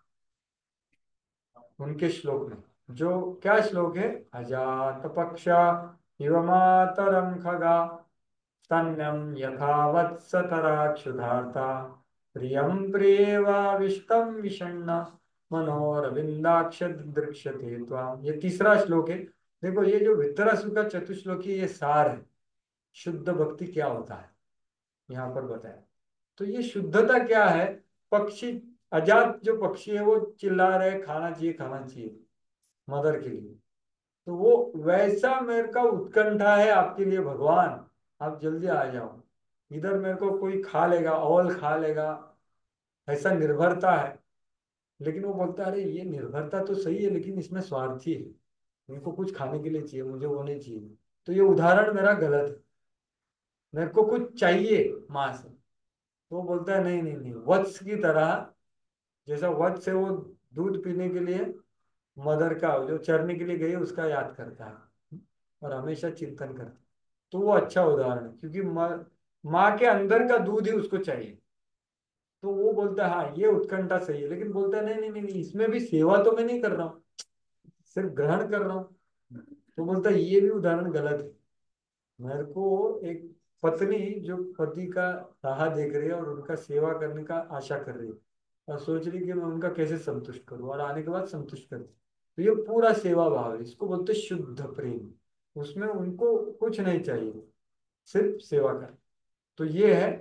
उनके श्लोक में। जो क्या श्लोक है, अजात पक्ष इव मातरम खगा स्तन्यम यथा वत्सतराक्षुधार्ता प्रियं प्रियेवाविष्टं विषण्ण मनोरविंदाक्ष दृक्ष्यते त्वाम। ये तीसरा श्लोक है। देखो ये जो वितरासु का चतुश्लोकी, ये सार है शुद्ध भक्ति क्या होता है, यहाँ पर बताया। तो ये शुद्धता क्या है? पक्षी, अजात जो पक्षी है वो चिल्ला रहे खाना चाहिए खाना चाहिए मदर के लिए, तो वो वैसा मेरे का उत्कंठा है आपके लिए भगवान, आप जल्दी आ जाओ, इधर मेरे को कोई खा लेगा, औल खा लेगा, ऐसा निर्भरता है। लेकिन वो बोलता है अरे ये निर्भरता तो सही है, लेकिन इसमें स्वार्थी है, उनको कुछ खाने के लिए चाहिए, मुझे वो नहीं चाहिए। तो ये उदाहरण मेरा गलत है, मेरे को कुछ चाहिए माँ से। तो वो बोलता है नहीं नहीं नहीं, वत्स की तरह, जैसा वत्स है वो दूध पीने के लिए मदर का, जो चरने के लिए गई है उसका याद करता है, और हमेशा चिंतन करता है। तो वो अच्छा उदाहरण है, क्योंकि माँ के अंदर का दूध ही उसको चाहिए। तो वो बोलता है हाँ ये उत्कंठा सही है, लेकिन बोलता है नहीं नहीं नहीं नहीं, इसमें भी सेवा तो मैं नहीं कर रहा हूँ, सिर्फ ग्रहण कर रहा हूँ। तो बोलता है ये भी उदाहरण गलत है। मेरे को एक पत्नी जो पति का राह देख रही है और उनका सेवा करने का आशा कर रही है, और सोच रही है कि मैं उनका कैसे संतुष्ट करूं, और आने के बाद संतुष्ट कर दूं। तो ये पूरा सेवा भाव है, इसको बोलते हैं शुद्ध प्रेम। उसमें उनको कुछ नहीं चाहिए, सिर्फ सेवा कर। तो ये है,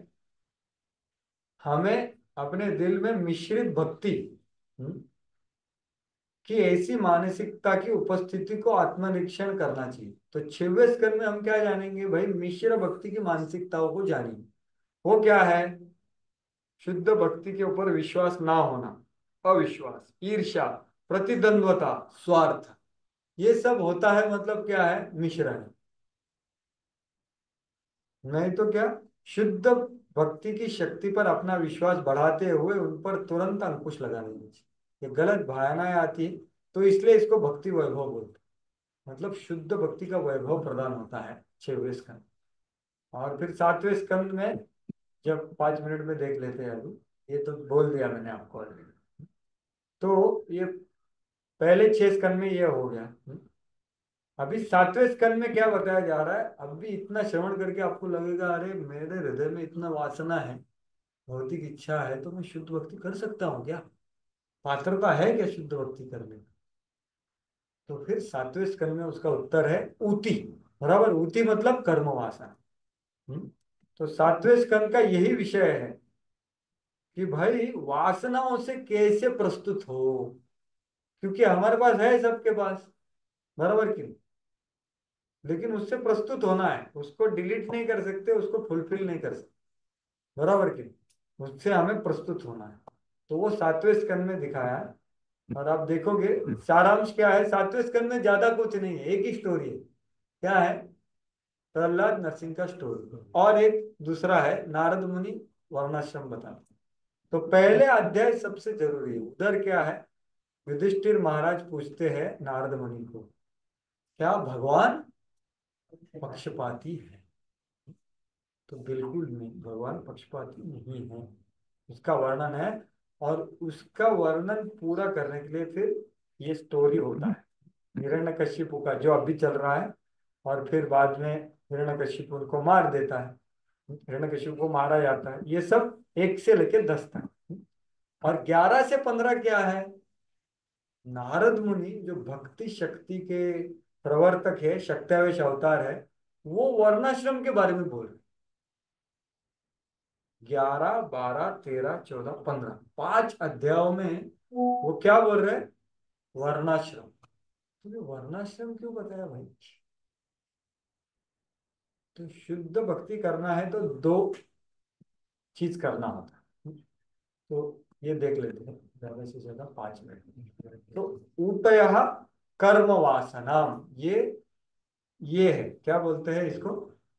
हमें अपने दिल में मिश्रित भक्ति हम्म, कि ऐसी मानसिकता की उपस्थिति को आत्मनिरीक्षण करना चाहिए। तो 6वें स्कंद में हम क्या जानेंगे भाई, मिश्र भक्ति की मानसिकताओं को जानेंगे। वो क्या है? शुद्ध भक्ति के ऊपर विश्वास ना होना, अविश्वास, ईर्ष्या, प्रतिद्वंद्वता, स्वार्थ, ये सब होता है, मतलब क्या है, मिश्रण। नहीं तो क्या, शुद्ध भक्ति की शक्ति पर अपना विश्वास बढ़ाते हुए उन पर तुरंत अंकुश लगा देना चाहिए। ये गलत भावनाएं आती है, तो इसलिए इसको भक्ति वैभव बोलते हैं। मतलब शुद्ध भक्ति का वैभव प्रदान होता है 6वें स्कंद। और फिर 7वें स्कंद में, जब 5 मिनट में देख लेते हैं अभी, ये तो बोल दिया मैंने आपको ऑलरेडी। तो ये पहले 6 स्कंद में ये हो गया। अभी 7वें स्कंद में क्या बताया जा रहा है? अभी इतना श्रवण करके आपको लगेगा अरे मेरे हृदय में इतना वासना है, भौतिक इच्छा है, तो मैं शुद्ध भक्ति कर सकता हूँ क्या? पात्रता है क्या शुद्ध भक्ति करने की? तो फिर 7वें स्कंद में उसका उत्तर है ऊती। बराबर, ऊती मतलब कर्म वासना। तो 7वें स्कंद का यही विषय है कि भाई वासनाओं से कैसे प्रस्तुत हो, क्योंकि हमारे पास है, सबके पास, बराबर क्यों? लेकिन उससे प्रस्तुत होना है, उसको डिलीट नहीं कर सकते, उसको फुलफिल नहीं कर सकते, बराबर क्यों? उससे हमें प्रस्तुत होना है। तो वो 7वें स्कंद में दिखाया है। और आप देखोगे सारांश क्या है, 7वें स्कंद में ज्यादा कुछ नहीं है, एक ही स्टोरी है। क्या है? प्रहलाद नरसिंह का स्टोरी, और एक दूसरा है नारद मुनि वर्णाश्रम बताते। तो पहले अध्याय सबसे जरूरी है। उधर क्या है? युधिष्ठिर महाराज पूछते हैं नारद मुनि को, क्या भगवान पक्षपाती है? तो बिल्कुल नहीं, भगवान पक्षपाती नहीं है। उसका वर्णन है, और उसका वर्णन पूरा करने के लिए फिर ये स्टोरी होता है हिरण्यकशिपु का, जो अभी चल रहा है। और फिर बाद में हिरण्यकशिपु उनको मार देता है, हिरण्यकशिपु को मारा जाता है। ये सब 1 से लेके 10 तक। और 11 से 15 क्या है? नारद मुनि जो भक्ति शक्ति के प्रवर्तक है, शक्त्यावेश अवतार है, वो वर्णाश्रम के बारे में बोल रहे। 11, 12, 13, 14, 15, 5 अध्यायों में वो क्या बोल रहे हैं? वर्णाश्रम। तो वर्णाश्रम क्यों बताया भाई? तो शुद्ध भक्ति करना है तो 2 चीज करना होता है। तो ये देख लेते हैं, ज्यादा से ज्यादा 5 मिनट। तो ऊतय कर्म वासना, ये है, क्या बोलते हैं इसको?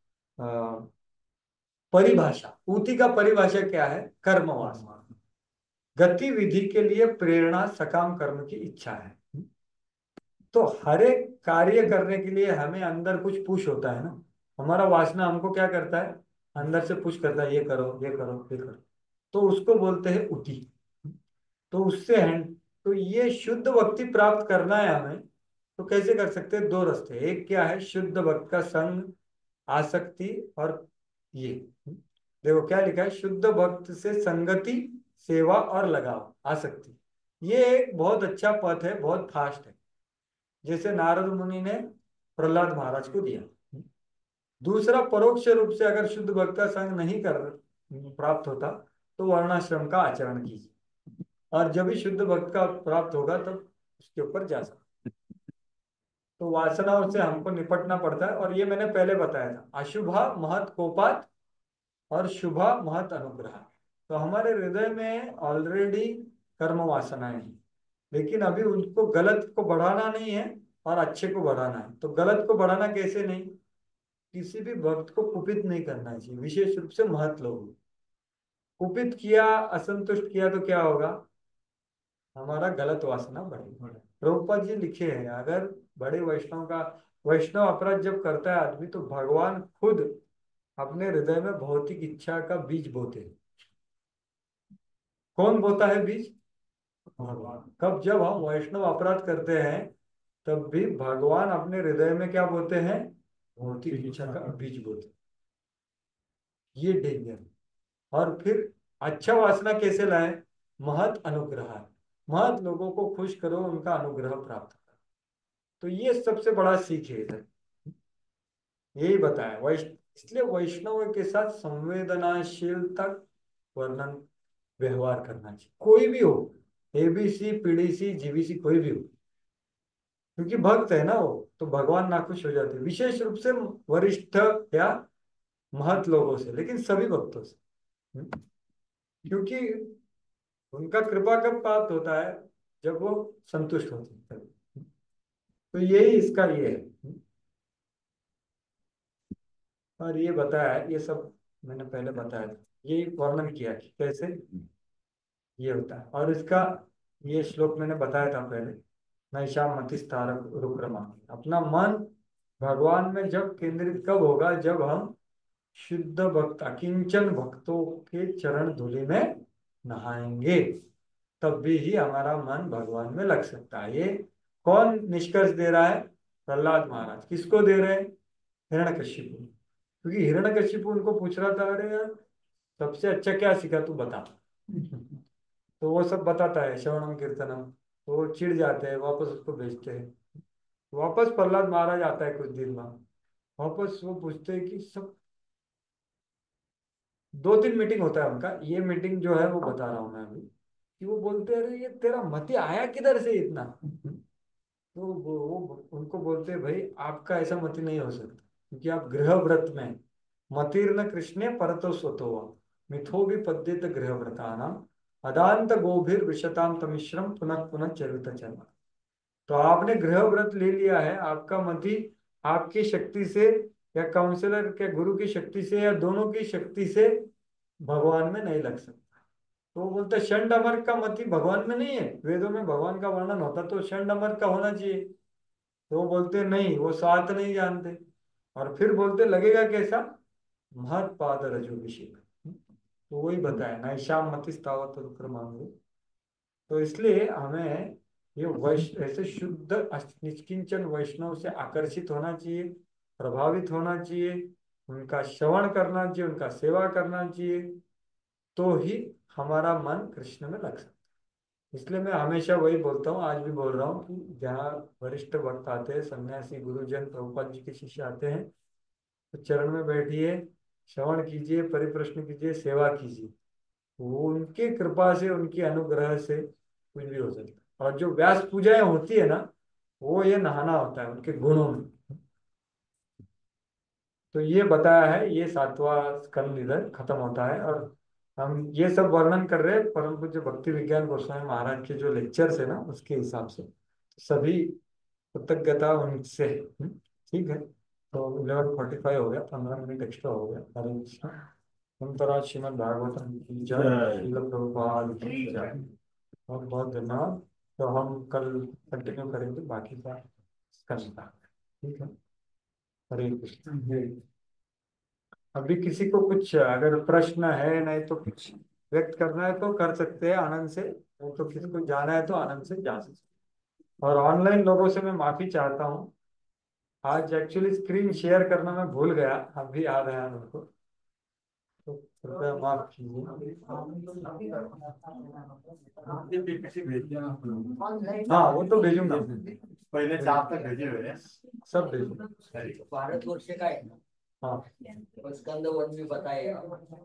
परिभाषा। ऊती का परिभाषा क्या है? कर्म वासना, गतिविधि के लिए प्रेरणा, सकाम कर्म की इच्छा है। तो हर एक कार्य करने के लिए हमें अंदर कुछ पुश होता है ना। हमारा वासना हमको क्या करता है? अंदर से पुश करता है, ये करो, ये करो, ये करो। तो उसको बोलते हैं उति। तो उससे है, तो ये शुद्ध भक्ति प्राप्त करना है हमें, तो कैसे कर सकते हैं? 2 रास्ते। एक क्या है? शुद्ध भक्त का संग, आसक्ति, और ये देखो क्या लिखा है, शुद्ध भक्त से संगति, सेवा और लगाव, आसक्ति। ये एक बहुत अच्छा पथ है, बहुत फास्ट है, जैसे नारद मुनि ने प्रहलाद महाराज को दिया। दूसरा, परोक्ष रूप से अगर शुद्ध भक्त का संग नहीं कर प्राप्त होता, तो वर्णाश्रम का आचरण कीजिए, और जब भी शुद्ध भक्त का प्राप्त होगा तब उसके ऊपर जा सकते। तो वासनाओं से हमको निपटना पड़ता है, और ये मैंने पहले बताया था, अशुभा महत कोपात और शुभा महत अनुग्रह। तो हमारे हृदय में ऑलरेडी कर्म वासनाएं हैं, लेकिन अभी उनको, गलत को बढ़ाना नहीं है और अच्छे को बढ़ाना है। तो गलत को बढ़ाना कैसे? नहीं, किसी भी भक्त को कुपित नहीं करना चाहिए, विशेष रूप से महत लोग। कुपित किया, असंतुष्ट किया तो क्या होगा? हमारा गलत वासना बढ़ेगा। प्रभुपाद जी लिखे हैं, अगर बड़े वैष्णव का, वैष्णव अपराध जब करता है आदमी, तो भगवान खुद अपने हृदय में भौतिक इच्छा का बीज बोते हैं। कौन बोता है बीज? भगवान। कब? जब हम वैष्णव अपराध करते हैं, तब भी भगवान अपने हृदय में क्या बोते हैं? भौतिक इच्छा का बीज बोते हैं। ये डेंजर है। और फिर अच्छा वासना कैसे लाए? महत अनुग्रह। महत लोगों को खुश करो, उनका अनुग्रह प्राप्त करो। तो ये सबसे बड़ा सीख है इधर, यही बताया इसलिए वैष्णव के साथ संवेदनाशीलता वर्णन व्यवहार करना चाहिए, कोई भी हो, एबीसी, पीडीसी, जीबीसी, कोई भी हो, क्योंकि भक्त है ना वो, तो भगवान नाखुश हो जाते हैं, विशेष रूप से वरिष्ठ या महत लोगों से, लेकिन सभी भक्तों से। क्योंकि उनका कृपा कब प्राप्त होता है? जब वो संतुष्ट होते हैं। तो यही इसका ये है। और ये बताया है, ये सब मैंने पहले बताया था, ये वर्णन किया कि कैसे ये होता है। और इसका ये श्लोक मैंने बताया था पहले, नैषा मतिस्तारक रुक्रमा। अपना मन भगवान में जब केंद्रित कब होगा? जब हम शुद्ध भक्त, अकिंचन भक्तों के चरण धूलि में नहाएंगे, तब भी हमारा मन भगवान में लग सकता है। ये कौन निष्कर्ष दे रहा है? प्रहलाद महाराज। किसको दे रहे हैं? हिरण्यकशिपु। क्योंकि हिरण्यकशिपु उनको पूछ रहा था, अरे यार सबसे अच्छा क्या सीखा तू बता। तो वो सब बताता है, श्रवणम कीर्तनम। तो वो चिढ़ जाते हैं, वापस उसको भेजते हैं। वापस प्रहलाद महाराज आता है कुछ दिन बाद। वापस वो पूछते हैं कि सब 2-3 मीटिंग होता है उनका। ये मीटिंग जो है वो बता रहा हूँ मैं अभी, कि वो बोलते हैं, अरे ये तेरा मति आया किधर से इतना। तो वो उनको बोलते हैं, भाई आपका ऐसा मति नहीं हो सकता, क्योंकि आप गृह व्रत में हैं। मतिर्न कृष्णे परतो स्वतो वा, मिथो भी पद्येत गृह व्रतानाम अदांत गोभिर विशताम तमिश्रम पुनः पुनः चरित चर्म। तो आपने गृह व्रत ले लिया है, आपका मति आपकी शक्ति से या काउंसलर के गुरु की शक्ति से या दोनों की शक्ति से भगवान में नहीं लग सकता। तो वो बोलते षंड अमर का मति भगवान में नहीं है। वेदों में भगवान का वर्णन होता तो षंड अमर का होना चाहिए। तो वो बोलते नहीं, वो सात नहीं जानते। और फिर बोलते लगेगा कैसा? महत्पाद रजोभिषेक। तो वही बताया, नैशाम मतिस्तावत रुद्रमांगो। तो इसलिए हमें ये वैश्य ऐसे शुद्ध निष्किंचन वैष्णव से आकर्षित होना चाहिए, प्रभावित होना चाहिए, उनका श्रवण करना चाहिए, उनका सेवा करना चाहिए। तो ही हमारा मन कृष्ण में लग सकता है। इसलिए मैं हमेशा वही बोलता हूँ, आज भी बोल रहा हूँ, कि जहाँ वरिष्ठ भक्त आते हैं, सन्यासी गुरुजन प्रभुपाद जी के शिष्य आते हैं, तो चरण में बैठिए, श्रवण कीजिए, परिप्रश्न कीजिए, सेवा कीजिए। वो उनके कृपा से, उनके अनुग्रह से कुछ भी हो सकता है। और जो व्यास पूजाएं होती है ना, वो ये नहाना होता है उनके गुणों में। तो ये बताया है, ये 7वां स्कंद इधर खत्म होता है। और हम ये सब वर्णन कर रहे हैं परम पूज्य भक्ति विज्ञान गोस्वामी महाराज के जो लेक्चर्स है ना, उसके हिसाब से। सभी कृतज्ञता उनसे। ठीक है। तो 11:45 हो गया, 15 मिनट एक्स्ट्रा हो गया। हरे कृष्ण। अंतराज श्रीमद भागवतम की जय, श्रील प्रभुपाद की जय। बहुत बहुत धन्यवाद। तो हम कल कंटिन्यू करेंगे बाकी का करना। ठीक है। हरे कृष्ण। अभी किसी को कुछ अगर प्रश्न है, नहीं तो कुछ व्यक्त करना है तो कर सकते हैं आनंद से, नहीं तो किसी को जाना है तो आनंद से जा सकते हैं। और ऑनलाइन लोगों से मैं माफी चाहता हूँ, आज एक्चुअली स्क्रीन शेयर करना मैं भूल गया, अभी याद आया मेरे को। तो कृपया माफ कीजिए। हाँ वो तो भेजूंगा, पहले 4 तक भेजे हुए हैं। सब भेजूंगा। भारतवर्ष का है ना, हाँ और स्कंद वन भी बताएगा।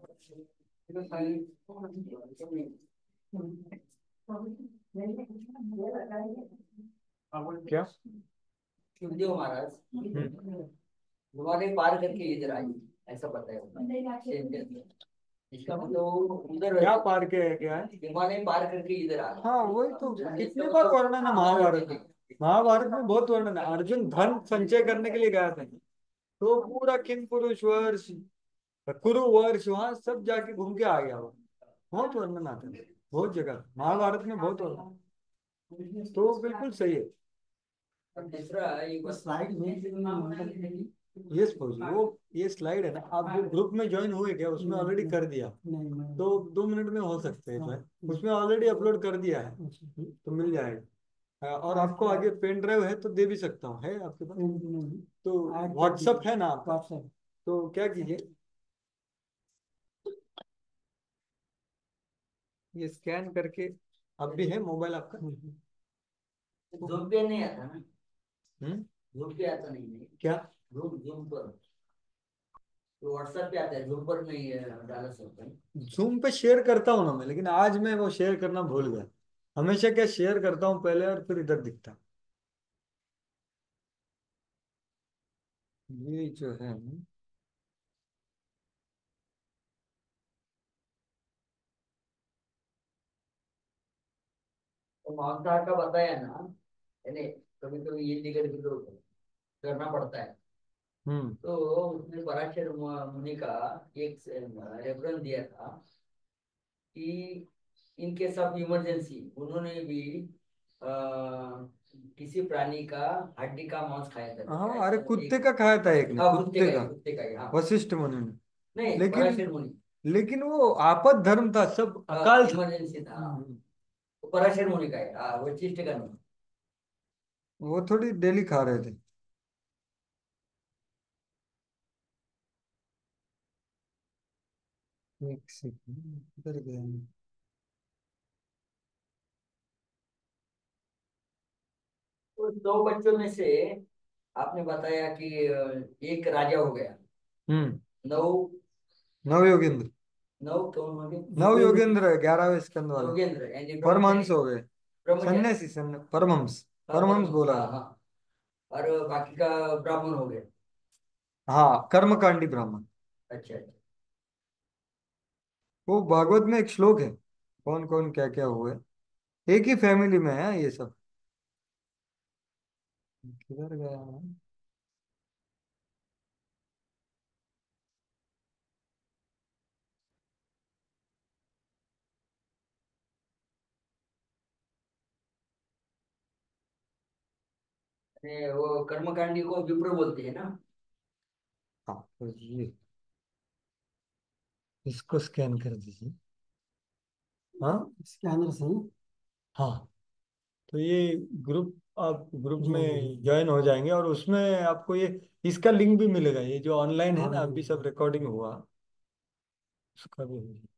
क्या? शिवदेव महाराज हम्म। हिमालय पार करके इधर आई, ऐसा बताया। इसका मतलब उधर क्या पार के है, क्या है? हिमालय पार करके इधर आ। हाँ वही तो, कितने बार वर्णन है महाभारत में। महाभारत में बहुत वर्णन है। अर्जुन धन संचय करने के लिए गया था, तो पूरा किन पुरुष वर्ष, कुरु वर्ष, वहां सब जाके घूम के आ गया वो। बहुत वर्णन आता है, बहुत जगह महाभारत में बहुत वर्णन। तो बिल्कुल सही है। और दूसरा एक स्लाइड यस फौजी, वो ये स्लाइड है ना, आप जो ग्रुप में ज्वाइन हुए क्या, उसमें ऑलरेडी कर दिया? तो 2 मिनट में हो सकते हैं जो, उसमें ऑलरेडी अपलोड कर दिया है, तो मिल जाएगा। और आपको आगे पेन ड्राइव है तो दे भी सकता हूँ, है आपके पास? तो व्हाट्सअप है ना आपका? तो क्या कीजिए, ये स्कैन करके, अब भी है मोबाइल आपका? जूम पे नहीं आता ना, हम्म। जूम पे आता नहीं है क्या? जूम जूम पर तो व्हाट्सएप पे आता है, जूम पर नहीं डाला सकता है। जूम पे शेयर करता हूँ ना मैं, लेकिन आज मैं वो शेयर करना भूल गया। हमेशा क्या शेयर करता हूँ पहले और फिर इधर दिखता। ये जो है, तो मांसाहार का बताया ना, यानी कभी कभी ये निकल के तो करना पड़ता है। हम्म। तो उसने पराशर मुनि का एक रेफरेंस दिया था कि इन केस ऑफ इमरजेंसी उन्होंने भी आ, किसी प्राणी का हड्डी का मांस खाया था। हाँ अरे कुत्ते का खाया था एक ने, हाँ कुत्ते का, कुत्ते का ही, हाँ। वशिष्ठ मुनि ने। नहीं, लेकिन पराशर मुनि, लेकिन वो आपद धर्म था, सब अकाल था। इमरजेंसी था। वो पराशर मुनि का है, हाँ, वशिष्ठ का नहीं। वो थोड़ी डेली खा रहे थे। एक सेकंड, किधर गया मैं? तो दो बच्चों में से आपने बताया कि एक राजा हो गया। हम्म। नौ, नव योगेंद्र। नौ कौन हो गए? नव योगेंद्र है 11वें स्कंद वाले। योगेंद्र यानी परमहंस हो गए। ब्रह्मचारी। सन्यासी परमहंस। हाँ, परमहंस परम, बोला हाँ है। हाँ। और बाकी का ब्राह्मण हो गए। हाँ, कर्मकांडी ब्राह्मण। अच्छा अच्छा। वो भागवत में एक श्लोक है, कौन कौन क्या क्या हुए। एक ही फैमिली में है ये सब। किधर गया मैं? वो कर्मकांडी को विप्र बोलते हैं ना। हाँ, तो ये इसको स्कैन कर दीजिए। हाँ। स्कैनर से ही हाँ, तो ये ग्रुप, आप ग्रुप में ज्वाइन हो जाएंगे और उसमें आपको ये इसका लिंक भी मिलेगा, ये जो ऑनलाइन है ना हाँ। अभी सब रिकॉर्डिंग हुआ उसका भी।